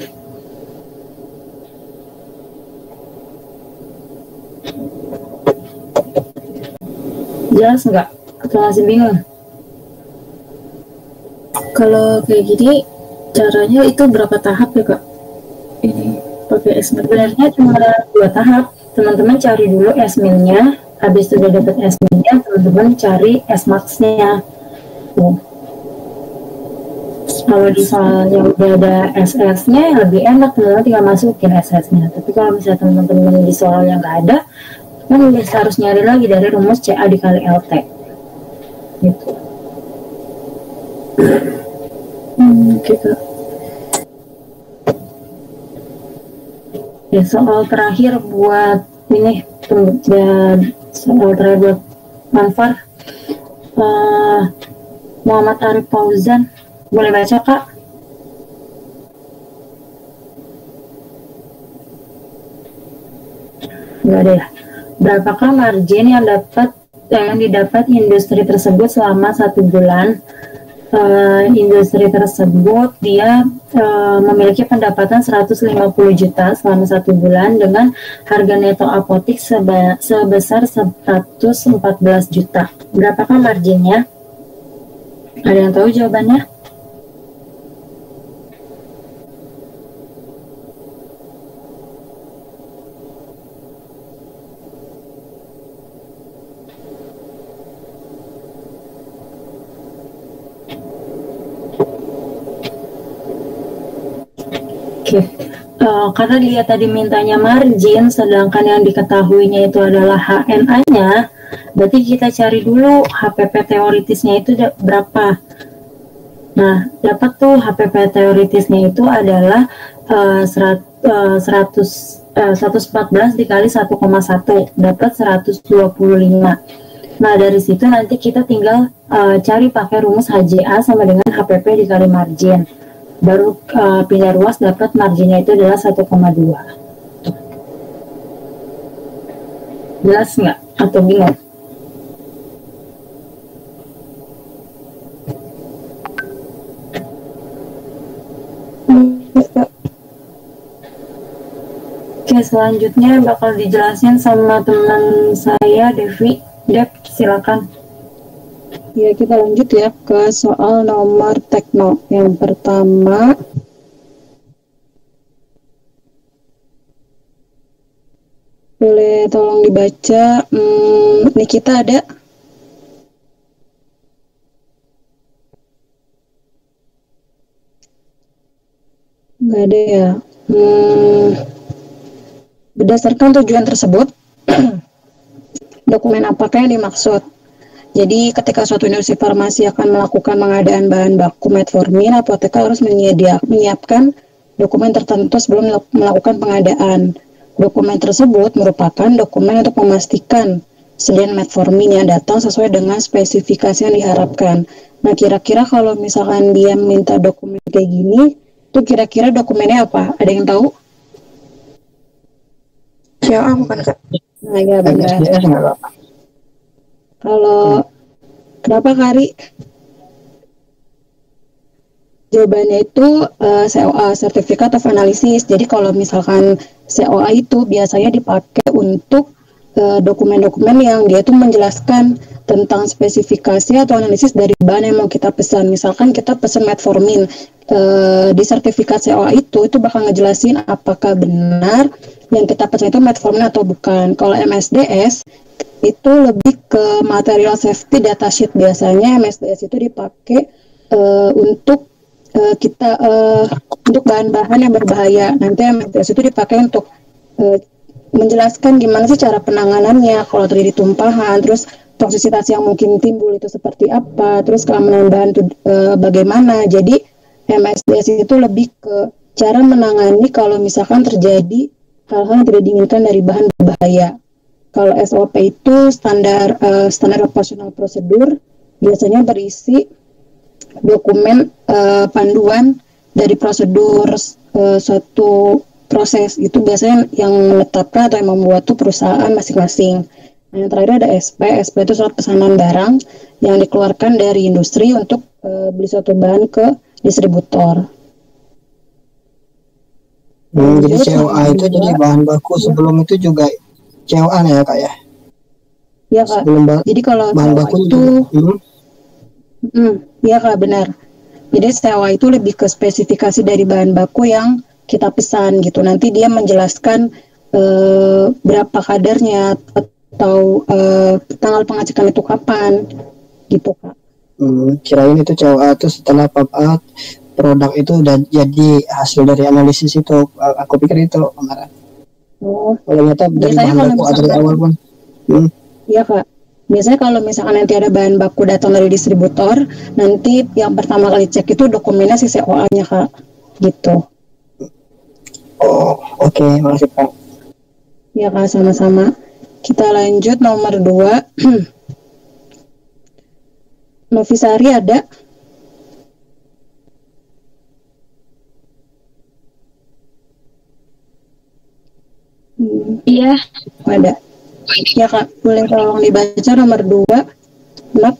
Jelas nggak? Atau masih bingung? Kalau kayak gini, caranya itu berapa tahap ya Kak? Ini pakai S-min. Sebenarnya cuma 2 tahap. Teman-teman cari dulu S-min-nya, habis sudah dapat S-min-nya, teman-teman cari S-max-nya. Kalau di soal yang udah ada SS-nya lebih enak, teman-teman tinggal masukin SS-nya. Tapi kalau misalnya teman-teman di soal yang nggak ada, kan harus nyari lagi dari rumus CA dikali LT. Gitu. Oke Kak. Ya, soal terakhir buat ini, soal terakhir buat Manfar, Muhammad Arif Fauzan, boleh baca Kak? Nggak ada ya. Berapakah margin yang didapat industri tersebut selama 1 bulan? Industri tersebut dia memiliki pendapatan 150 juta selama 1 bulan dengan harga neto apotik sebesar 114 juta. Berapakah marginnya? Ada yang tahu jawabannya? Karena dia tadi mintanya margin, sedangkan yang diketahuinya itu adalah HNA-nya, berarti kita cari dulu HPP teoritisnya itu berapa. Nah, dapat tuh HPP teoritisnya itu adalah 114 dikali 1,1, dapat 125. Nah, dari situ nanti kita tinggal cari pakai rumus HJA sama dengan HPP dikali margin. Baru pindah ruas dapat marginnya itu adalah 1,2. Jelas nggak? Atau bingung? Oke, selanjutnya bakal dijelasin sama teman saya, Devi. Dev, silakan. Ya, kita lanjut ya ke soal nomor tekno. Yang pertama, boleh tolong dibaca. Nikita ada? Nggak ada ya. Berdasarkan tujuan tersebut, dokumen apakah yang dimaksud? Jadi ketika suatu industri farmasi akan melakukan pengadaan bahan baku metformin, apoteker harus menyiapkan dokumen tertentu sebelum melakukan pengadaan. Dokumen tersebut merupakan dokumen untuk memastikan sediaan metformin yang datang sesuai dengan spesifikasi yang diharapkan. Nah, kira-kira kalau misalkan dia minta dokumen kayak gini, itu kira-kira dokumennya apa? Ada yang tahu? CA bukan Kak? Nah, ya benar. Kalau kenapa Kari? Jawabannya itu COA, Certificate of Analysis. Jadi kalau misalkan COA itu biasanya dipakai untuk dokumen-dokumen yang dia tuh menjelaskan tentang spesifikasi atau analisis dari bahan yang mau kita pesan. Misalkan kita pesan metformin, di sertifikat COA itu bakal ngejelasin apakah benar yang kita pesan itu metformin atau bukan. Kalau MSDS itu lebih ke material safety data sheet. Biasanya MSDS itu dipakai untuk kita untuk bahan-bahan yang berbahaya. Nanti MSDS itu dipakai untuk menjelaskan gimana sih cara penanganannya kalau terjadi tumpahan, terus toksisitas yang mungkin timbul itu seperti apa, terus keamanan bahan itu bagaimana. Jadi MSDS itu lebih ke cara menangani kalau misalkan terjadi hal-hal yang tidak diinginkan dari bahan berbahaya. Kalau SOP itu standar operasional prosedur, biasanya berisi dokumen panduan dari prosedur suatu proses. Itu biasanya yang menetapkan atau yang membuat tuh perusahaan masing-masing. Nah, yang terakhir ada SP. SP itu surat pesanan barang yang dikeluarkan dari industri untuk beli suatu bahan ke distributor. Jadi COA itu jadi bahan baku, sebelum itu juga COA ya Kak ya? Iya Kak. Jadi kalau bahan baku itu iya Kak, benar. Jadi COA itu lebih ke spesifikasi dari bahan baku yang kita pesan gitu. Nanti dia menjelaskan berapa kadarnya atau tanggal pengecekan itu kapan gitu Kak. Kirain itu COA itu setelah pop out produk itu udah jadi hasil dari analisis itu. Aku pikir itu kemarin. Kalau ternyata dari bahan baku atau dari awal pun. Iya Kak. Biasanya kalau misalkan nanti ada bahan baku datang dari distributor, nanti yang pertama kali cek itu dokumennya si COA-nya Kak. Gitu. Oh, oke, makasih Kak. Ya Kak, sama-sama. Kita lanjut nomor 2. Novisari ada? Iya. Ada. Ya Kak, boleh tolong dibaca nomor 2. Kenapa?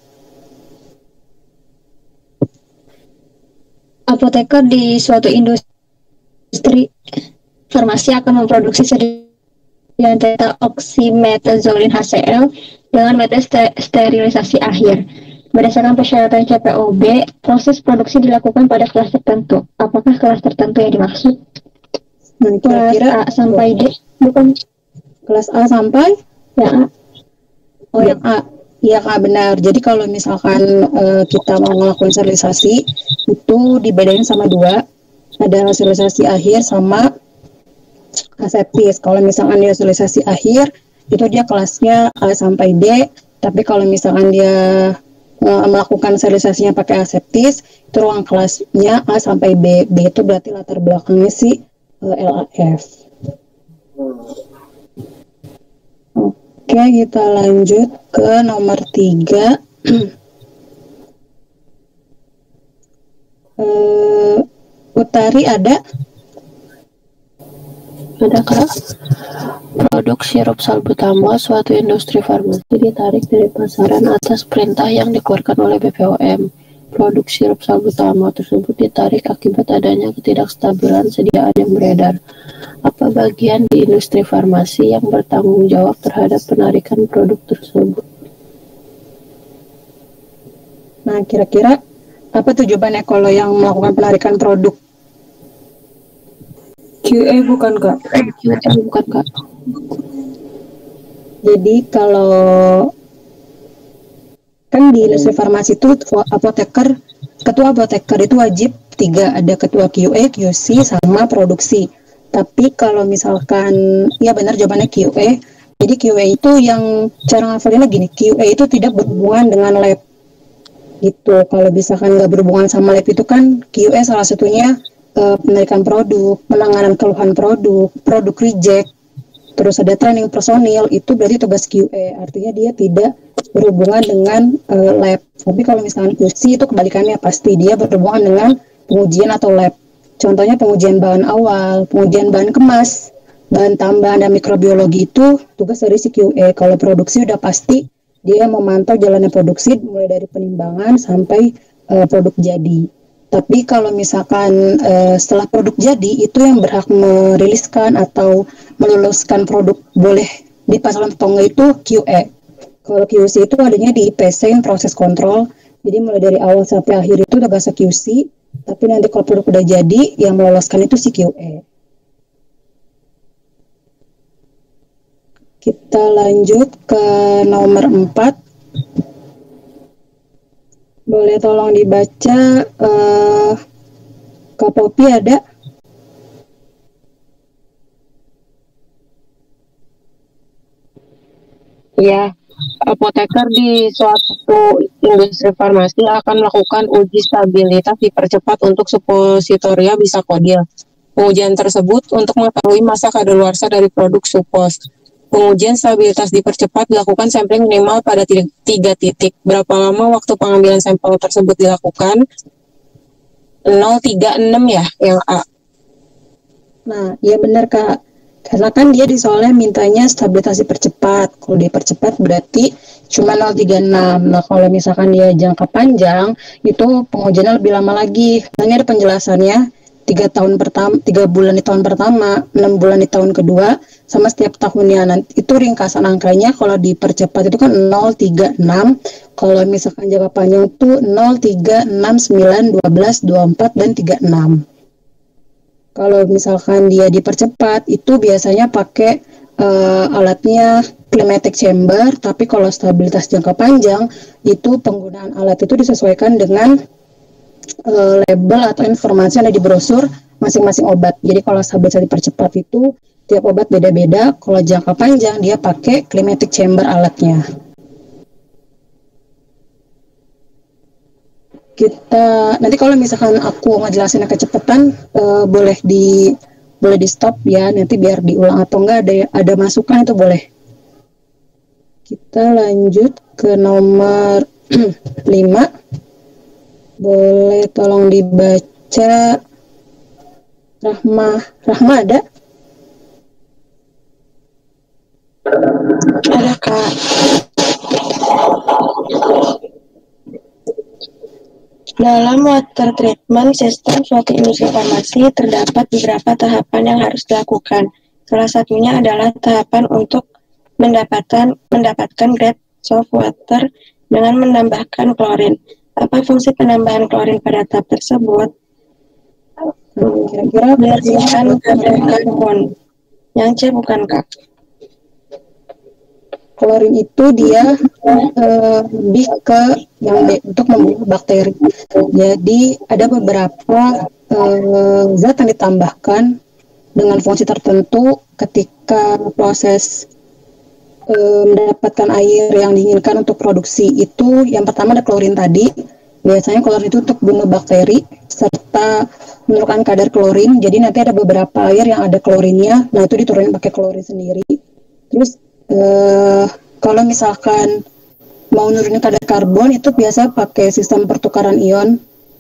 Apoteker di suatu industri farmasi akan memproduksi sediaan theta oksimetazolin HCl dengan metode sterilisasi akhir. Berdasarkan persyaratan CPOB, proses produksi dilakukan pada kelas tertentu. Apakah kelas tertentu yang dimaksud? Nah, kira-kira A sampai D, bukan? Kelas A sampai? Ya, A. Oh, yang A. Iya Kak, benar. Jadi kalau misalkan kita mau ngelakuin sterilisasi, itu dibedain sama 2. Ada sterilisasi akhir sama aseptis. Kalau misalkan dia sterilisasi akhir, itu dia kelasnya A sampai D. Tapi kalau misalkan dia melakukan sterilisasinya pakai aseptis, itu ruang kelasnya A sampai B. B itu berarti latar belakangnya si LAF. Oke, kita lanjut ke nomor 3. Utari ada? Ada Kak. Produk sirup salbutamol suatu industri farmasi ditarik dari pasaran atas perintah yang dikeluarkan oleh BPOM. Produk sirup salbutamol tersebut ditarik akibat adanya ketidakstabilan sediaan yang beredar. Apa bagian di industri farmasi yang bertanggung jawab terhadap penarikan produk tersebut? Nah, kira-kira apa tuh jawabannya kalau yang melakukan penarikan produk? QA bukan Kak? QA bukan Kak. Jadi kalau kan di industri farmasi itu ketua apoteker itu wajib 3, ada ketua QA, QC sama produksi. Tapi kalau misalkan, ya benar jawabannya QA. Jadi QA itu yang cara ngafalinnya gini, QA itu tidak berhubungan dengan lab gitu. Kalau misalkan nggak berhubungan sama lab itu kan QA salah satunya penarikan produk, penanganan keluhan produk, produk reject, terus ada training personil, itu berarti tugas QA. Artinya dia tidak berhubungan dengan lab. Tapi kalau misalkan QC itu kebalikannya, pasti dia berhubungan dengan pengujian atau lab. Contohnya pengujian bahan awal, pengujian bahan kemas, bahan tambahan dan mikrobiologi itu tugas dari si QA. Kalau produksi udah pasti dia memantau jalannya produksi mulai dari penimbangan sampai produk jadi. Tapi kalau misalkan setelah produk jadi, itu yang berhak meriliskan atau meluluskan produk boleh dipasarkan atau enggak itu QA. Kalau QC itu adanya di IPC, proses kontrol. Jadi mulai dari awal sampai akhir itu tugasnya QC. Tapi nanti kalau produk udah jadi, yang meloloskan itu si QA. Kita lanjut ke nomor 4. Boleh tolong dibaca, Kak Popi ada? Ya, apoteker di suatu industri farmasi akan melakukan uji stabilitas dipercepat untuk supositoria bisakodil. Pengujian tersebut untuk mengetahui masa kadaluarsa dari produk supos. Pengujian stabilitas dipercepat dilakukan sampling minimal pada 3 titik. Berapa lama waktu pengambilan sampel tersebut dilakukan? 036 ya, yang A. Nah, iya benar Kak. Karena kan dia di soalnya mintanya stabilitas dipercepat. Kalau dipercepat berarti cuma 036. Nah, kalau misalkan dia jangka panjang, itu pengujiannya lebih lama lagi. Nah, ini ada penjelasannya. 3 bulan di tahun pertama, 6 bulan di tahun kedua, sama setiap tahunnya. Nanti itu ringkasan angkanya kalau dipercepat itu kan 036. Kalau misalkan jangka panjang itu 036, 9, 12, 24 dan 36. Kalau misalkan dia dipercepat itu biasanya pakai alatnya climatic chamber, tapi kalau stabilitas jangka panjang itu penggunaan alat itu disesuaikan dengan label atau informasi yang ada di brosur masing-masing obat. Jadi kalau stabilitas dipercepat itu tiap obat beda-beda. Kalau jangka panjang dia pakai climatic chamber alatnya. Kita nanti kalau misalkan aku ngejelasin kecepatan boleh di stop ya, nanti biar diulang atau enggak ada masukan itu boleh. Kita lanjut ke nomor 5. Boleh tolong dibaca. Rahma ada? Ada Kak. Dalam water treatment system suatu industri farmasi terdapat beberapa tahapan yang harus dilakukan. Salah satunya adalah tahapan untuk mendapatkan grade soft water dengan menambahkan klorin. Apa fungsi penambahan klorin pada tahap tersebut? Kira-kira berdasarkan kadar karbon. Yang C bukan Kak. Klorin itu dia lebih ke yang B, untuk membunuh bakteri. Jadi ada beberapa zat yang ditambahkan dengan fungsi tertentu ketika proses mendapatkan air yang diinginkan untuk produksi. Itu yang pertama ada klorin tadi. Biasanya klorin itu untuk bunuh bakteri serta menurunkan kadar klorin. Jadi nanti ada beberapa air yang ada klorinnya. Nah itu diturunin pakai klorin sendiri. Terus kalau misalkan mau nurunin kadar karbon itu biasa pakai sistem pertukaran ion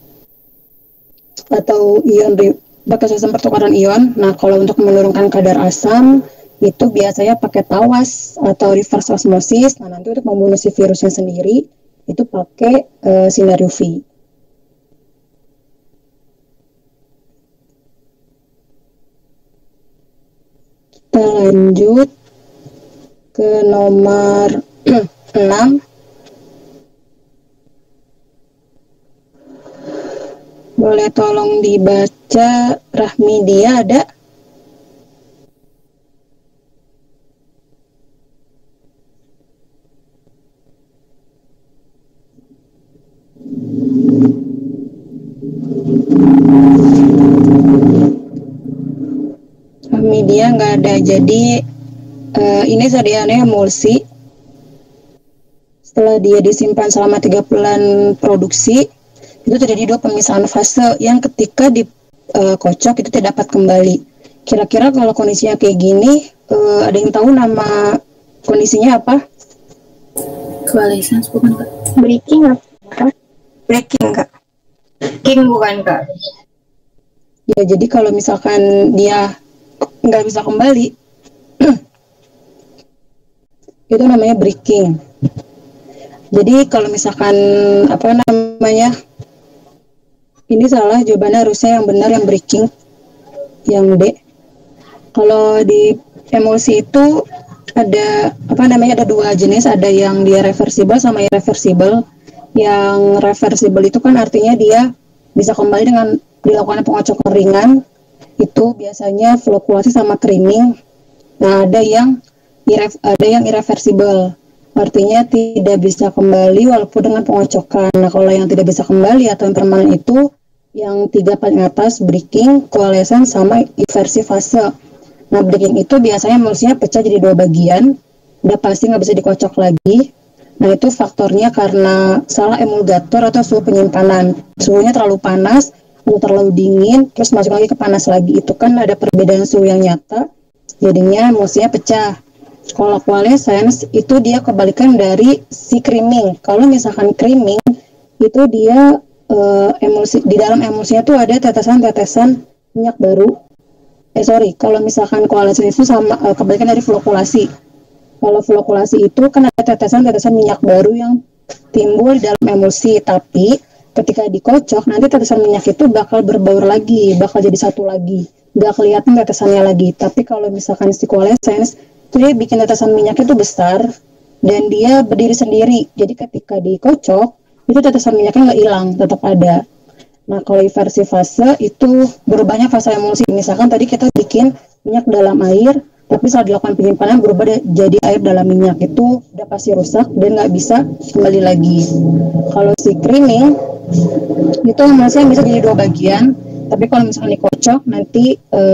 atau pakai sistem pertukaran ion. Nah kalau untuk menurunkan kadar asam itu biasanya pakai tawas atau reverse osmosis. Nah nanti untuk membunuh si virusnya sendiri itu pakai sinar UV. Kita lanjut ke nomor 6. Boleh tolong dibaca. Rahmi dia ada? Media nggak ada. Jadi ini sediaannya emulsi. Setelah dia disimpan selama 3 bulan produksi, itu terjadi 2 pemisahan fase yang ketika dikocok itu tidak dapat kembali. Kira-kira kalau kondisinya kayak gini, ada yang tahu nama kondisinya apa? Coalescence bukan Kak? Breaking apa? Breaking Kak? King bukan Kak? Ya jadi kalau misalkan dia nggak bisa kembali itu namanya breaking. Jadi kalau misalkan ini salah, jawabannya harusnya yang benar yang breaking, yang D. Kalau di emulsi itu ada ada 2 jenis, ada yang dia reversible sama irreversible. Yang reversible itu kan artinya dia bisa kembali dengan dilakukan pengocokan ringan. Itu biasanya flokulasi sama creaming. Nah, ada yang irreversible, artinya tidak bisa kembali walaupun dengan pengocokan. Nah, kalau yang tidak bisa kembali atau yang permanen itu yang 3 paling atas, breaking, coalescence sama inversi fase. Nah, breaking itu biasanya emulsinya pecah jadi 2 bagian. udah pasti nggak bisa dikocok lagi. Nah itu faktornya karena salah emulgator atau suhu penyimpanan. Suhunya terlalu panas atau terlalu dingin, terus masuk lagi ke panas lagi. Itu kan ada perbedaan suhu yang nyata, jadinya emulsinya pecah. Kalau coalescence itu dia kebalikan dari si creaming. Kalau misalkan creaming itu dia emulsi, di dalam emulsinya tuh ada tetesan-tetesan minyak baru. Kalau misalkan coalescence itu sama kebalikan dari flokulasi. Kalau flokulasi itu kan ada tetesan-tetesan minyak baru yang timbul di dalam emulsi, tapi ketika dikocok nanti tetesan minyak itu bakal berbaur lagi, bakal jadi satu lagi, nggak kelihatan tetesannya lagi. Tapi kalau misalkan si coalescence itu dia bikin tetesan minyak itu besar dan dia berdiri sendiri, jadi ketika dikocok itu tetesan minyaknya nggak hilang, tetap ada. Nah kalau inversi fase itu berubahnya fase emulsi. Misalkan tadi kita bikin minyak dalam air, tapi setelah dilakukan penyimpanan berubah jadi air dalam minyak, itu udah pasti rusak dan nggak bisa kembali lagi. Kalau si creaming itu emulsinya bisa jadi 2 bagian, tapi kalau misalkan dikocok nanti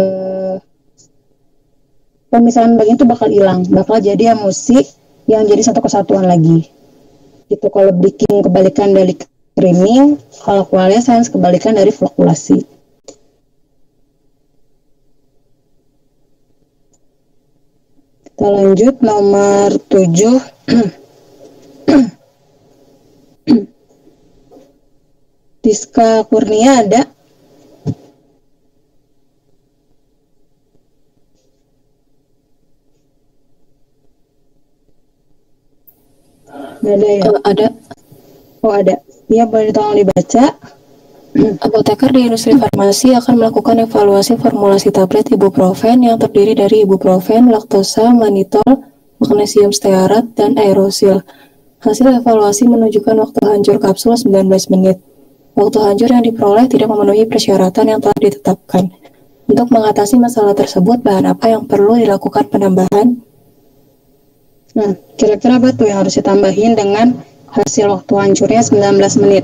pemisahan bagian itu bakal hilang, bakal jadi emulsi yang jadi satu kesatuan lagi. Itu kalau bleaching kebalikan dari creaming, kalau coalescence kebalikan dari flokulasi. Kita lanjut nomor 7. Diska Kurnia ada? Ada ya? Ada. Oh ada. Iya boleh tolong dibaca. Apoteker di industri farmasi akan melakukan evaluasi formulasi tablet ibuprofen yang terdiri dari ibuprofen, laktosa, mannitol, magnesium stearat, dan aerosil. Hasil evaluasi menunjukkan waktu hancur kapsul 19 menit. Waktu hancur yang diperoleh tidak memenuhi persyaratan yang telah ditetapkan. Untuk mengatasi masalah tersebut, bahan apa yang perlu dilakukan penambahan? Nah, kira-kira apa tuh yang harus ditambahin dengan hasil waktu hancurnya 19 menit?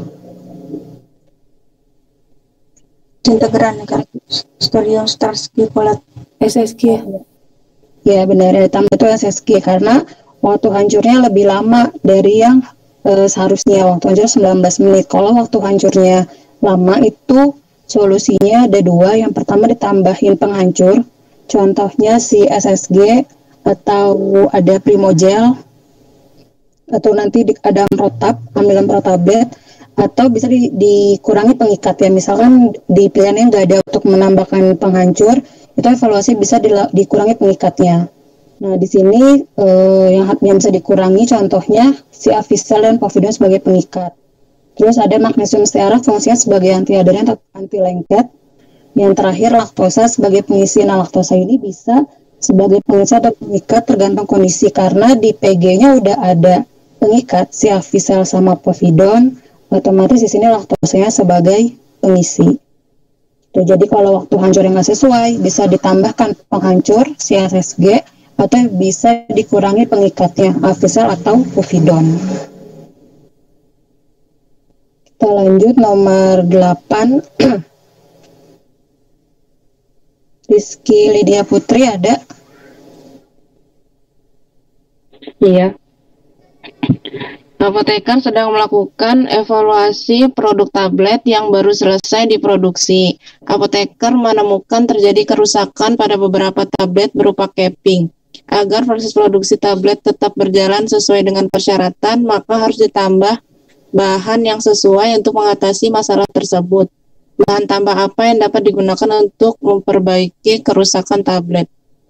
Integran kan, Sodium Starsky Folate SSG. Ya benar, ya, tambah itu SSG karena waktu hancurnya lebih lama dari yang seharusnya. Waktu hancur 19 menit. Kalau waktu hancurnya lama itu solusinya ada 2. Yang pertama ditambahin penghancur, contohnya si SSG atau ada Primogel, atau nanti ada amrotab, ambil amrotablet, atau bisa dikurangi pengikat ya. Misalkan di pilihannya nggak ada untuk menambahkan penghancur, itu evaluasi bisa dikurangi pengikatnya. Nah di sini yang bisa dikurangi contohnya si Avisel dan Povidone sebagai pengikat. Terus ada magnesium stearat fungsinya sebagai antiadheran atau anti lengket. Yang terakhir laktosa sebagai pengisi. Nah laktosa ini bisa sebagai pengisi atau pengikat tergantung kondisi, karena di PG-nya udah ada pengikat si Avisel sama Povidone, otomatis di sini laktosanya sebagai pengisi. Tuh, jadi kalau waktu hancur yang nggak sesuai bisa ditambahkan penghancur si SSG atau bisa dikurangi pengikatnya Avisel atau Povidone. Kita lanjut nomor 8. Rizky Lydia Putri ada? Iya. Apoteker sedang melakukan evaluasi produk tablet yang baru selesai diproduksi. Apoteker menemukan terjadi kerusakan pada beberapa tablet berupa capping. Agar proses produksi tablet tetap berjalan sesuai dengan persyaratan, maka harus ditambah bahan yang sesuai untuk mengatasi masalah tersebut. Bahan tambah apa yang dapat digunakan untuk memperbaiki kerusakan tablet?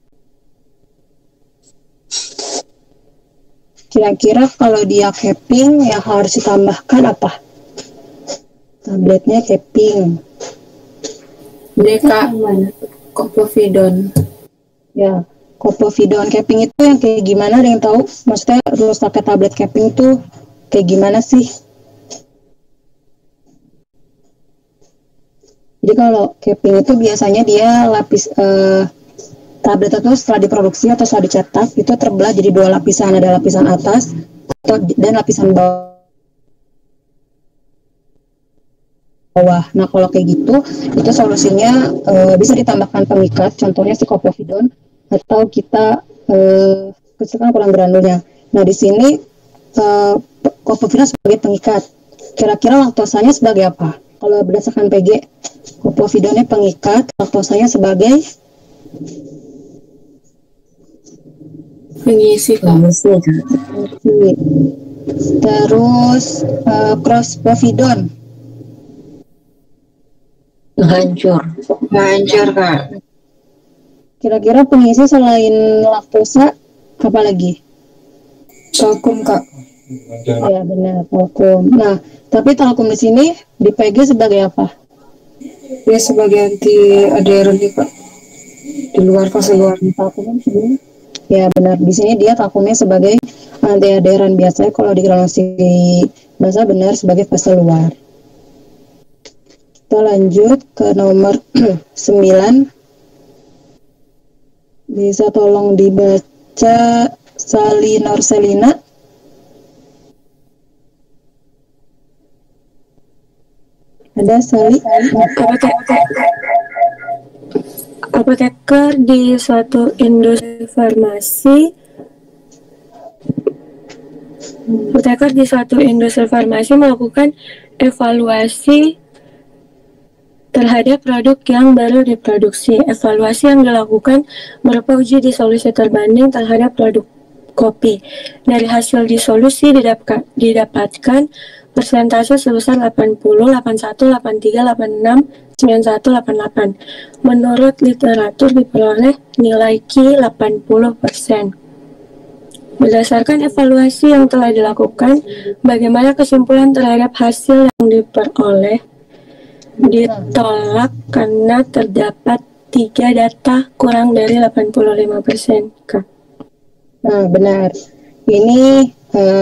Kira-kira kalau dia capping yang harus ditambahkan apa? Tabletnya capping. Copovidone. Ya, Copovidone capping itu yang kayak gimana? Ada yang tahu? Maksudnya rusaknya tablet capping itu kayak gimana sih? Jadi kalau capping itu biasanya dia lapis tablet itu setelah diproduksi atau setelah dicetak itu terbelah jadi 2 lapisan, ada lapisan atas dan lapisan bawah. Nah kalau kayak gitu itu solusinya bisa ditambahkan pengikat, contohnya si Copovidone, atau kita kecil kan kurang granulnya. Nah, di sini Clopidogrel sebagai pengikat. Kira-kira laktosanya sebagai apa? Kalau berdasarkan PG, Clopidogrelnya pengikat, laktosanya sebagai pengisi. Terus Crosphovidon Hancur Kak. Kira-kira pengisi selain laktosa apa lagi? Talkum Kak. Ya benar, talkum. Nah, tapi talkum di sini di PG sebagai apa? Dia sebagai anti adheran nih Kak. Di luar fase luar. Talkum sini. Ya benar, di sini dia talkumnya sebagai anti adheran. Biasanya kalau di granulasi basah benar sebagai fase luar. Kita lanjut ke nomor 9. Bisa tolong dibaca Salinorselina. Ada Sali. Apoteker di suatu industri farmasi. Apoteker di suatu industri farmasi melakukan evaluasi terhadap produk yang baru diproduksi. Evaluasi yang dilakukan berupa uji disolusi terbanding terhadap produk kopi. Dari hasil disolusi didapatkan persentase sebesar 80, 81, 83, 86, 91, 88. Menurut literatur diperoleh nilai Q 80%. Berdasarkan evaluasi yang telah dilakukan, bagaimana kesimpulan terhadap hasil yang diperoleh? Ditolak karena terdapat 3 data kurang dari 85%. Kak. Nah, benar. Ini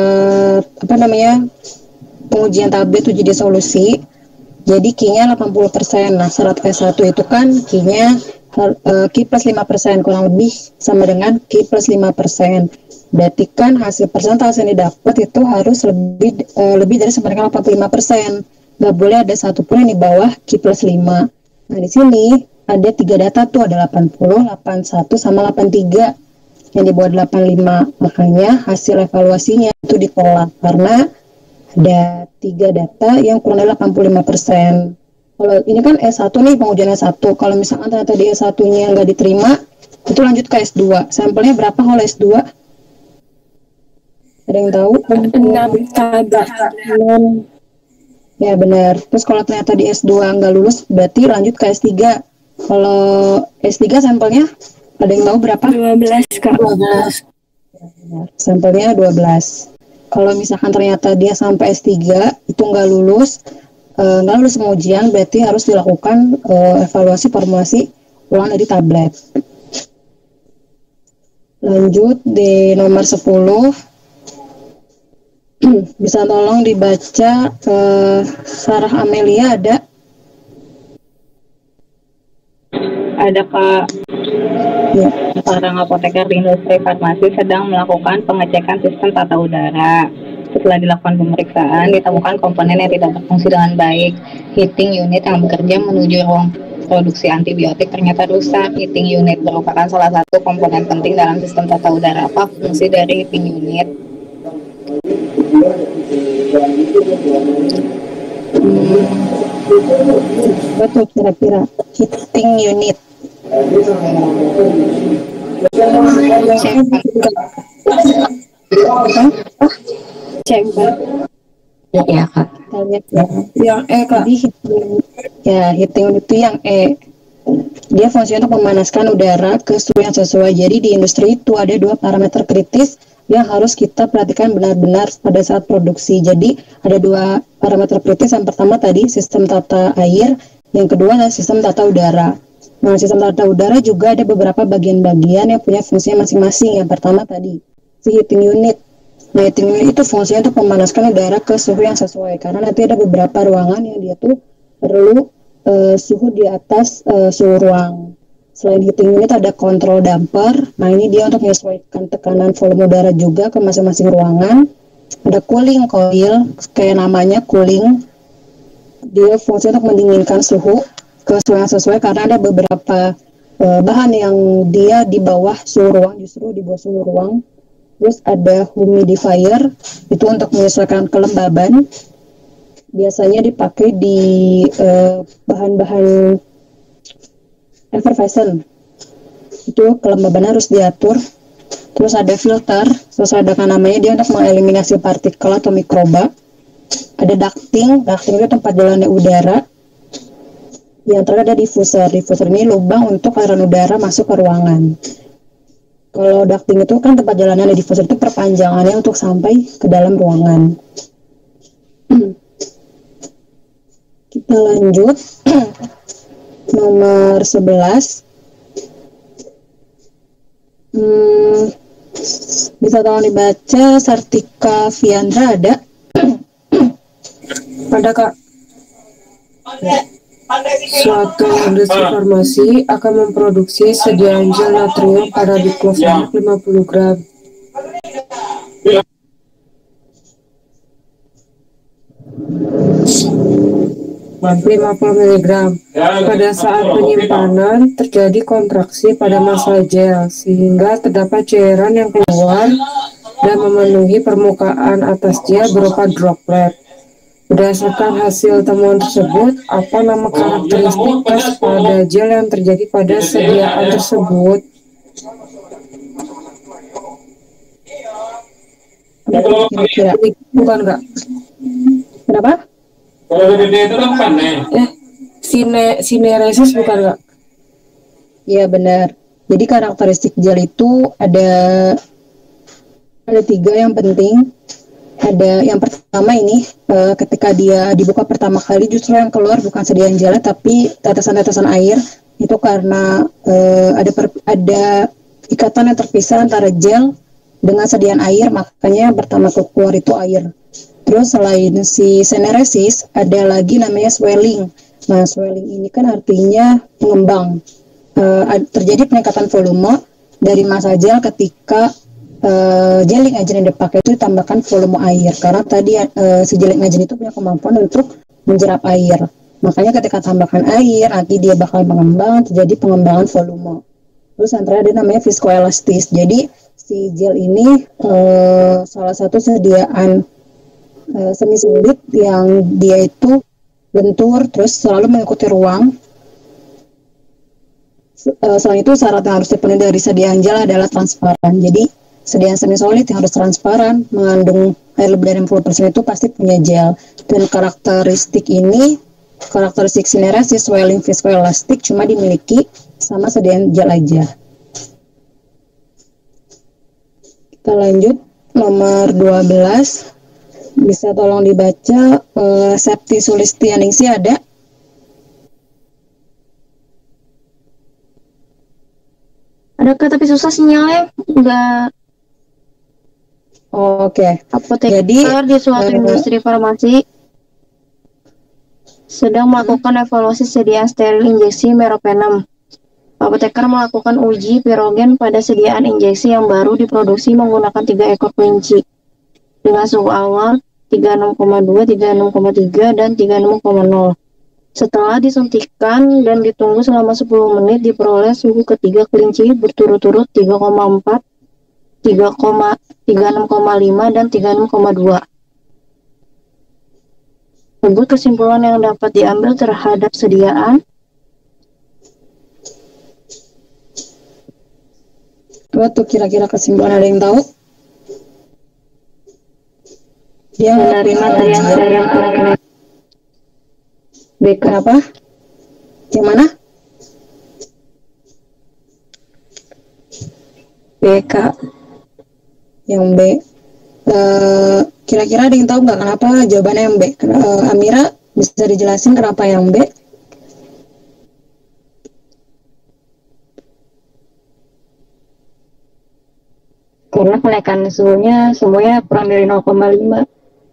pengujian tablet uji disolusi. Jadi Q-nya 80%. Nah, syarat S1 itu kan Q-nya Q plus 5%, kurang lebih sama dengan Q plus 5%. Berarti kan hasil persentase yang didapat itu harus lebih dari sama dengan 85%. Nggak boleh ada satu pun yang di bawah Q plus 5. Nah, di sini ada 3 data tuh, ada 80, 81, sama 83. Yang di bawah 85. Makanya hasil evaluasinya itu ditolak karena ada 3 data yang kurang dari 85%. Kalau ini kan S1 nih, pengujian S1. Kalau misalkan ternyata di S1-nya nggak diterima, itu lanjut ke S2. Sampelnya berapa kalau S2? Ada yang tahu? 6 tablet. Ya benar. Terus kalau ternyata di S2 nggak lulus, berarti lanjut ke S3. Kalau S3 sampelnya ada yang tahu berapa? 12 Kak. 12. Sampelnya 12. Kalau misalkan ternyata dia sampai S3 itu nggak lulus pengujian, berarti harus dilakukan evaluasi formulasi ulang dari tablet. Lanjut di nomor 10. Bisa tolong dibaca Sarah Amelia ada? Ada Kak. Ya. Seorang apoteker di industri farmasi sedang melakukan pengecekan sistem tata udara. Setelah dilakukan pemeriksaan, ditemukan komponen yang tidak berfungsi dengan baik. Heating unit yang bekerja menuju ruang produksi antibiotik ternyata rusak. Heating unit merupakan salah satu komponen penting dalam sistem tata udara. Apa fungsi dari heating unit? Betul, kira-kira heating unit. Ya Kak. Yang E Kak. Heating unit itu yang E. Dia fungsinya untuk memanaskan udara ke suhu yang sesuai. Jadi di industri itu ada 2 parameter kritis yang harus kita perhatikan benar-benar pada saat produksi. Jadi ada 2 parameter kritis. Yang pertama tadi sistem tata air, yang kedua adalah sistem tata udara. Nah, sistem tata udara juga ada beberapa bagian-bagian yang punya fungsinya masing-masing. Yang pertama tadi si heating unit. Nah, heating unit itu fungsinya untuk memanaskan udara ke suhu yang sesuai. Karena nanti ada beberapa ruangan yang dia tuh perlu suhu di atas suhu ruang. Selain heating unit ada control damper. Nah, ini dia untuk menyesuaikan tekanan volume udara juga ke masing-masing ruangan. Ada cooling coil, kayak namanya cooling. Dia fungsi untuk mendinginkan suhu ke suhu yang sesuai karena ada beberapa bahan yang dia di bawah suhu ruang, justru di bawah suhu ruang. Terus ada humidifier, itu untuk menyesuaikan kelembaban. Biasanya dipakai di bahan-bahan effervescent. Itu kelembabannya harus diatur. Terus ada filter, sesuai dengan namanya, dia untuk mengeliminasi partikel atau mikroba. Ada ducting itu tempat jalannya udara. Yang terakhir ada diffuser ini lubang untuk aliran udara masuk ke ruangan. Kalau ducting itu kan tempat jalannya, diffuser itu perpanjangannya untuk sampai ke dalam ruangan. Kita lanjut. Nomor 11. Bisa tolong dibaca Sartika Viandra ada? Ada Kak. Suatu industri farmasi akan memproduksi sediaan gel natrium pada diklofenak 50 gram. mg. Pada saat penyimpanan terjadi kontraksi pada massa gel sehingga terdapat cairan yang keluar dan memenuhi permukaan atas gel berupa droplet. Berdasarkan hasil temuan tersebut, apa nama karakteristik tes pada gel yang terjadi pada sediaan tersebut? Kira-kira bukan Kak? Kenapa? Sineresis bukan Kak? Iya benar. Jadi karakteristik gel itu ada 3 yang penting. Ada yang pertama ini, ketika dia dibuka pertama kali justru yang keluar bukan sediaan gelnya tapi tetesan-tetesan air. Itu karena ada ikatan yang terpisah antara gel dengan sediaan air, makanya pertama keluar itu air. Terus selain si seneresis, ada lagi namanya swelling. Nah, swelling ini kan artinya mengembang. Terjadi peningkatan volume dari massa gel ketika gelling agent yang dipakai itu ditambahkan volume air. Karena tadi si gelling agent itu punya kemampuan untuk menjerap air. Makanya ketika tambahkan air, nanti dia bakal mengembang, terjadi pengembangan volume. Terus yang terakhir ada namanya viscoelastis. Jadi si gel ini salah satu sediaan semi solid yang dia itu lentur terus selalu mengikuti ruang. Selain itu syarat yang harus dipenuhi dari sediaan gel adalah transparan. Jadi sediaan semi solid yang harus transparan mengandung air lebih dari 60% itu pasti punya gel. Dan karakteristik sineresis, swelling, viscoelastic cuma dimiliki sama sediaan gel aja. Kita lanjut nomor 12. Bisa tolong dibaca Septi Sulistianingsih ada? Ada Kak, tapi susah sinyalnya, enggak. Oke. Apoteker di suatu industri farmasi sedang melakukan evaluasi sediaan steril injeksi meropenem. Apoteker melakukan uji pirogen pada sediaan injeksi yang baru diproduksi menggunakan 3 ekor kelinci dengan suhu awal 36,2, 36,3, dan 36,0. Setelah disuntikan dan ditunggu selama 10 menit, diperoleh suhu ketiga kelinci berturut-turut 3,4, 36,5, dan 36,2. Sebut kesimpulan yang dapat diambil terhadap sediaan. Tuh kira-kira kesimpulan ada yang tahu? Dia menerima teriak-teriak laki-laki. BK apa? Yang mana? BK. Yang B. Kira-kira ada yang tahu nggak kenapa jawabannya yang B? Amira bisa dijelasin kenapa yang B? Karena kenaikan suhunya semuanya kurang dari 0,5.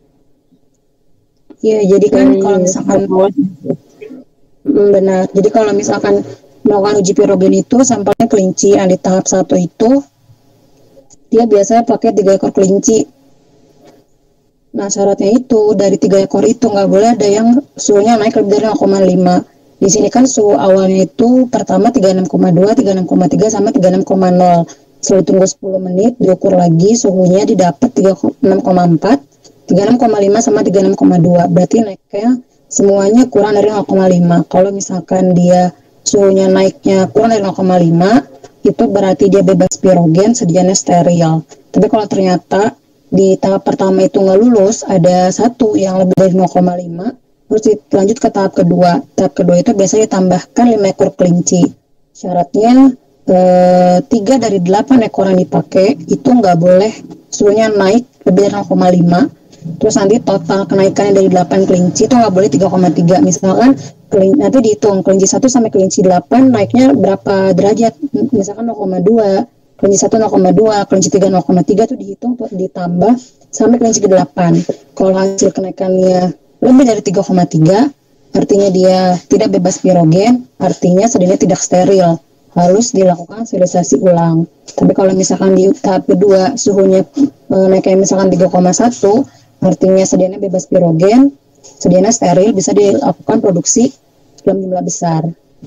Iya, jadi kan kalau misalkan benar. Jadi kalau misalkan melakukan uji pirogen itu sampelnya kelinci yang di tahap 1 itu dia biasanya pakai 3 ekor kelinci. Nah, syaratnya itu dari 3 ekor itu nggak boleh ada yang suhunya naik lebih dari 0,5. Di sini kan suhu awalnya itu pertama 36,2, 36,3 sama 36,0. Setelah ditunggu 10 menit, diukur lagi suhunya didapat 36,4, 36,5 sama 36,2. Berarti naiknya semuanya kurang dari 0,5. Kalau misalkan dia suhunya naiknya kurang dari 0,5, itu berarti dia bebas pirogen, sedianya steril. Tapi kalau ternyata di tahap pertama itu nggak lulus, ada satu yang lebih dari 0,5, terus lanjut ke tahap kedua. Tahap kedua itu biasanya ditambahkan 5 ekor kelinci. Syaratnya 3 dari 8 ekor yang dipakai itu nggak boleh suhunya naik lebih dari 0,5. Terus nanti total kenaikannya dari 8 kelinci itu nggak boleh 3,3. Misalkan nanti dihitung kelinci 1 sampai kelinci 8 naiknya berapa derajat, misalkan 0,2, kelinci 1 0,2, kelinci 3 0,3 itu dihitung ditambah sampai kelinci ke-8. Kalau hasil kenaikannya lebih dari 3,3, artinya dia tidak bebas pirogen, artinya sedianya tidak steril, harus dilakukan sterilisasi ulang. Tapi kalau misalkan di tahap kedua suhunya naiknya misalkan 3,1, artinya sedianya bebas pirogen, sedianya steril, bisa dilakukan produksi dalam jumlah besar.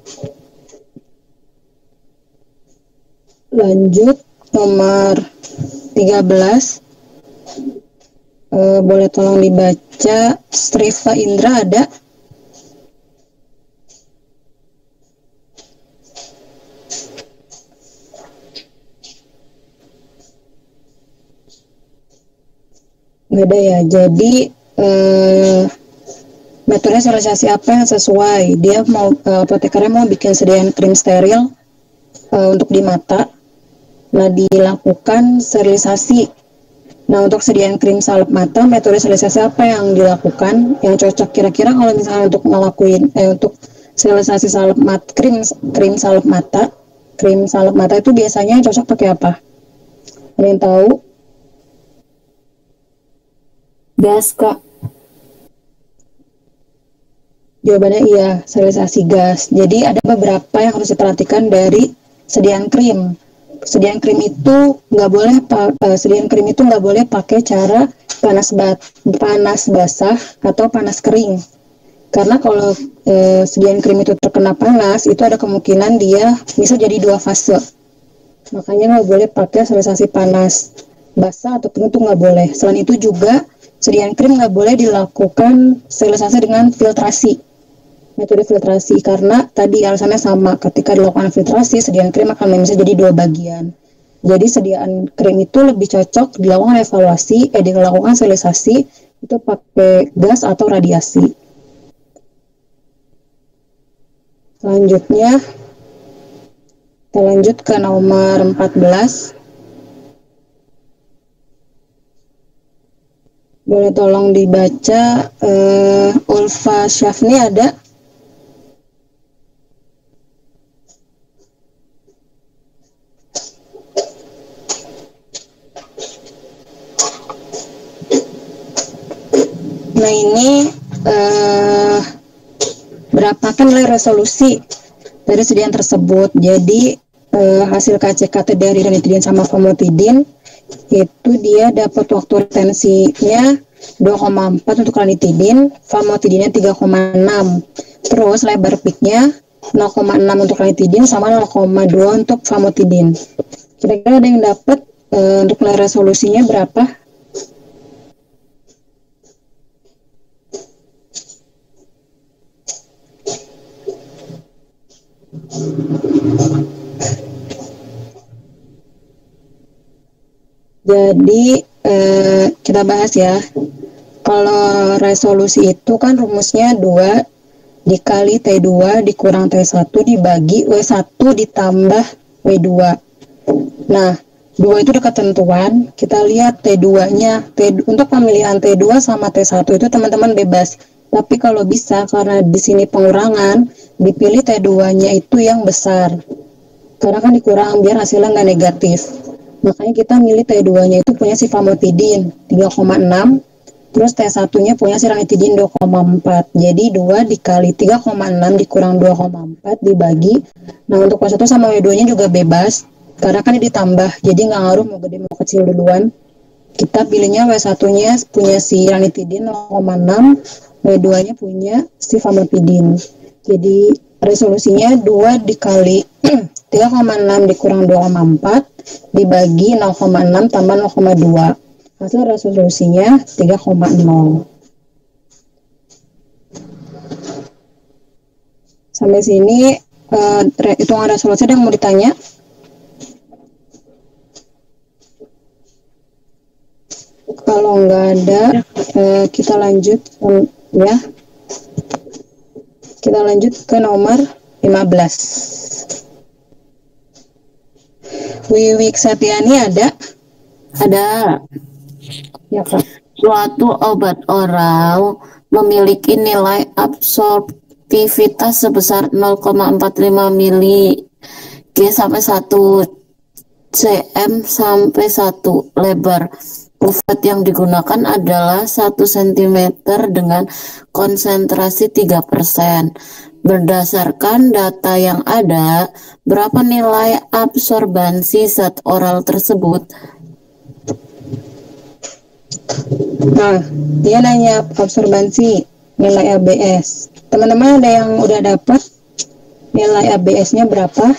Lanjut nomor 13, boleh tolong dibaca. Striva Indra ada? Nggak ada ya. Jadi metode sterilisasi apa yang sesuai? Dia mau apotekernya mau bikin sediaan krim steril untuk di mata. Nah, dilakukan sterilisasi. Nah, untuk sediaan krim salep mata, metode sterilisasi apa yang dilakukan yang cocok kira-kira kalau misalnya untuk ngelakuin untuk sterilisasi salep mat krim salep mata? Krim salep mata itu biasanya yang cocok pakai apa? Ada yang tahu? Gas, Kak. Jawabannya iya, sterilisasi gas. Jadi ada beberapa yang harus diperhatikan dari sediaan krim. Sediaan krim itu nggak boleh pakai cara panas basah atau panas kering. Karena kalau sediaan krim itu terkena panas, itu ada kemungkinan dia bisa jadi 2 fase. Makanya nggak boleh pakai sterilisasi panas basah atau kering, itu nggak boleh. Selain itu juga sediaan krim nggak boleh dilakukan sterilisasi dengan filtrasi, metode filtrasi, karena tadi alasannya sama. Ketika dilakukan filtrasi, sediaan krim akan bisa jadi 2 bagian. Jadi sediaan krim itu lebih cocok dilakukan dilakukan sterilisasi itu pakai gas atau radiasi. Selanjutnya kita lanjut ke nomor 14. Boleh tolong dibaca. Ulfa Syafni ada? Nah, ini berapakah nilai resolusi dari sediaan tersebut. Jadi hasil KCKT dari ranitidin sama famotidin itu dia dapat waktu retensinya 2,4 untuk ranitidin, famotidinnya 3,6. Terus lebar peaknya 0,6 untuk ranitidin sama 0,2 untuk famotidin. Kira-kira ada yang dapat untuk nilai resolusinya berapa? Jadi kita bahas ya. Kalau resolusi itu kan rumusnya 2 dikali T2 dikurang T1 dibagi W1 ditambah W2. Nah, 2 itu udah ketentuan. Kita lihat T2-nya. Untuk pemilihan T2 sama T1 itu teman-teman bebas. Tapi kalau bisa, karena di sini pengurangan, dipilih T2-nya itu yang besar. Karena kan dikurang biar hasilnya nggak negatif. Makanya kita milih T2-nya itu punya si famotidin 3,6, terus T1-nya punya si ranitidin 2,4. Jadi 2 dikali 3,6 dikurang 2,4 dibagi. Nah, untuk W1 sama W2-nya juga bebas, karena kan ini ditambah, jadi nggak ngaruh mau gede mau kecil duluan. Kita pilihnya W1-nya punya si ranitidin 0,6, W2-nya punya si famotidin. Jadi resolusinya 2 dikali 3,6 dikurang 2,4 dibagi 0,6 tambah 0,2. Hasil resolusinya 3,0. Sampai sini hitungan resolusi ada yang mau ditanya? Kalau nggak ada, kita lanjut ya. Kita lanjut ke nomor 15. Wiwik Setiani ada? Ada. Ya, Kak. Suatu obat oral memiliki nilai absorptivitas sebesar 0,45 mili G sampai 1 cm sampai 1 lebar. Kufet yang digunakan adalah 1 cm dengan konsentrasi 3%. Berdasarkan data yang ada, berapa nilai absorbansi zat oral tersebut? Nah, dia nanya absorbansi nilai ABS. Teman-teman ada yang udah dapat nilai ABS-nya berapa?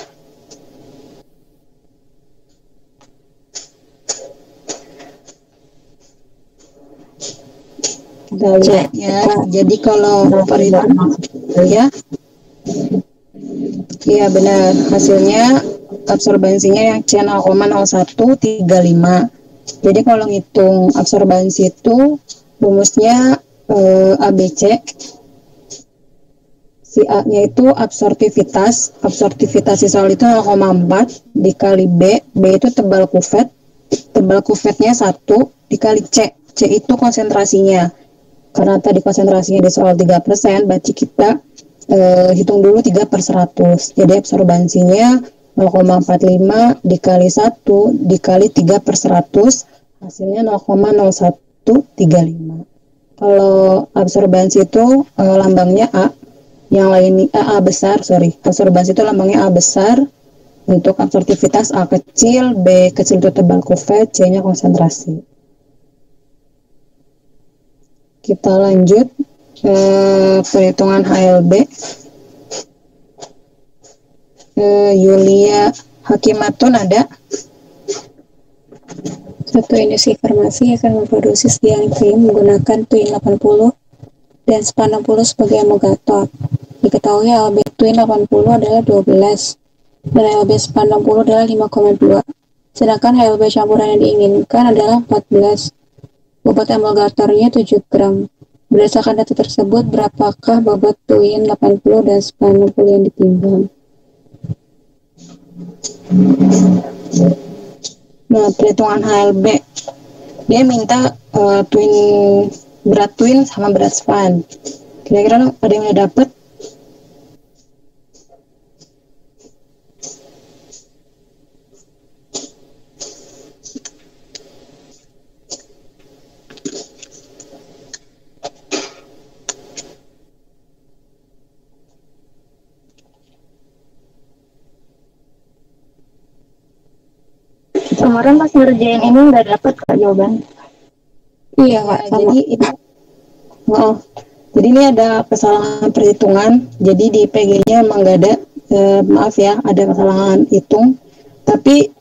Kita lihat ya. Jadi kalau perhitungan ya, iya benar. Hasilnya absorbansinya yang C 0,0135. Jadi kalau ngitung absorbansi itu rumusnya ABC. Si A-nya itu absorptivitas sisal itu 0,4 dikali B itu tebal kufetnya 1 dikali C itu konsentrasinya. Karena tadi konsentrasinya di soal 3%, berarti kita hitung dulu 3/100. Jadi absorbansinya 0,45 dikali 1 dikali 3/100, hasilnya 0,0135. Kalau absorbansi itu lambangnya A, yang lain A besar, absorbansi itu lambangnya A besar. Untuk absorptivitas A kecil, B kecil itu tebal kufet, C-nya konsentrasi. Kita lanjut perhitungan HLB. Yulia Hakimatun ada? Satu industri farmasi akan memproduksi sekian krim menggunakan Twin 80 dan SPAN 60 sebagai emulgator. Diketahui LB Twin 80 adalah 12 dan LB SPAN 60 adalah 5,2. Sedangkan HLB campuran yang diinginkan adalah 14. Bobot emulgatornya 7 gram. Berdasarkan data tersebut, berapakah bobot Twin 80 dan SPAN 60 yang ditimbang? Nah, perhitungan HLB. Dia minta berat Twin sama berat SPAN. Kira-kira ada yang udah dapet? Kemarin pas ngerjain ini nggak dapet Kak jawaban. Iya Kak, jadi ini ada kesalahan perhitungan. Jadi di PG-nya emang nggak ada, maaf ya, ada kesalahan hitung. Tapi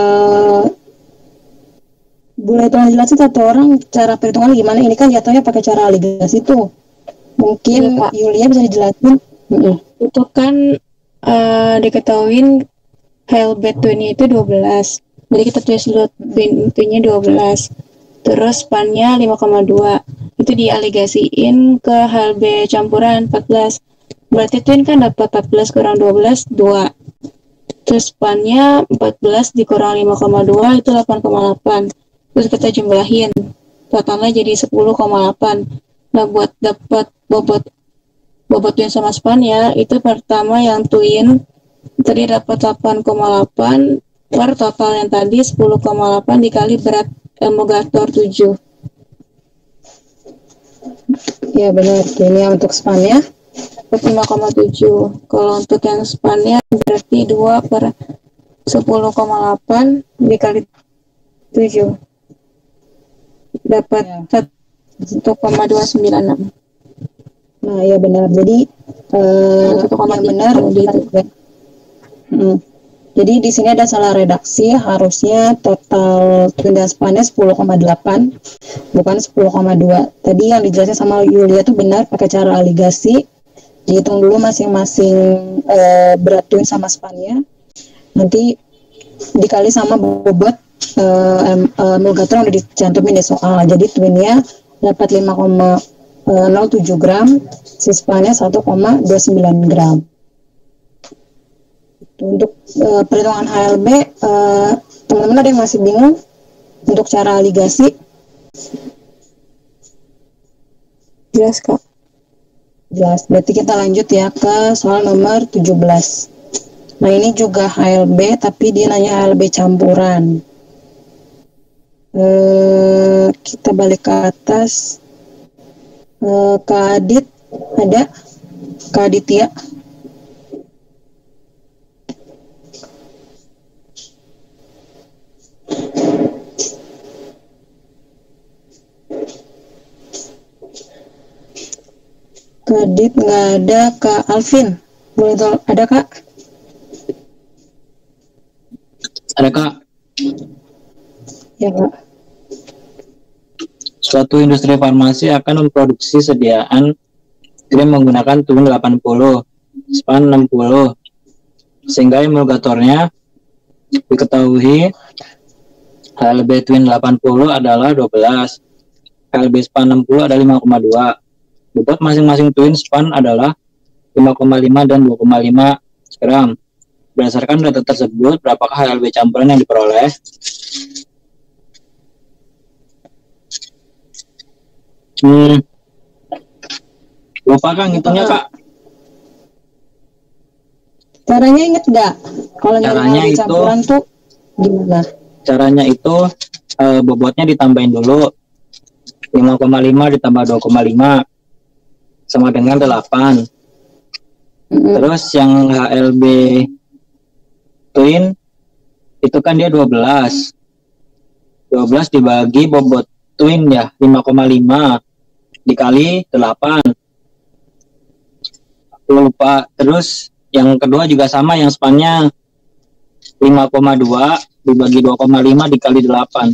boleh tolong jelasin satu orang cara perhitungan gimana? Ini kan jatuhnya pakai cara ligasi itu. Mungkin ya, Yulia bisa dijelasin. Itu kan diketahuin HLB twin-nya itu 12. Jadi kita tulis dulu twin-nya 12. Terus span-nya 5,2. Itu dialigasiin ke HLB campuran 14. Berarti twin kan dapat 14 kurang 12, 2. Terus span-nya 14 dikurang 5,2 itu 8,8. Terus kita jumlahin. Totalnya jadi 10,8. Nah, buat dapat bobot twin sama span-nya, itu pertama yang twin tadi dapat 8,8 per total yang tadi 10,8 dikali berat emulgator 7. Ya benar, ini untuk span-nya 5,7. Kalau untuk yang span-nya berarti 2 per 10,8 dikali 7 dapat 1,296. Nah ya benar, jadi yang benar Jadi di sini ada salah redaksi, harusnya total twin dan span-nya 10,8 bukan 10,2. Tadi yang dijelasin sama Yulia itu benar, pakai cara aligasi. Dihitung dulu masing-masing berat twin sama span-nya. Nanti dikali sama bobot emulgator yang udah dicantumin di soal. Jadi twinnya dapat 5,07 gram, si span-nya 1,29 gram. Untuk perhitungan HLB, teman-teman ada yang masih bingung untuk cara aligasi? Jelas, Kak. Jelas, berarti kita lanjut ya ke soal nomor 17. Nah ini juga HLB, tapi dia nanya HLB campuran. Kita balik ke atas. Kak Adit, ada? Kak Aditya? Kak Adit nggak ada. Kak Alvin, boleh ada Kak? Ada Kak. Ya Kak. Suatu industri farmasi akan memproduksi sediaan krim menggunakan twin 80, span 60, sehingga emulgatornya diketahui HLB twin 80 adalah 12, HLB span 60 adalah 5,2. Bobot masing-masing twin span adalah 5,5 dan 2,5 gram. Berdasarkan data tersebut, berapakah HLB campuran yang diperoleh? Lupa Kak ngitungnya Kak. Caranya inget nggak? Kalau caranya itu campuran tuh gimana? Caranya itu bobotnya ditambahin dulu 5,5 ditambah 2,5 sama dengan 8. Terus yang HLB twin itu kan dia 12 dibagi bobot twin ya 5,5 dikali 8. Lupa. Terus yang kedua juga sama, yang spannya 5,2 dibagi 2,5 dikali 8.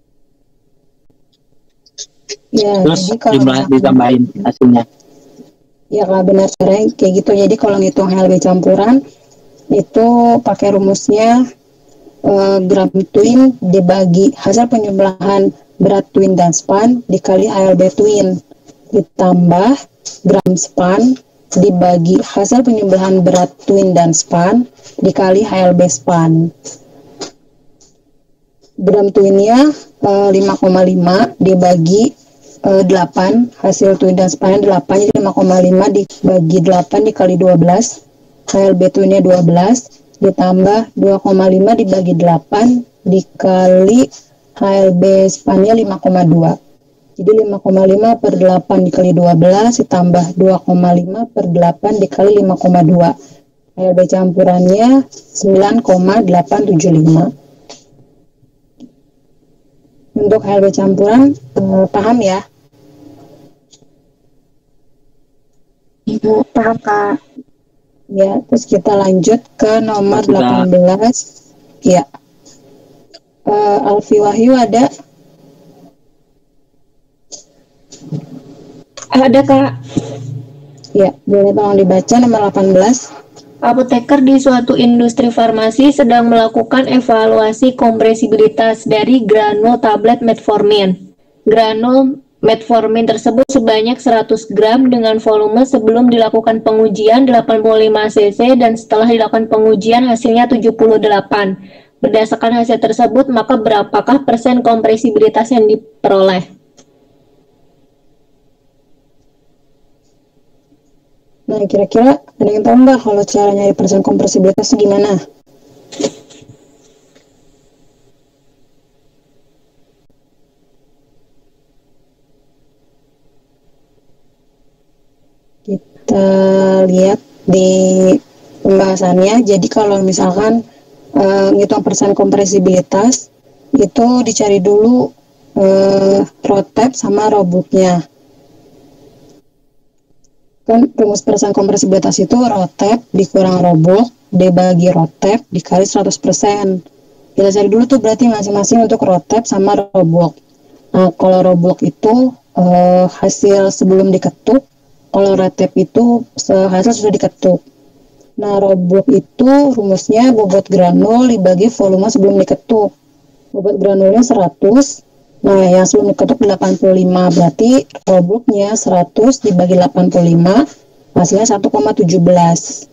Ya, terus jumlah ditambahin hasilnya. Ya Kak, benar caranya kayak gitu. Jadi kalau ngitung HLB campuran itu pakai rumusnya gram twin dibagi hasil penjumlahan berat twin dan span dikali HLB twin ditambah gram span dibagi hasil penjumlahan berat twin dan span dikali HLB span. Gram twinnya 5,5 dibagi 8, hasil twin dan span 8, jadi 5,5 dibagi 8 dikali 12, HLB twinnya 12 ditambah 2,5 dibagi 8 dikali HLB spannya 5,2. Jadi 5,5 per 8 dikali 12 ditambah 2,5 per 8 dikali 5,2. HLB campurannya 9,875. Untuk HLB campuran paham ya? Ibu paham Kak. Ya, terus kita lanjut ke nomor 18. Ya. Alfi Wahyu ada? Ada Kak. Ya, boleh tolong dibaca nomor 18. Apoteker di suatu industri farmasi sedang melakukan evaluasi kompresibilitas dari granul tablet metformin. Granul metformin tersebut sebanyak 100 gram dengan volume sebelum dilakukan pengujian 85 cc dan setelah dilakukan pengujian hasilnya 78. Berdasarkan hasil tersebut, maka berapakah persen kompresibilitas yang diperoleh? Nah, kira-kira ada yang tahu nggak kalau cara nyari persen kompresibilitas itu gimana? Kita lihat di pembahasannya. Jadi kalau misalkan ngitung persen kompresibilitas itu dicari dulu rotep sama robotnya. Kan rumus persen kompresibilitas itu rotep dikurang robot dibagi rotep dikali 100%. Kita cari dulu tuh berarti masing-masing untuk rotep sama roblok. Nah, kalau roblok itu hasil sebelum diketuk, kalau rotep itu hasil sudah diketuk. Nah, roblok itu rumusnya bobot granul dibagi volume sebelum diketuk. Bobot granulnya 100. Nah, yang sebelum diketuk 85, berarti robloknya 100 dibagi 85, hasilnya 1,17.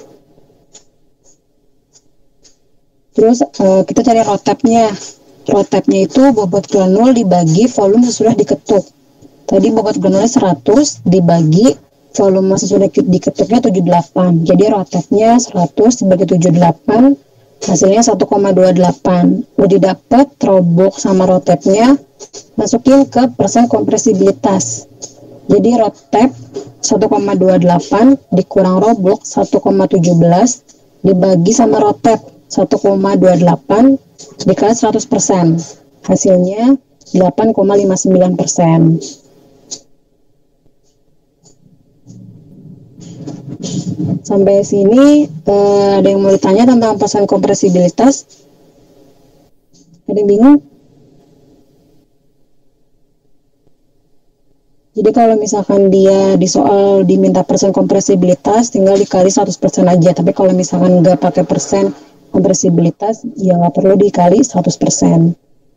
Terus kita cari rotepnya. Rotepnya itu bobot granul dibagi volume sesudah diketuk. Tadi bobot granulnya 100 dibagi volume sesudah diketuknya 78. Jadi rotepnya 100 dibagi 78, hasilnya 1,28. Udah dapat roblok sama rotepnya, masukin ke persen kompresibilitas. Jadi rotep 1,28 dikurang roblok 1,17 dibagi sama rotep 1,28 dikali 100%. Hasilnya 8,59%. Sampai sini ada yang mau ditanya tentang persen kompresibilitas? Ada yang bingung? Jadi kalau misalkan dia di soal diminta persen kompresibilitas, tinggal dikali 100% aja. Tapi kalau misalkan nggak pakai persen kompresibilitas, ya nggak perlu dikali 100%.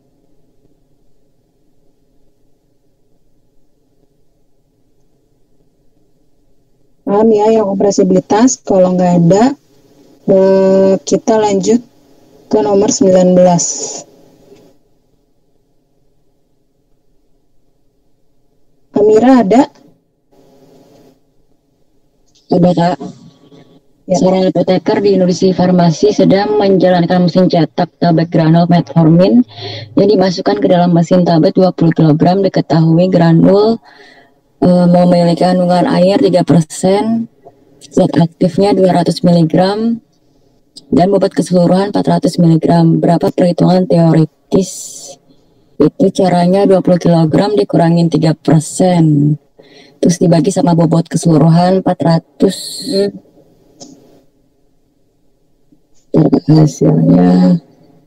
Paham ya yang kompresibilitas? Kalau nggak ada, kita lanjut ke nomor 19. Amira ada? Ada Kak. Ya. Seorang apoteker di industri farmasi sedang menjalankan mesin cetak tablet granul metformin yang dimasukkan ke dalam mesin tablet 20 kg. Diketahui granul memiliki kandungan air 3%, zat aktifnya 200 mg, dan bobot keseluruhan 400 mg. Berapa perhitungan teoritis? Itu caranya 20 kg dikurangin 3%, terus dibagi sama bobot keseluruhan 400. Hasilnya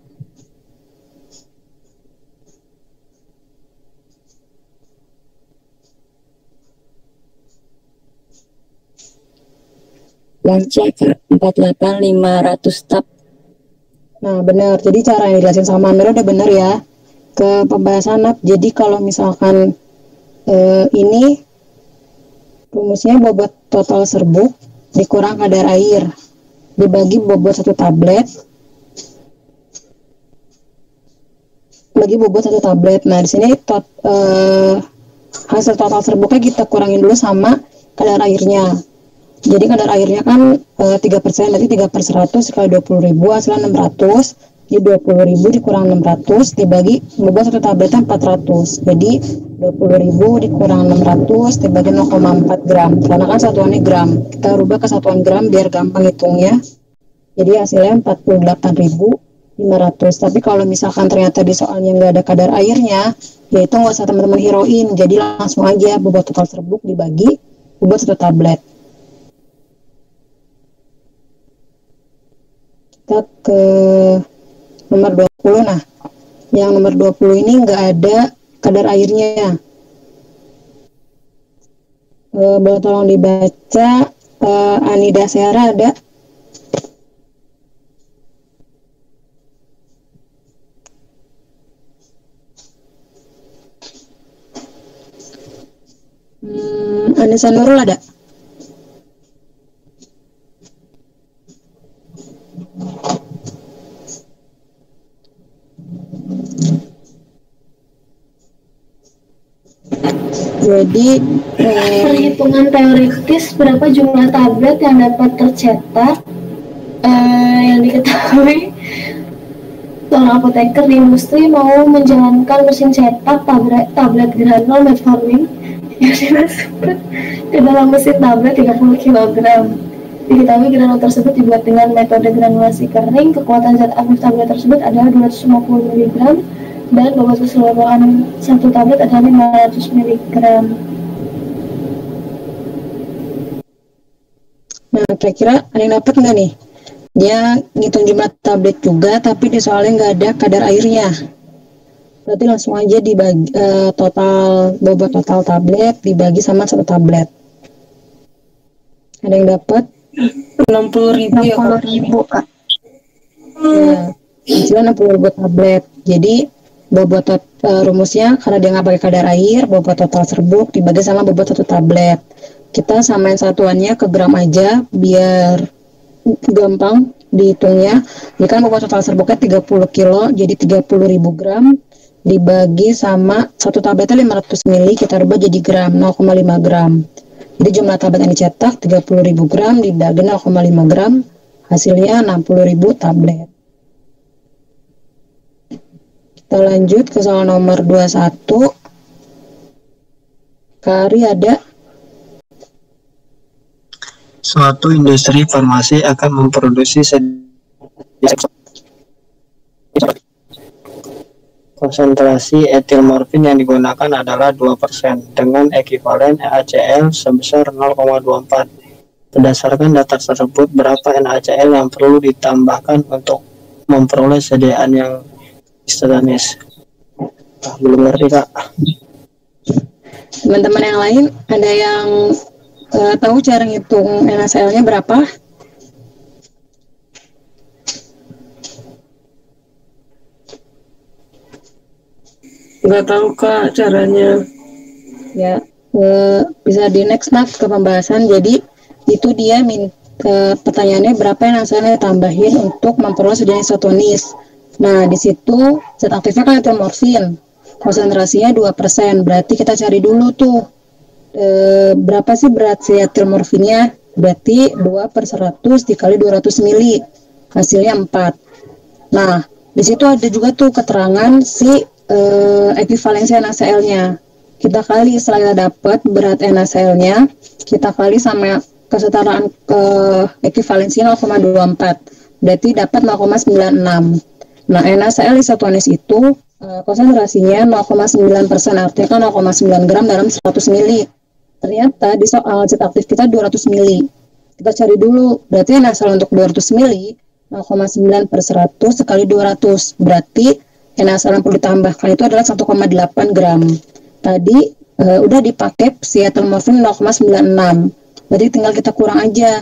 yang cek 48.500 tab. Nah benar, jadi cara yang dijelasin sama Amira udah benar ya. Ke pembahasan NAP, jadi kalau misalkan ini rumusnya bobot total serbuk dikurang kadar air dibagi bobot satu tablet bagi bobot satu tablet. Nah di sini hasil total serbuknya kita kurangin dulu sama kadar airnya. Jadi kadar airnya kan 3%, berarti 3/100 kali 20.000 hasilnya 600. Jadi 20.000 dikurang 600 dibagi bobot satu tabletnya 400. Jadi 20.000 dikurang 600 dibagi 0,4 gram. Karena kan satuannya gram. Kita rubah ke satuan gram biar gampang hitungnya. Jadi hasilnya 48.500. Tapi kalau misalkan ternyata di soalnya nggak ada kadar airnya, ya itu nggak usah teman-teman hirauin. Jadi langsung aja bobot total serbuk dibagi bobot satu tablet. Kita ke nomor 20. Nah, yang nomor 20 ini nggak ada kadar airnya. Boleh tolong dibaca. Anida Sera ada? Anissa Nurul ada? Jadi perhitungan teoritis berapa jumlah tablet yang dapat tercetak, yang diketahui seorang apoteker di industri mau menjalankan mesin cetak tablet granul metformin yang dimasukkan ke dalam mesin tablet 30 kg. Diketahui granul tersebut dibuat dengan metode granulasi kering. Kekuatan zat aktif tablet tersebut adalah 250 mg dan bobot keseluruhan satu tablet adalah 500 mg. Nah, kira-kira ada yang dapat nggak nih? dia ngitung jumlah tablet juga, tapi di soalnya nggak ada kadar airnya. Berarti langsung aja dibagi total bobot total tablet dibagi sama satu tablet. Ada yang dapat 60.000 ya Kak? 60.000 Kak. Ya, hasilnya 60.000 tablet. Jadi bobot rumusnya karena dia nggak pakai kadar air, bobot total serbuk dibagi sama bobot satu tablet. Kita samain satuannya ke gram aja biar gampang dihitungnya. Ini kan bobot total serbuknya 30 kilo, jadi 30.000 gram dibagi sama satu tabletnya 500 ml, kita rubah jadi gram, 0,5 gram. Jadi jumlah tablet yang dicetak 30.000 gram dibagi 0,5 gram, hasilnya 60.000 tablet. Kita lanjut ke soal nomor 21. Kari ada. Suatu industri farmasi akan memproduksi konsentrasi etil morfin yang digunakan adalah 2% dengan ekivalen NaCl sebesar 0,24. Berdasarkan data tersebut, berapa NaCl yang perlu ditambahkan untuk memperoleh sediaan yang isotonis? Belum ngerti Kak. Teman-teman yang lain ada yang tahu cara ngitung NaCl-nya berapa? Nggak tahu Kak caranya. Ya, bisa di next ke pembahasan. Jadi itu dia pertanyaannya berapa yang NaCl tambahin untuk memperoleh sediaan isotonis. Nah, di situ zat aktifnya kan etil morfin. Konsentrasinya 2%. Berarti kita cari dulu tuh berapa sih berat si etil morfinnya? Berarti 2/100 dikali 200 mili. Hasilnya 4. Nah, di situ ada juga tuh keterangan si ekivalensi NaCl-nya. Kita kali setelah kita dapat berat NaCl-nya, kita kali sama kesetaraan ekivalensi 0,24. Berarti dapat 0,96. Nah, NaCl isotonis itu konsentrasinya 0,9%, artinya kan 0,9 gram dalam 100 mili. Ternyata di soal zat aktif kita 200 mili. Kita cari dulu, berarti NaCl untuk 200 mili 0,9/100 sekali 200. Berarti NaCl yang perlu ditambahkan itu adalah 1,8 gram. Tadi udah dipakai si etil morfin 0,96. Berarti tinggal kita kurang aja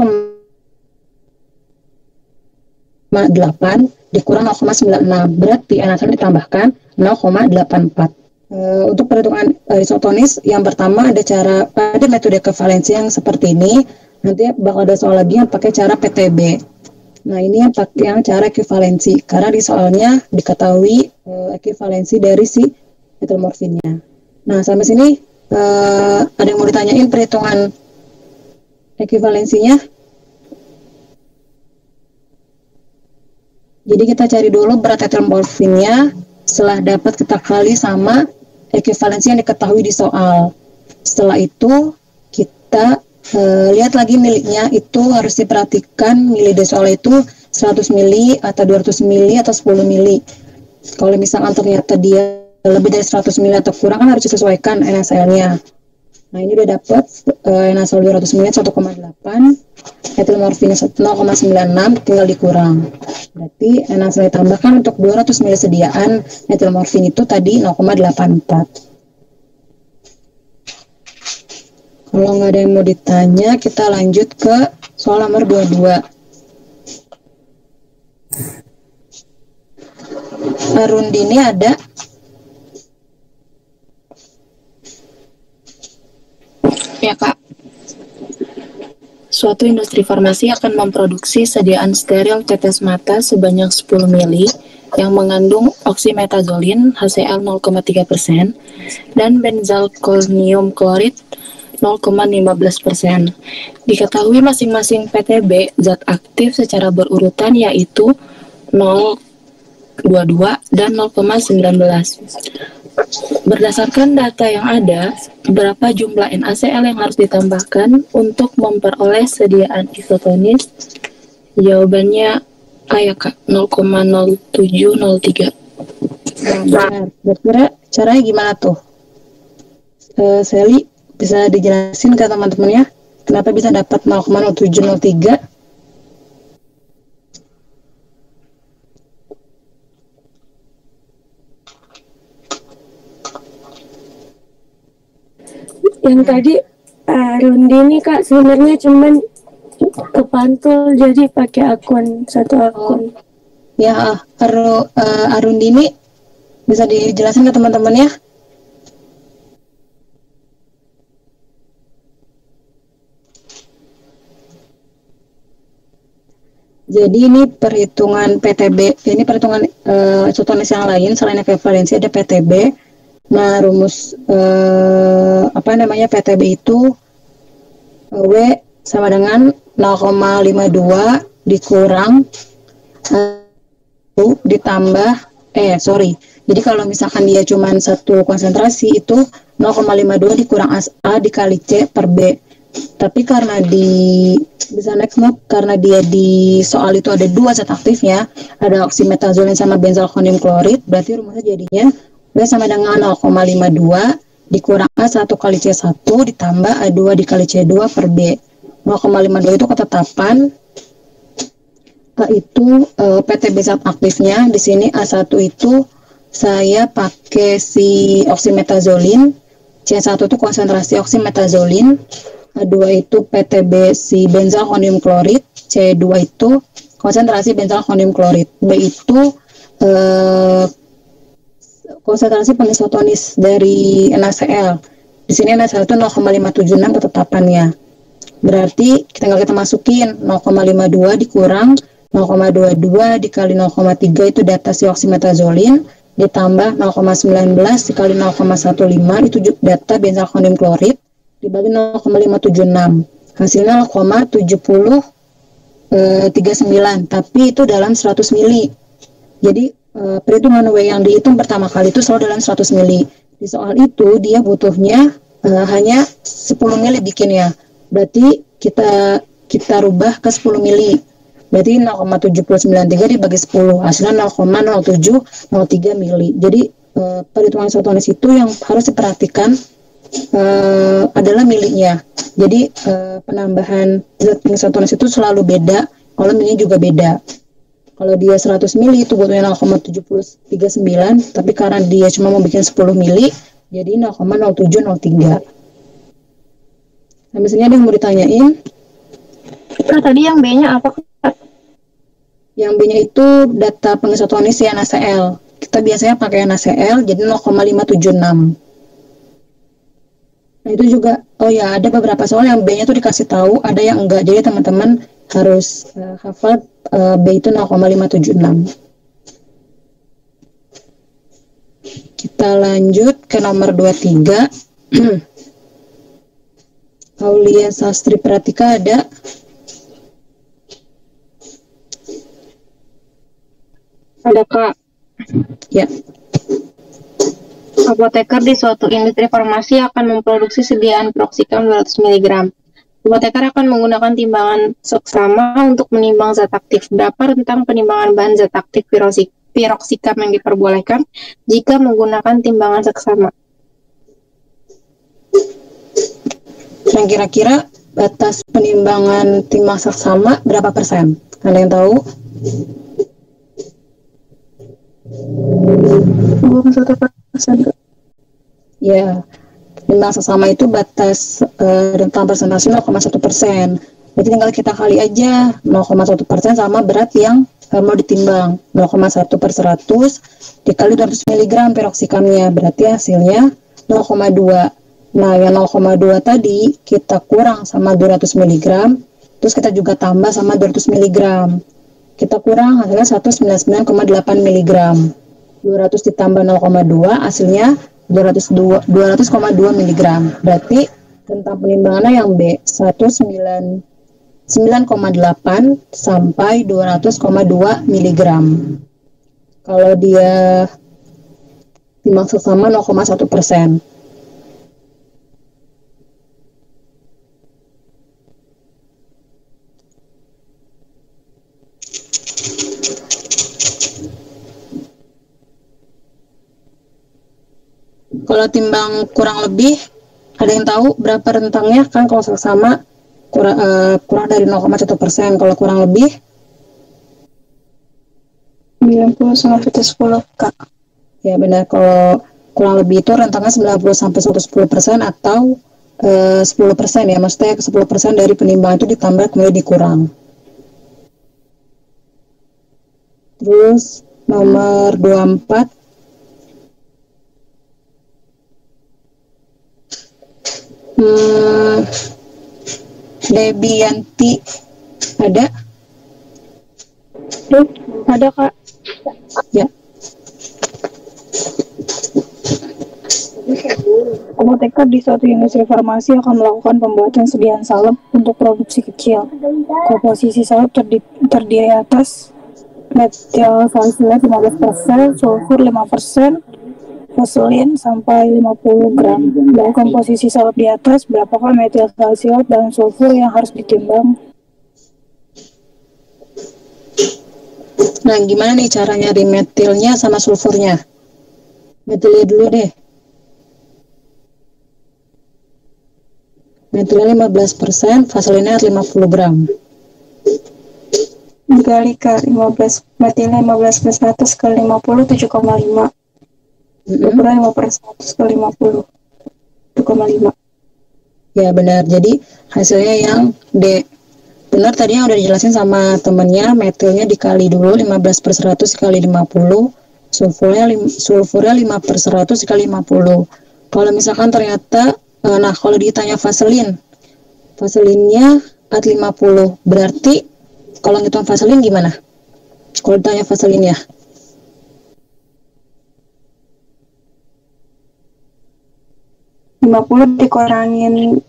1,8 dikurang 0,96. Berarti NaCl ditambahkan 0,84. Untuk perhitungan isotonis yang pertama ada metode kevalensi yang seperti ini. Nanti bakal ada soal lagi yang pakai cara PTB. Nah, ini yang pakai yang cara ekivalensi karena di soalnya diketahui ekivalensi dari si etil morfinnya. Nah, sampai sini ada yang mau ditanyain perhitungan ekivalensinya? Jadi kita cari dulu berat etil morfinnya, setelah dapat kita kali sama ekivalensi yang diketahui di soal. Setelah itu kita lihat lagi miliknya, itu harus diperhatikan mili di soal itu 100 mili atau 200 mili atau 10 mili. Kalau misalkan ternyata dia lebih dari 100 mili atau kurang kan harus disesuaikan NaCl-nya. Nah, ini udah dapat NaCl 200 mili 1,8, etil morfinnya 0,96, tinggal dikurang. Berarti NaCl ditambahkan untuk 200 mili sediaan etil morfin itu tadi 0,84. Kalau nggak ada yang mau ditanya, kita lanjut ke soal nomor 22. Arundini ada? Ya Kak. Suatu industri farmasi akan memproduksi sediaan steril tetes mata sebanyak 10 mili yang mengandung oksimetazolin HCl 0,3% dan benzalkonium klorid 0,15%. Diketahui masing-masing PTB zat aktif secara berurutan yaitu 0,22 dan 0,19. Berdasarkan data yang ada, berapa jumlah NaCl yang harus ditambahkan untuk memperoleh sediaan isotonis? Jawabannya A ya Kak, 0,0703. Nah, kira-kira caranya gimana tuh? Sally, bisa dijelasin ke teman-temannya kenapa bisa dapat 0,0703? Yang tadi Rundi nih Kak sebenarnya cuman kepantul jadi pakai satu akun. Ya, Arundi ini bisa dijelaskan ke teman-teman ya? Jadi ini perhitungan PTB, ini perhitungan isotonis yang lain selain equivalensi ada PTB. Nah, rumus PTB itu W sama dengan 0,52 dikurang ditambah jadi kalau misalkan dia cuma satu konsentrasi itu 0,52 dikurang A dikali C per B. Tapi karena karena dia di soal itu ada dua zat aktifnya, ada oksimetazolin sama benzalkonium klorid, berarti rumusnya jadinya B sama dengan 0,52 dikurang A1 kali C1 ditambah A2 dikali C2 per B. 0,52 itu ketetapan, itu PTB zat aktifnya. Di sini A1 itu saya pakai si oksimetazolin, C1 itu konsentrasi oksimetazolin, A2 itu PTB si benzalkonium klorid, C2 itu konsentrasi benzalkonium klorid, B itu konsentrasi penisotonis dari NaCl. Di sini NaCl itu 0,576 ketetapannya. Berarti tinggal kita masukin 0,52 dikurang 0,22 dikali 0,3 itu data si oksimetazolin, ditambah 0,19 dikali 0,15 itu data benzalkonium klorid, dibagi 0,576, hasilnya 0,7039, tapi itu dalam 100 mili. Jadi perhitungan W yang dihitung pertama kali itu selalu dalam 100 mili. Di soal itu dia butuhnya hanya 10 mili bikinnya. Berarti kita rubah ke 10 mili. Berarti 0,7093 dibagi 10, hasilnya 0,0703 mili. Jadi perhitungan isotonis itu yang harus diperhatikan adalah miliknya. Jadi penambahan zat isotonis itu selalu beda, kalau miliknya juga beda. Kalau dia 100 mili itu butuhnya 0,739, tapi karena dia cuma mau bikin 10 mili, jadi 0,0703. Sampai sini ada yang mau ditanyain? Tadi yang B-nya apa? Yang B-nya itu data pengisotonis ya NaCl. Kita biasanya pakai NaCl, jadi 0,576. Nah itu juga, ada beberapa soal yang B-nya tuh dikasih tahu, ada yang enggak. Jadi teman-teman harus hafal B itu 0,576. Kita lanjut ke nomor 23. Aulia Sastri Pratika ada? Ada Kak. Ya. Apoteker di suatu industri farmasi akan memproduksi sediaan piroxicam 200 mg. Apoteker akan menggunakan timbangan seksama untuk menimbang zat aktif. Berapa rentang penimbangan bahan zat aktif piroxicam yang diperbolehkan jika menggunakan timbangan seksama? Yang kira-kira batas penimbangan timbang seksama berapa persen? Ada yang tahu? 21%. Ya, timbang seksama itu batas rentang persentase 0,1%. Jadi tinggal kita kali aja 0,1% sama berat yang mau ditimbang, 0,1/100 dikali 200 mg piroxikamnya, berarti hasilnya 0,2. Nah, yang 0,2 tadi kita kurang sama 200 mg, terus kita juga tambah sama 200 mg. Kita kurang hasilnya 199,8 mg. 200 ditambah 0,2 hasilnya 200,2 mg. Berarti rentang penimbangannya yang B 9,8 sampai 200,2 mg. Kalau dia timbang seksama 0,1%. Kalau timbang kurang lebih, ada yang tahu berapa rentangnya? Kan kalau seksama kurang dari 0,1%. Kalau kurang lebih 90 sampai 110 Kak. Ya benar, kalau kurang lebih itu rentangnya 90 sampai 110% atau 10% ya, maksudnya 10% dari penimbangan itu ditambah kemudian dikurang. Terus nomor 24, Debianti ada? Ada Kak. Ya. Apoteker di suatu industri farmasi akan melakukan pembuatan sediaan salep untuk produksi kecil. Komposisi salep terdiri atas metil salicylate 15%, sulfur 5%, vaselin sampai 50 gram. Dari komposisi salep di atas, berapakah metil salicylate dan sulfur yang harus ditimbang? Nah, gimana nih cara nyari metilnya sama sulfurnya? Metilnya dulu deh. Metilnya 15%, vaselinnya 50 gram. Dikali ke 15, metilnya 15 per 100 ke 50, 7,5. Sulfurnya 5 per 100 ke 50, 7,5. Ya benar, jadi hasilnya yang D. Benar, tadi yang udah dijelasin sama temennya, metilnya dikali dulu 15 per 100 kali 50, sulfurnya 5 per 100 kali 50. Kalau misalkan ternyata, nah kalau ditanya vaselinnya at 50, berarti kalau ngitung vaselin gimana? Kalau ditanya vaselinnya? Lima dikurangin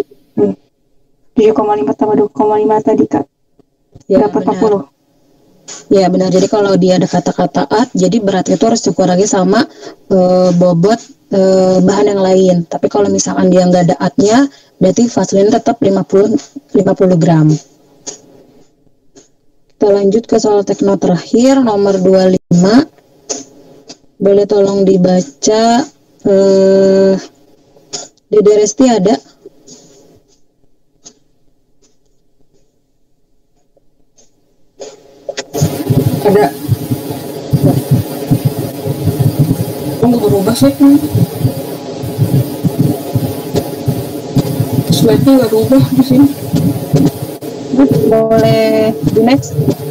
7,5 tambah 2,5 tadi Kak. Ya, dapat benar. 40. Ya benar, jadi kalau dia ada kata-kata at, jadi beratnya itu harus dikurangi sama bobot bahan yang lain. Tapi kalau misalkan dia nggak ada atnya, berarti vaselin tetap 50 gram. Kita lanjut ke soal tekno terakhir, nomor 25. Boleh tolong dibaca, Dede Resti ada? Ada. Nggak berubah sih. Slide-nya nggak berubah di sini. Boleh di next.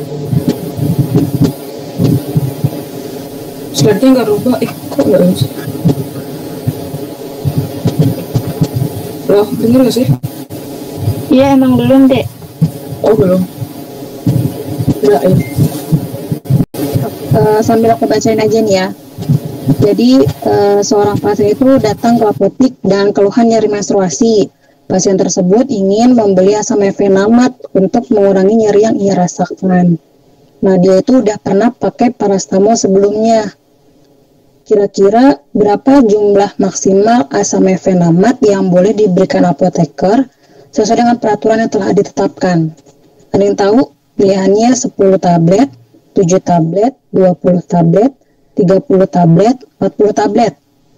Slide-nya nggak berubah. Kok nggak bisa? Loh, denger nggak sih? Iya, emang belum, Dek. Oh, belum. Enggak, ya. Sambil aku bacain aja nih ya. Jadi seorang pasien itu datang ke apotik dan keluhan nyeri menstruasi. Pasien tersebut ingin membeli asam mefenamat untuk mengurangi nyeri yang ia rasakan. Nah, dia itu udah pernah pakai parastamol sebelumnya. Kira-kira berapa jumlah maksimal asam mefenamat yang boleh diberikan apoteker sesuai dengan peraturan yang telah ditetapkan? Ada yang tahu? Pilihannya 10 tablet, 7 tablet, 20 tablet, 30 tablet, 40 tablet.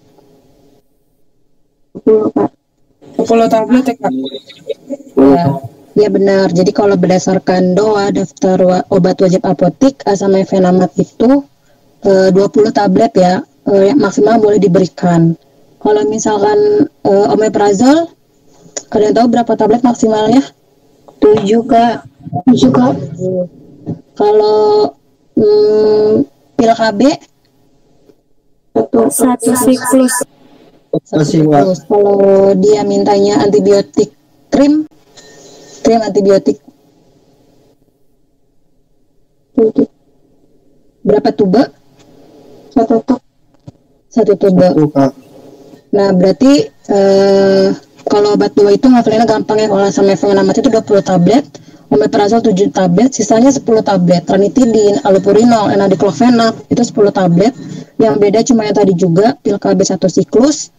10 Kak. 10 tablet ya Kak? Ya benar. Jadi kalau berdasarkan DOA, daftar obat wajib apotik, asam mefenamat itu 20 tablet ya, yang maksimal boleh diberikan. Kalau misalkan omeprazol, kalian tahu berapa tablet maksimalnya? 7 Kak. 7 Kak. Kalau pil KB satu siklus. Kalau dia mintanya antibiotik krim antibiotik berapa tube? Satu tube. Nah berarti kalau obat dua itu ngafalinnya gampang ya. Kalau asam mefenamat itu 20 tablet, omeprazol 7 tablet, sisanya 10 tablet. Ranitidin, allopurinol, enadiklofenak itu 10 tablet. Yang beda cuma yang tadi juga, pil KB 1 siklus,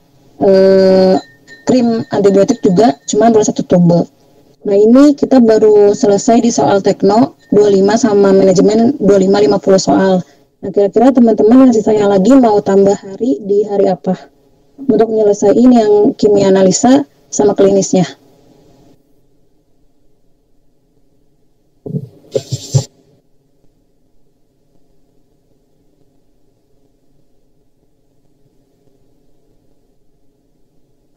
krim antibiotik juga cuma boleh 1 tube. Nah ini kita baru selesai di soal tekno 25 sama manajemen 25-50 soal. Nah kira-kira teman-teman yang sisanya lagi mau tambah hari di hari apa? Untuk menyelesaikan yang kimia analisa sama klinisnya.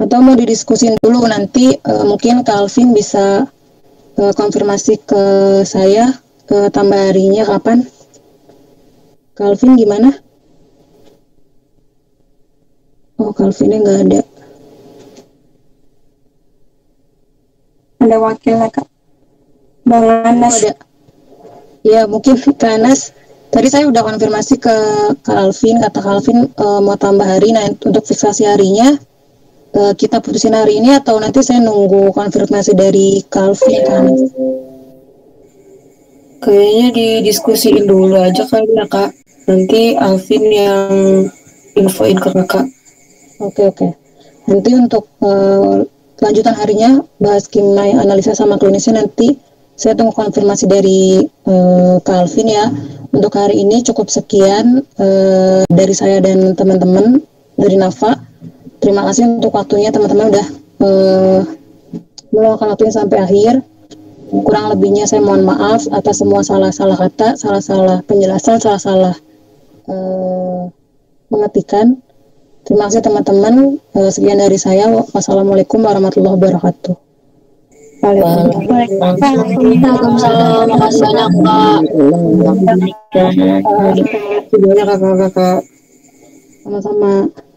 Atau mau didiskusin dulu nanti mungkin Kak Alvin bisa konfirmasi ke saya tambah harinya kapan? Kak Alvin gimana? Oh, Kak Alvinnya nggak ada. Ada wakilnya Kak, Bang Anas. Ada. Ya mungkin Kak Anas. Tadi saya udah konfirmasi ke Kak Alvin, kata Kak Alvin mau tambah hari. Nah untuk fiksasi harinya kita putusin hari ini atau nanti saya nunggu konfirmasi dari Kak Alvin, Kak Anas? Kayaknya didiskusiin dulu aja kali ya Kak. Nanti Alvin yang infoin ke Kakak. Oke. Nanti untuk lanjutan harinya bahas kimia analisa sama klinisnya nanti saya tunggu konfirmasi dari Kak Alvin ya. Untuk hari ini cukup sekian dari saya dan teman-teman dari NAFA. Terima kasih untuk waktunya teman-teman udah meluangkan waktunya sampai akhir. Kurang lebihnya saya mohon maaf atas semua salah-salah kata, salah-salah penjelasan, salah-salah mengetikan. Terima kasih teman-teman. Sekian dari saya. Wassalamualaikum warahmatullahi wabarakatuh. Waalaikumsalam. Terima kasih banyak Kak. Terima kasih banyak Kakak. Sama-sama.